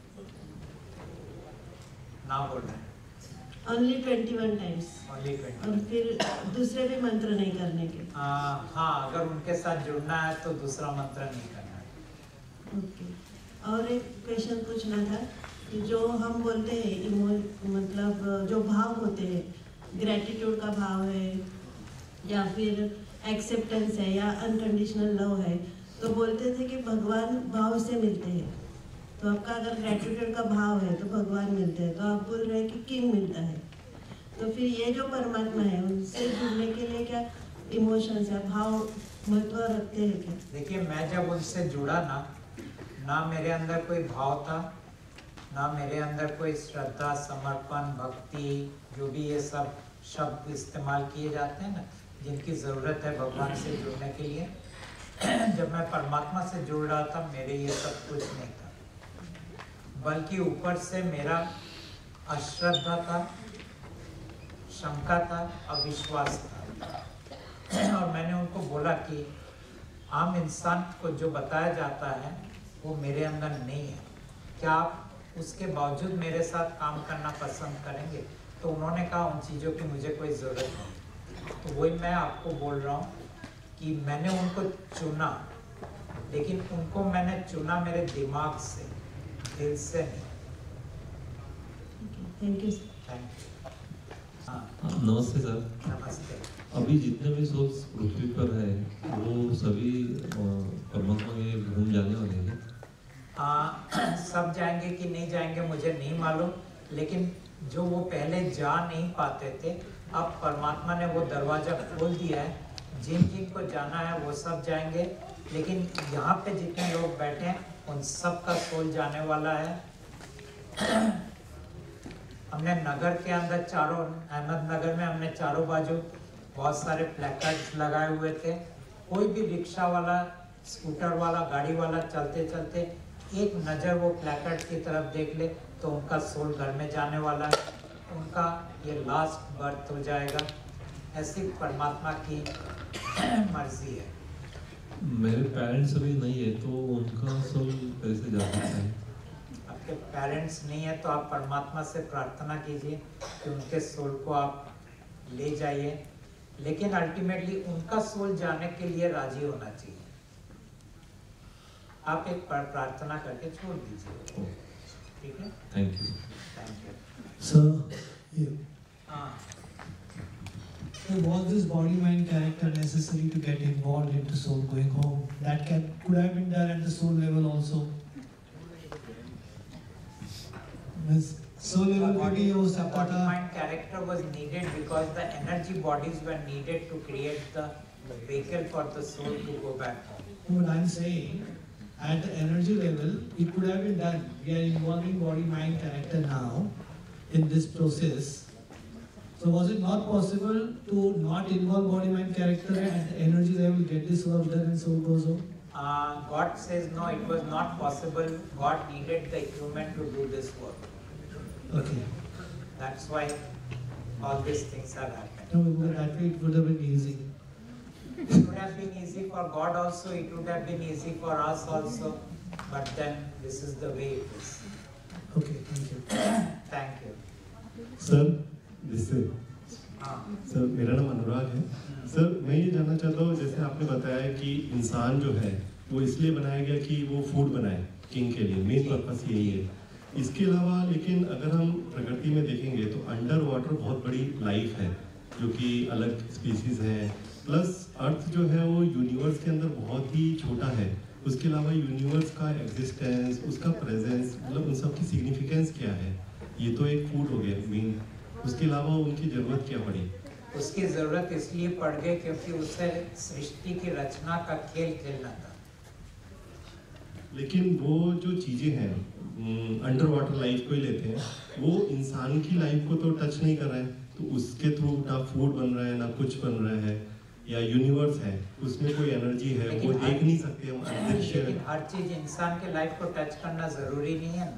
ना बोलना है। Only 21 times. ओनली 21। और फिर दूसरे भी मंत्र नहीं करने के? हाँ, अगर उनके साथ जुड़ना है तो दूसरा मंत्र नहीं करना है। ओके। और एक क्वेश्चन पूछना था कि जो हम बोलते हैं मतलब जो भाव होते हैं, ग्रेटिट्यूड का भाव है या फिर एक्सेप्टेंस है या अनकंडीशनल लव है, तो बोलते थे कि भगवान भाव से मिलते हैं, तो आपका अगर ग्रेटिट्यूड का भाव है तो भगवान मिलते हैं, तो आप बोल रहे हैं कि किंग मिलता है, तो फिर ये जो परमात्मा है उनसे जुड़ने के लिए क्या इमोशंस या भाव महत्व रखते हैं क्या? देखिए, मैं जब उनसे जुड़ा ना मेरे अंदर कोई भाव था, ना मेरे अंदर कोई श्रद्धा, समर्पण, भक्ति, जो भी ये सब शब्द इस्तेमाल किए जाते हैं ना, जिनकी ज़रूरत है भगवान से जुड़ने के लिए। जब मैं परमात्मा से जुड़ रहा था, मेरे ये सब कुछ नहीं था, बल्कि ऊपर से मेरा अश्रद्धा था, शंका था, अविश्वास था। और मैंने उनको बोला कि आम इंसान को जो बताया जाता है वो मेरे अंदर नहीं है, क्या आप उसके बावजूद मेरे साथ काम करना पसंद करेंगे? तो उन्होंने कहा उन चीज़ों की मुझे कोई ज़रूरत नहीं। तो वही मैं आपको बोल रहा हूँ कि मैंने उनको चुना, लेकिन उनको मैंने चुना मेरे दिमाग से, दिल से नहीं। Thank you. Thank you. नमस्ते सर। नमस्ते। अभी जितने भी सोल्स पृथ्वी पर है वो सभी परमात्मा के घूम जाने वाले हैं? सब जाएंगे कि नहीं जाएंगे मुझे नहीं मालूम, लेकिन जो वो पहले जा नहीं पाते थे, अब परमात्मा ने वो दरवाज़ा खोल दिया है। जिन जिन को जाना है वो सब जाएंगे, लेकिन यहाँ पे जितने लोग बैठे हैं उन सब का सोल जाने वाला है। हमने नगर के अंदर चारों, अहमदनगर में हमने चारों बाजू बहुत सारे प्लेकार्ड्स लगाए हुए थे। कोई भी रिक्शा वाला, स्कूटर वाला, गाड़ी वाला चलते चलते एक नज़र वो प्लेकार्ड की तरफ देख ले तो उनका सोल घर में जाने वाला है, उनका ये लास्ट बर्थ हो जाएगा। ऐसी परमात्मा की मर्जी है। मेरे पेरेंट्स अभी नहीं है तो उनका सोल कैसे जा सकता है? आपके पेरेंट्स नहीं है तो आप परमात्मा से प्रार्थना कीजिए कि उनके सोल को आप ले जाइए, लेकिन अल्टीमेटली उनका सोल जाने के लिए राजी होना चाहिए। आप एक प्रार्थना करके छोड़ दीजिए, ठीक है? Thank you. Thank you. So, हाँ। so was this body mind character necessary to get involved into soul going home? That could have been done at the soul level also. Soul level पे भी हो सकता था. Body mind character was needed because the energy bodies were needed to create the vehicle for the soul to go back home. What I'm saying, at the energy level, it could have been done. We are involving body mind character now in this process. So was it not possible to not involve body mind character at the energy level, get this work done and soul goes home? God says no, it was not possible. God needed the human to do this work. Okay. That's why all these things have happened. No, because that way it would have been easy. It would have been easy for God also, it would have been easy for us also, but then this is the way it is. Okay, thank you. Thank you. Sir, हाँ। Sir मेरा नाम अनुराग है। Sir मैं ये जानना चाहता हूँ, जैसे आपने बताया कि इंसान जो है वो इसलिए बनाया गया कि वो फूड बनाए किंग के लिए, मेन पर्पस यही है। इसके अलावा लेकिन अगर हम प्रकृति में देखेंगे तो अंडर वाटर बहुत बड़ी लाइफ है जो कि अलग स्पीसीज है, प्लस अर्थ जो है वो यूनिवर्स के अंदर बहुत ही छोटा है। उसके अलावा यूनिवर्स का एग्जिस्टेंस, उसका प्रेजेंस, मतलब उन सब की सिग्निफिकेंस क्या है? ये तो एक फूड हो गया मेन, उसके अलावा उनकी ज़रूरत क्या पड़ी? उसकी ज़रूरत इसलिए पड़ गई क्योंकि उसे सृष्टि की रचना का खेल खेलना था। लेकिन वो जो चीज़ें हैं अंडर वाटर लाइफ को ही लेते हैं, वो इंसान की लाइफ को तो टच नहीं कर रहा है, तो उसके थ्रू ना फूड बन रहा है ना कुछ बन रहा है, या यूनिवर्स है उसमें कोई एनर्जी है वो देख नहीं सकते हम अंतरिक्ष। लेकिन हर चीज इंसान के लाइफ को टच करना जरूरी नहीं है ना।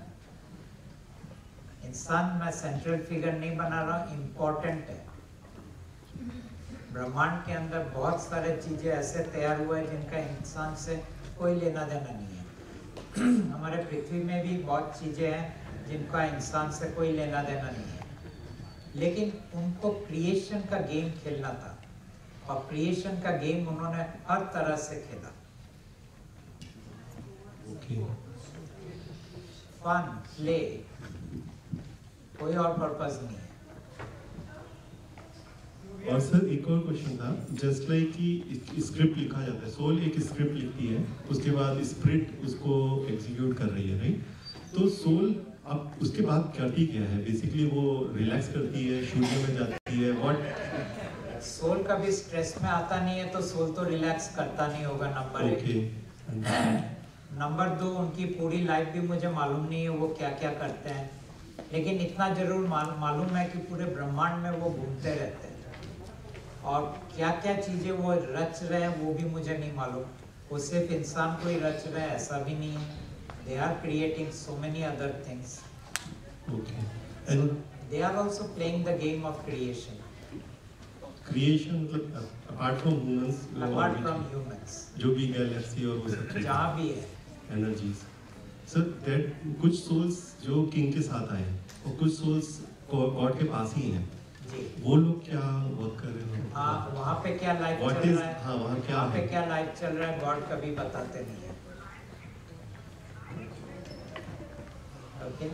इंसान मैं सेंट्रल फिगर नहीं बना रहा, इम्पोर्टेंट है। ब्रह्मांड के अंदर बहुत सारे चीजें ऐसे तैयार हुए हैं जिनका इंसान से कोई लेना देना नहीं है। हमारे पृथ्वी में भी बहुत चीजें हैं जिनका इंसान से कोई लेना देना नहीं है, लेकिन उनको क्रिएशन का गेम खेलना था और क्रिएशन का गेम उन्होंने हर तरह से खेला। फन, प्ले, कोई और पर्पस नहीं है। और सर एक और क्वेश्चन था, जस्ट लाइक कि स्क्रिप्ट लिखा जाता है, सोल एक स्क्रिप्ट लिखती है, उसके बाद स्पिरिट उसको एग्जीक्यूट कर रही है, राइट? तो सोल अब उसके बाद करती क्या है? बेसिकली वो रिलैक्स करती है, शून्य में जाती है, व्हाट? सोल कभी स्ट्रेस में आता नहीं है तो सोल तो रिलैक्स करता नहीं होगा, नंबर एक। नंबर दो, उनकी पूरी लाइफ भी मुझे मालूम नहीं है वो क्या क्या करते हैं, लेकिन इतना जरूर मालूम है कि पूरे ब्रह्मांड में वो घूमते रहते हैं और क्या क्या चीजें वो रच रहे हैं वो भी मुझे नहीं मालूम। वो सिर्फ इंसान को ही रच रहे हैं ऐसा भी नहीं है। They are creating so many other things. Okay. So they are also playing the game of creation. Creation मतलब apart from humans. Apart from humans. जो भी गैलेक्सी और वो सब जहाँ भी है। Energies. So that कुछ souls जो किंग के साथ आए और कुछ souls गॉड के पास ही हैं। वो लोग क्या वर्क कर रहे हैं? हाँ, वहाँ पे क्या लाइफ चल रहा है? हाँ, वहाँ पे क्या लाइफ चल रहा है गॉड कभी बताते नहीं है। ओके?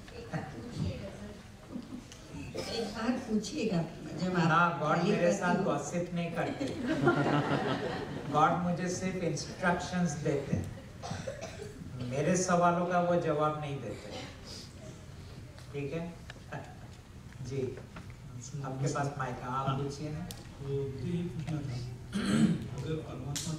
एक बात पूछिएगा जब आप ना, गॉड मेरे साथ गॉसिप नहीं करते। गॉड मुझे सिर्फ इंस्ट्रक्शंस देते हैं, मेरे सवालों का वो जवाब नहीं देते। ठीक है जी, आपके पास माइक, आप पूछिए ना। तो ये पूछना था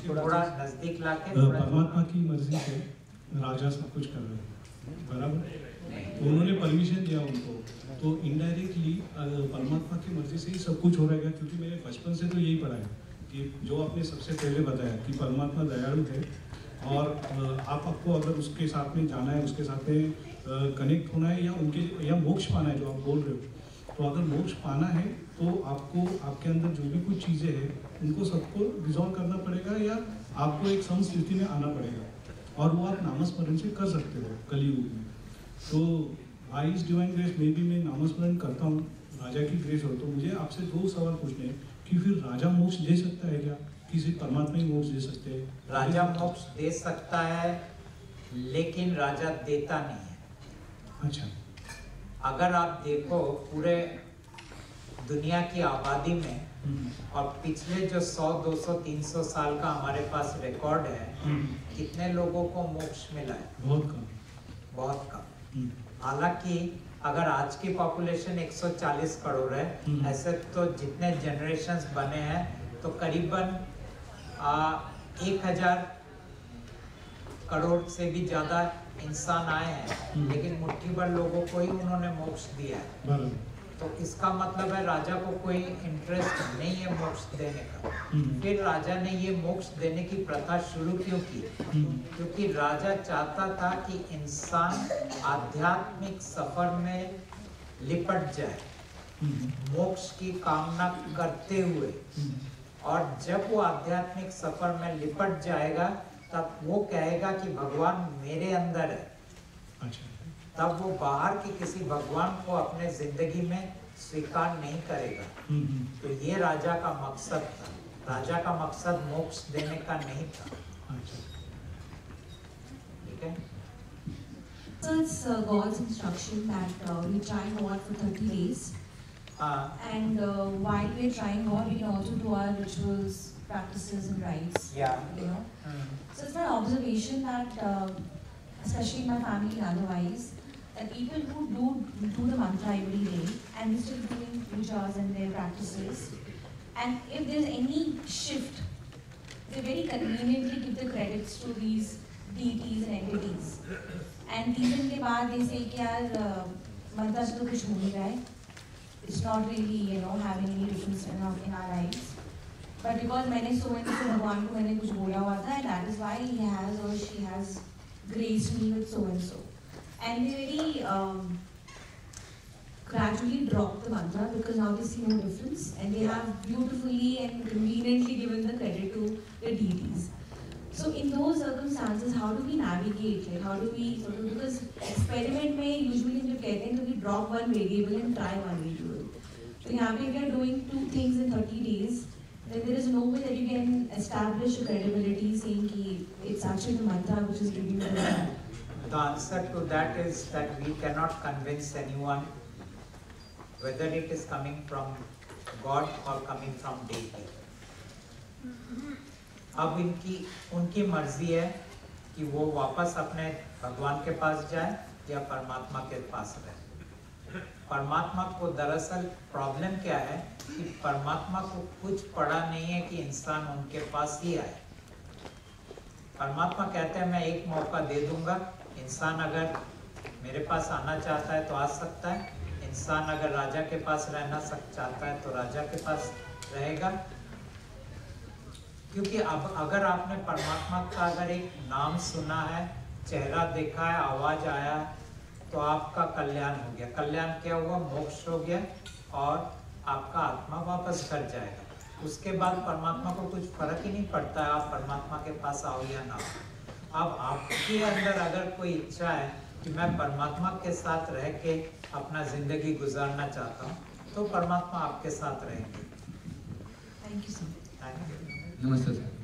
थोड़ा नजदीक लाके परमात्मा की मर्जी से राजा सब कुछ कर रहे हैं, बराबर। तो उन्होंने परमिशन दिया उनको, तो इनडायरेक्टली परमात्मा की मर्जी से ही सब कुछ हो रहेगा। क्योंकि मैंने बचपन से तो यही पढ़ा है कि जो आपने सबसे पहले बताया कि परमात्मा दयालु है, और आपको अगर उसके साथ में जाना है, उसके साथ में कनेक्ट होना है, या मोक्ष पाना है जो आप बोल रहे हो, तो अगर मोक्ष पाना है तो आपको आपके अंदर जो भी कुछ चीज़ें हैं उनको सबको रिजॉल्व करना पड़ेगा, या आपको एक समस्थिति में आना पड़ेगा, और वो आप नामस्मरण से कर सकते हो कलियुग में। तो बाय हिज डिवाइन ग्रेस में भी मैं नामस्मरण करता हूँ, राजा की ग्रेस हो। तो मुझे आपसे 2 सवाल पूछने हैं कि फिर राजा मोक्ष दे सकता है क्या, किसी परमात्मा ही मोक्ष दे सकते हैं? राजा मोक्ष दे सकता है, लेकिन राजा देता नहीं है। अच्छा। अगर आप देखो पूरे दुनिया की आबादी में, और पिछले जो 100, 200, 300 साल का हमारे पास रिकॉर्ड है, कितने लोगों को मोक्ष मिला है? बहुत कम। बहुत कम। हालांकि अगर आज की पॉपुलेशन 140 करोड़ है, ऐसे तो जितने जनरेशन्स बने हैं तो करीबन 1000 करोड़ से भी ज़्यादा इंसान आए हैं, लेकिन मुट्ठी भर लोगों को ही उन्होंने मोक्ष दिया है। तो इसका मतलब है राजा को कोई इंटरेस्ट नहीं है मोक्ष देने का। फिर राजा ने ये मोक्ष देने की प्रथा शुरू क्यों की? क्योंकि राजा चाहता था कि इंसान आध्यात्मिक सफर में लिपट जाए, मोक्ष की कामना करते हुए, और जब वो आध्यात्मिक सफर में लिपट जाएगा तब वो कहेगा कि भगवान मेरे अंदर है। अच्छा। तब वो बाहर के किसी भगवान को अपने जिंदगी में स्वीकार नहीं करेगा। तो ये राजा का मकसद था। राजा का मकसद मोक्ष देने का नहीं था। ठीक है? So it's God's instruction that we try God for 30 days. And while we're trying God, we can also do our rituals, practices and rites. Yeah. You know. So it's my observation that, especially in my family and otherwise, that people who do the mantra every day and they're still doing pujas and their practices, and if there's any shift, they very conveniently give the credits to these deities and entities. And even के बाद they say कि यार मंत्र से तो कुछ हो नहीं रहा है, it's not really having any difference in our lives. But because मैंने so and so भगवान को मैंने कुछ बोला हुआ था, and that is why he has or she has graced me with so and so. And they very gradually drop the mantra because now they see no difference, and they have beautifully and conveniently given the credit to the deities. So in those circumstances, how do we navigate? Like how do we because experiment में usually जब कहते हैं तो we drop one variable and try one variable. So यहाँ पे if you are doing 2 things in 30 days, then there is no way that you can establish a credibility saying कि it's actually the mantra which is giving you the result. The answer to that is that we cannot convince anyone whether it is coming from God or coming from deity. अब उनकी मर्जी है कि वो वापस अपने भगवान के पास जाए या परमात्मा के पास रहे। परमात्मा को दरअसल प्रॉब्लम क्या है कि परमात्मा को कुछ पड़ा नहीं है कि इंसान उनके पास ही आए। परमात्मा कहते हैं मैं एक मौका दे दूंगा, इंसान अगर मेरे पास आना चाहता है तो आ सकता है, इंसान अगर राजा के पास रहना चाहता है तो राजा के पास रहेगा। क्योंकि अब अगर आपने परमात्मा का अगर एक नाम सुना है, चेहरा देखा है, आवाज आया, तो आपका कल्याण हो गया। कल्याण क्या हुआ? मोक्ष हो गया और आपका आत्मा वापस घर जाएगा। उसके बाद परमात्मा को कुछ फर्क ही नहीं पड़ता है आप परमात्मा के पास आओ या ना आओ। अब आपके अंदर अगर कोई इच्छा है कि मैं परमात्मा के साथ रह के अपना जिंदगी गुजारना चाहता हूँ, तो परमात्मा आपके साथ रहेंगे। Thank you, sir. Thank you. नमस्ते सर।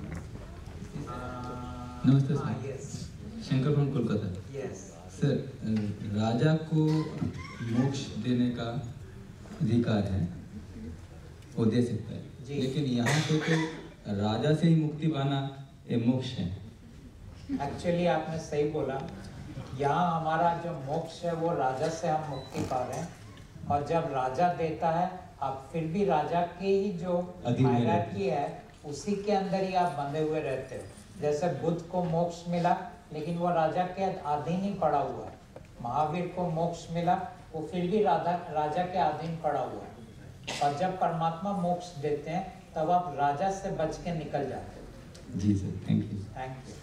नमस्ते sir. Yes. Shankar from Kolkata. Yes. Sir, राजा को मोक्ष देने का अधिकार है, वो दे सकता है, लेकिन यहाँ पे तो राजा से ही मुक्ति पाना ये मोक्ष है। एक्चुअली आपने सही बोला, यहाँ हमारा जो मोक्ष है वो राजा से हम मुक्ति पा रहे हैं, और जब राजा देता है अब फिर भी राजा के ही जो हायरार्की है उसी के अंदर ही आप बंधे हुए रहते हो। जैसे बुद्ध को मोक्ष मिला लेकिन वो राजा के अधीन ही पड़ा हुआ है, महावीर को मोक्ष मिला वो फिर भी राजा के अधीन पड़ा हुआ है। और जब परमात्मा मोक्ष देते हैं तब आप राजा से बच के निकल जाते हो। जी sir, thank you. Thank you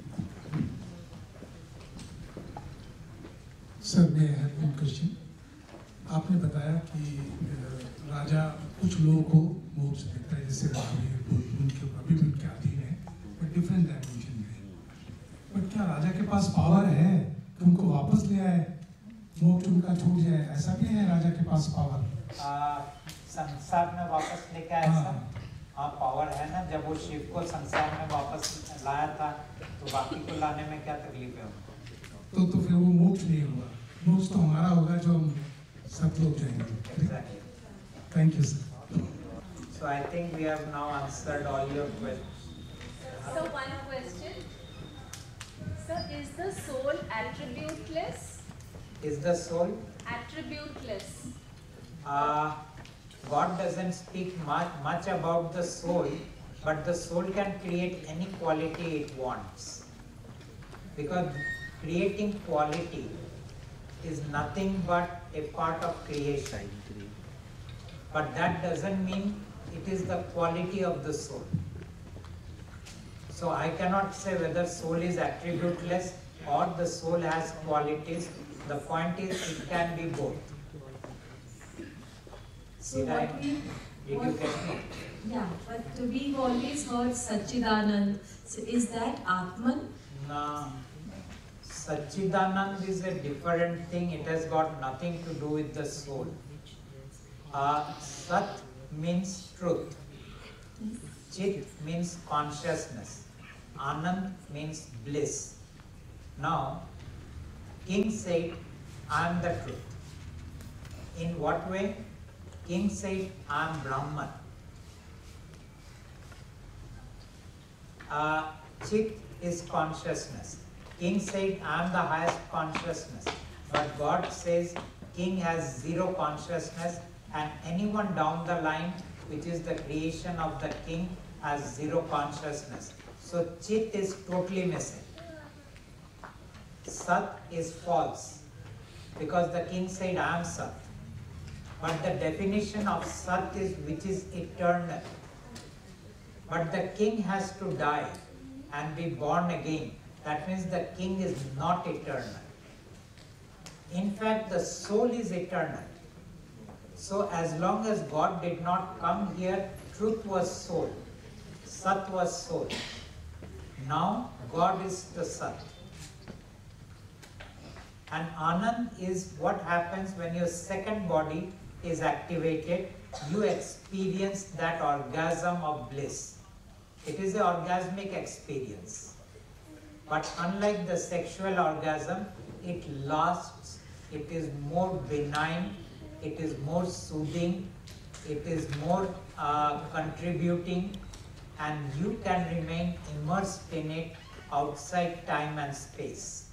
sir. मैं हैव क्वेश्चन। आपने बताया कि राजा कुछ लोगों को मोक्ष देता है, जैसे उनके अभी भी उनके अधीन है, बट डिफरेंट डायमेंशन में। बट क्या राजा के पास पावर है कि उनको वापस ले आए, मोक्ष उनका छूट जाए? ऐसा भी है राजा के पास पावर? संसार में वापस लेके आया ऐसा? हाँ, पावर है ना। जब वो शिव को संसार में वापस लाया था तो बाकी को लाने में क्या तकलीफ है उनको? तो फिर वो मोक्ष नहीं होगा, मोक्ष तो हमारा होगा जो हम सब लोग जाएंगे। Thank you sir. So I think we have now answered all your questions. So one question. Sir, is the soul attributeless? Is the soul Attributeless. God doesn't speak much about the soul, but the soul can create any quality it wants. Because creating quality is nothing but a part of creation. But that doesn't mean it is the quality of the soul. So I cannot say whether soul is attributeless or the soul has qualities. The point is it can be both. So Did you get me? Yeah, but we've always heard Satchidanand. So is that Atman? No. Satchidanand is a different thing. It has got nothing to do with the soul. Sat means truth. Chit means consciousness. Anand means bliss. Now, King said, I am the truth. In what way? King said, I am Brahman. Chit is consciousness. King said, I am the highest consciousness. But God says, King has zero consciousness, and anyone down the line, which is the creation of the King, has zero consciousness. So Chit is totally missing. Sat is false, because the King said, I am Sat. But the definition of Sat is which is eternal. But the King has to die and be born again. That means the King is not eternal. In fact, the soul is eternal. So as long as God did not come here, truth was soul. Sat was soul. Now God is the Sat. And Anand is what happens when your second body is activated. You experience that orgasm of bliss. It is an orgasmic experience. But unlike the sexual orgasm, it lasts, it is more benign, it is more soothing, it is more contributing, and you can remain immersed in it outside time and space.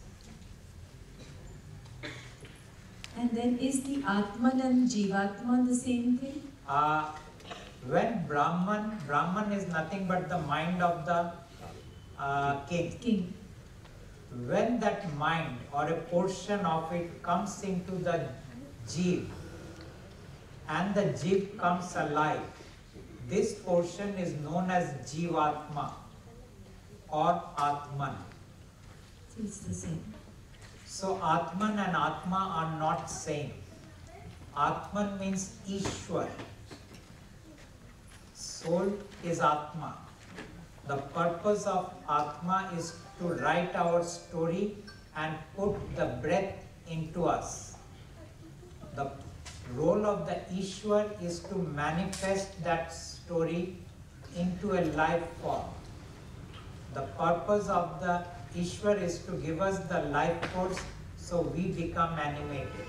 And then is the Atman and Jivatma the same thing? When Brahman is nothing but the mind of the king. When that mind or a portion of it comes into the Jeev and the Jeev comes alive, this portion is known as Jivatma or Atman. So it's the same. So Atman and Atma are not same. Atman means Ishwar. Soul is Atma. The purpose of Atma is to write our story and put the breath into us. The role of the Ishwar is to manifest that story into a life form. The purpose of the Ishwar is to give us the life force so we become animated.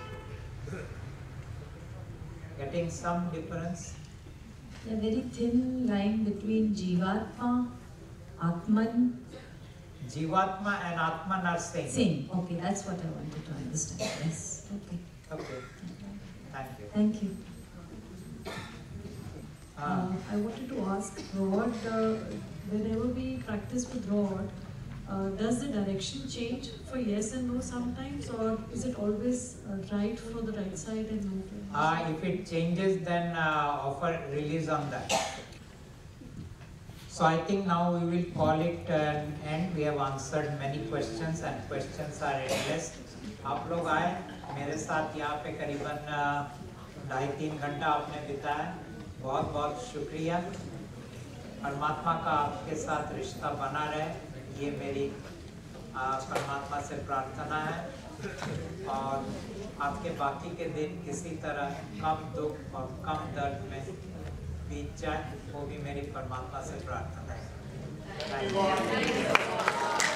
Getting some difference? A very thin line between Jivatma, Atman. Jivatma and Atman are same. Same. Okay, that's what I wanted to understand. Yes. Okay. Okay. Thank you. Thank you. I wanted to ask Rod, whenever we practice with Rod, does the direction change for yes and no sometimes, or is it always right for the right side and no for the left side? If it changes, then offer release on that. So I think now we will call it an end. We have answered many questions and questions are endless. आप लोग आए मेरे साथ यहाँ पे करीबन 2.5-3 घंटा आपने बिताया, बहुत बहुत शुक्रिया। परमात्मा का आपके साथ रिश्ता बना रहे, ये मेरी परमात्मा से प्रार्थना है। और आपके बाकी के दिन किसी तरह कम दुख और कम दर्द में बीत जाए, वो भी मेरी परमात्मा से प्रार्थना है।